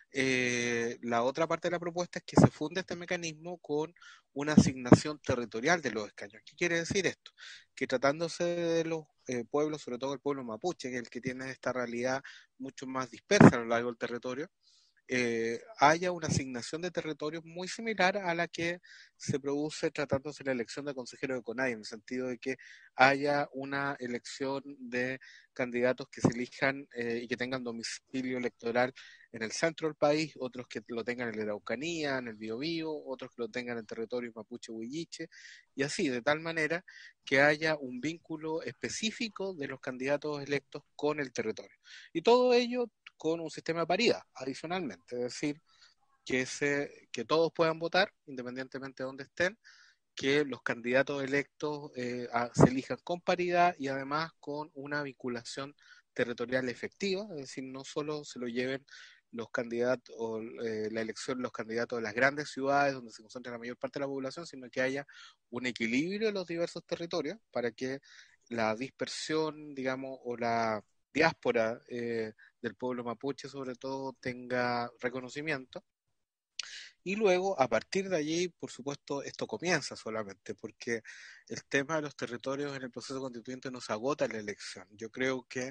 Eh, la otra parte de la propuesta es que se funde este mecanismo con una asignación territorial de los escaños. ¿Qué quiere decir esto? Que tratándose de los eh, pueblos, sobre todo el pueblo mapuche, que es el que tiene esta realidad mucho más dispersa a lo largo del territorio, eh, haya una asignación de territorios muy similar a la que se produce tratándose de la elección de consejeros de CONADI, en el sentido de que haya una elección de candidatos que se elijan eh, y que tengan domicilio electoral en el centro del país, otros que lo tengan en la Araucanía, en el Biobío, otros que lo tengan en territorios mapuche huilliche, y así, de tal manera que haya un vínculo específico de los candidatos electos con el territorio. Y todo ello con un sistema de paridad, adicionalmente, es decir, que, se, que todos puedan votar, independientemente de dónde estén, que los candidatos electos eh, a, se elijan con paridad y además con una vinculación territorial efectiva, es decir, no solo se lo lleven los candidatos o eh, la elección los candidatos de las grandes ciudades donde se concentra la mayor parte de la población, sino que haya un equilibrio en los diversos territorios para que la dispersión, digamos, o la diáspora eh, del pueblo mapuche sobre todo tenga reconocimiento. Y luego, a partir de allí, por supuesto, esto comienza solamente, porque el tema de los territorios en el proceso constituyente no se agota en la elección. Yo creo que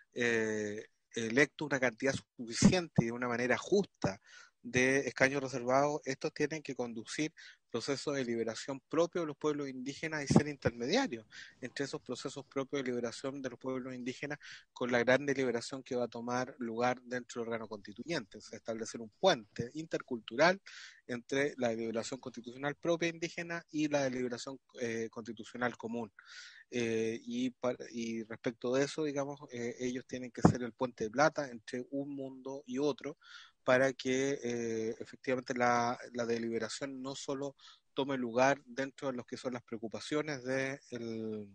eh, electo una cantidad suficiente y de una manera justa de escaños reservados, estos tienen que conducir procesos de liberación propios de los pueblos indígenas y ser intermediarios entre esos procesos propios de liberación de los pueblos indígenas con la gran deliberación que va a tomar lugar dentro del órgano constituyente, o sea, establecer un puente intercultural entre la deliberación constitucional propia indígena y la deliberación eh, constitucional común. Eh, y, para, y respecto de eso, digamos, eh, ellos tienen que ser el puente de plata entre un mundo y otro para que eh, efectivamente la, la deliberación no solo tome lugar dentro de lo que son las preocupaciones del de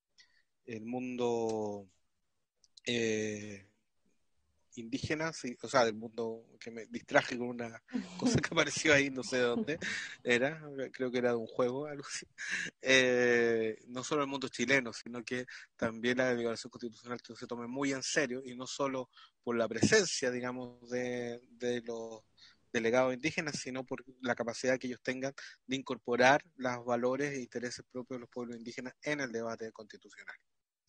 el mundo eh, indígena, sí, o sea, del mundo, que me distraje con una cosa que apareció ahí, no sé de dónde era, creo que era de un juego, algo así. Eh, no solo el mundo chileno, sino que también la deliberación constitucional que se tome muy en serio, y no solo por la presencia, digamos, de, de los delegados indígenas, sino por la capacidad que ellos tengan de incorporar los valores e intereses propios de los pueblos indígenas en el debate constitucional.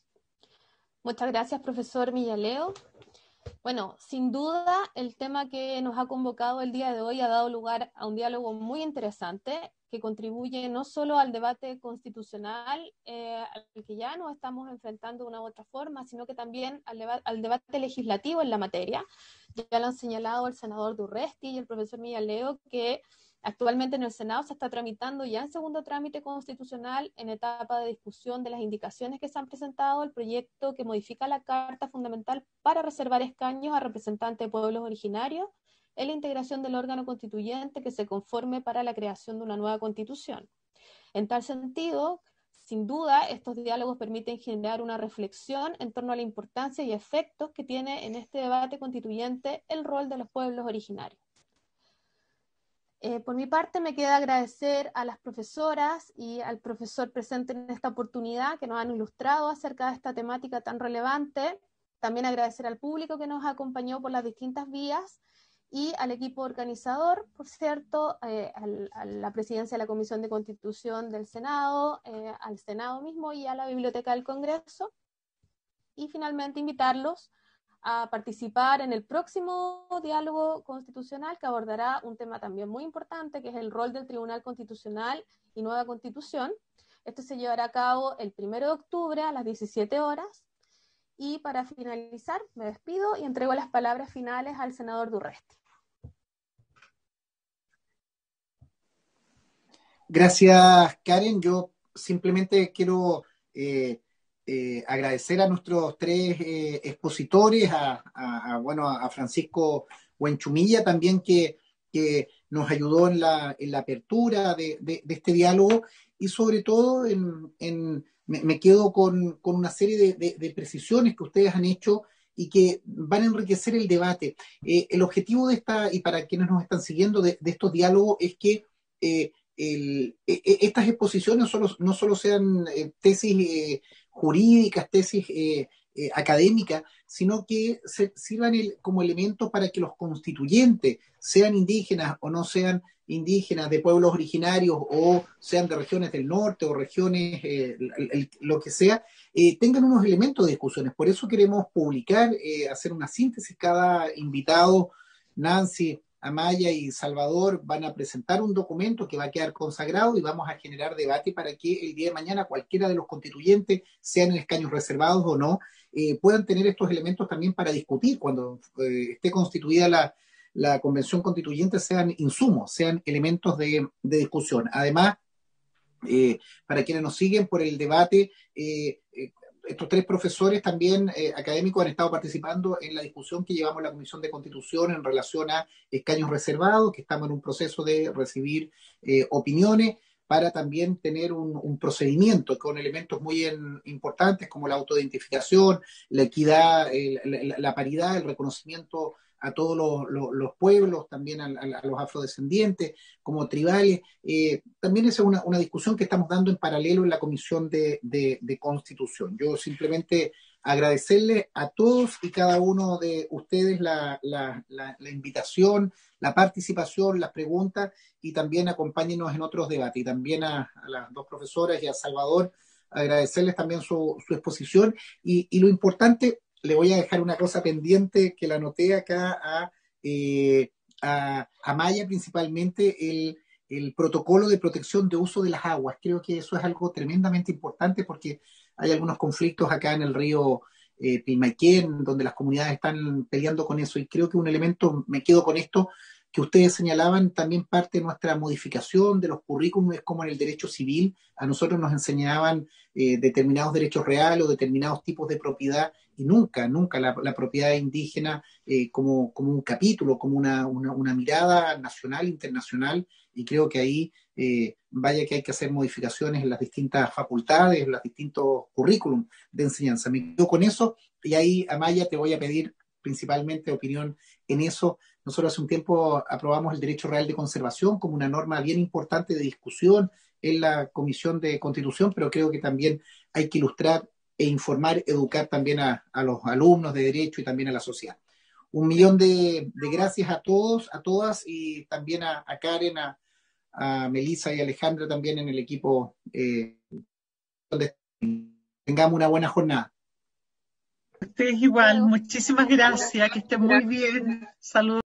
Muchas gracias, profesor Millaleo. Bueno, sin duda el tema que nos ha convocado el día de hoy ha dado lugar a un diálogo muy interesante que contribuye no solo al debate constitucional eh, al que ya nos estamos enfrentando de una u otra forma, sino que también al, deba- al debate legislativo en la materia. Ya lo han señalado el senador Durresti y el profesor Millaleo, que actualmente en el Senado se está tramitando ya en segundo trámite constitucional, en etapa de discusión de las indicaciones que se han presentado, el proyecto que modifica la Carta Fundamental para reservar escaños a representantes de pueblos originarios en la integración del órgano constituyente que se conforme para la creación de una nueva constitución. En tal sentido, sin duda, estos diálogos permiten generar una reflexión en torno a la importancia y efectos que tiene en este debate constituyente el rol de los pueblos originarios. Eh, por mi parte, me queda agradecer a las profesoras y al profesor presente en esta oportunidad que nos han ilustrado acerca de esta temática tan relevante. También agradecer al público que nos acompañó por las distintas vías y al equipo organizador, por cierto, eh, al, a la presidencia de la Comisión de Constitución del Senado, eh, al Senado mismo y a la Biblioteca del Congreso. Y finalmente invitarlos a participar en el próximo diálogo constitucional que abordará un tema también muy importante, que es el rol del Tribunal Constitucional y nueva Constitución. Esto se llevará a cabo el primero de octubre a las diecisiete horas. Y para finalizar, me despido y entrego las palabras finales al senador Durresti. Gracias, Karen. Yo simplemente quiero eh, eh, agradecer a nuestros tres eh, expositores, a, a, a, bueno, a Francisco Huenchumilla también, que, que nos ayudó en la, en la apertura de, de, de este diálogo, y sobre todo en, en, me, me quedo con, con una serie de, de, de precisiones que ustedes han hecho y que van a enriquecer el debate. Eh, el objetivo de esta, y para quienes nos están siguiendo, de, de estos diálogos es que eh, el, e, estas exposiciones solo, no solo sean eh, tesis eh, jurídicas, tesis eh, eh, académicas, sino que se, sirvan el, como elementos para que los constituyentes, sean indígenas o no sean indígenas, de pueblos originarios o sean de regiones del norte o regiones, eh, el, el, lo que sea, eh, tengan unos elementos de discusiones. Por eso queremos publicar, eh, hacer una síntesis. Cada invitado, Nancy, Amaya y Salvador, van a presentar un documento que va a quedar consagrado y vamos a generar debate para que el día de mañana cualquiera de los constituyentes, sean en escaños reservados o no, eh, puedan tener estos elementos también para discutir cuando eh, esté constituida la, la convención constituyente, sean insumos, sean elementos de, de discusión. Además, eh, para quienes nos siguen por el debate, eh, eh, estos tres profesores también eh, académicos han estado participando en la discusión que llevamos en la Comisión de Constitución en relación a escaños reservados, que estamos en un proceso de recibir eh, opiniones para también tener un, un procedimiento con elementos muy en, importantes como la autoidentificación, la equidad, el, la, la paridad, el reconocimiento a todos los, los, los pueblos, también a, a, a los afrodescendientes, como tribales. Eh, también esa es una, una discusión que estamos dando en paralelo en la Comisión de, de, de Constitución. Yo simplemente agradecerle a todos y cada uno de ustedes la, la, la, la invitación, la participación, las preguntas, y también acompáñenos en otros debates. Y también a, a las dos profesoras y a Salvador, agradecerles también su, su exposición. Y, y lo importante, le voy a dejar una cosa pendiente que la anoté acá a, eh, a, a Maya, principalmente el, el protocolo de protección de uso de las aguas. Creo que eso es algo tremendamente importante porque hay algunos conflictos acá en el río eh, Pilmaiquén, donde las comunidades están peleando con eso, y creo que un elemento, me quedo con esto, que ustedes señalaban, también parte de nuestra modificación de los currículums, es como en el derecho civil, a nosotros nos enseñaban eh, determinados derechos reales o determinados tipos de propiedad, y nunca, nunca la, la propiedad indígena eh, como, como un capítulo, como una, una, una mirada nacional, internacional, y creo que ahí eh, vaya que hay que hacer modificaciones en las distintas facultades, en los distintos currículums de enseñanza. Me quedo con eso, y ahí, Amaya, te voy a pedir principalmente opinión en eso. Nosotros hace un tiempo aprobamos el derecho real de conservación como una norma bien importante de discusión en la Comisión de Constitución, pero creo que también hay que ilustrar e informar, educar también a, a los alumnos de Derecho y también a la sociedad. Un millón de, de gracias a todos, a todas, y también a, a Karen, a, a Melissa y a Alejandra también en el equipo. Eh, donde tengamos una buena jornada. Ustedes igual, muchísimas gracias, que estén muy bien. Saludos.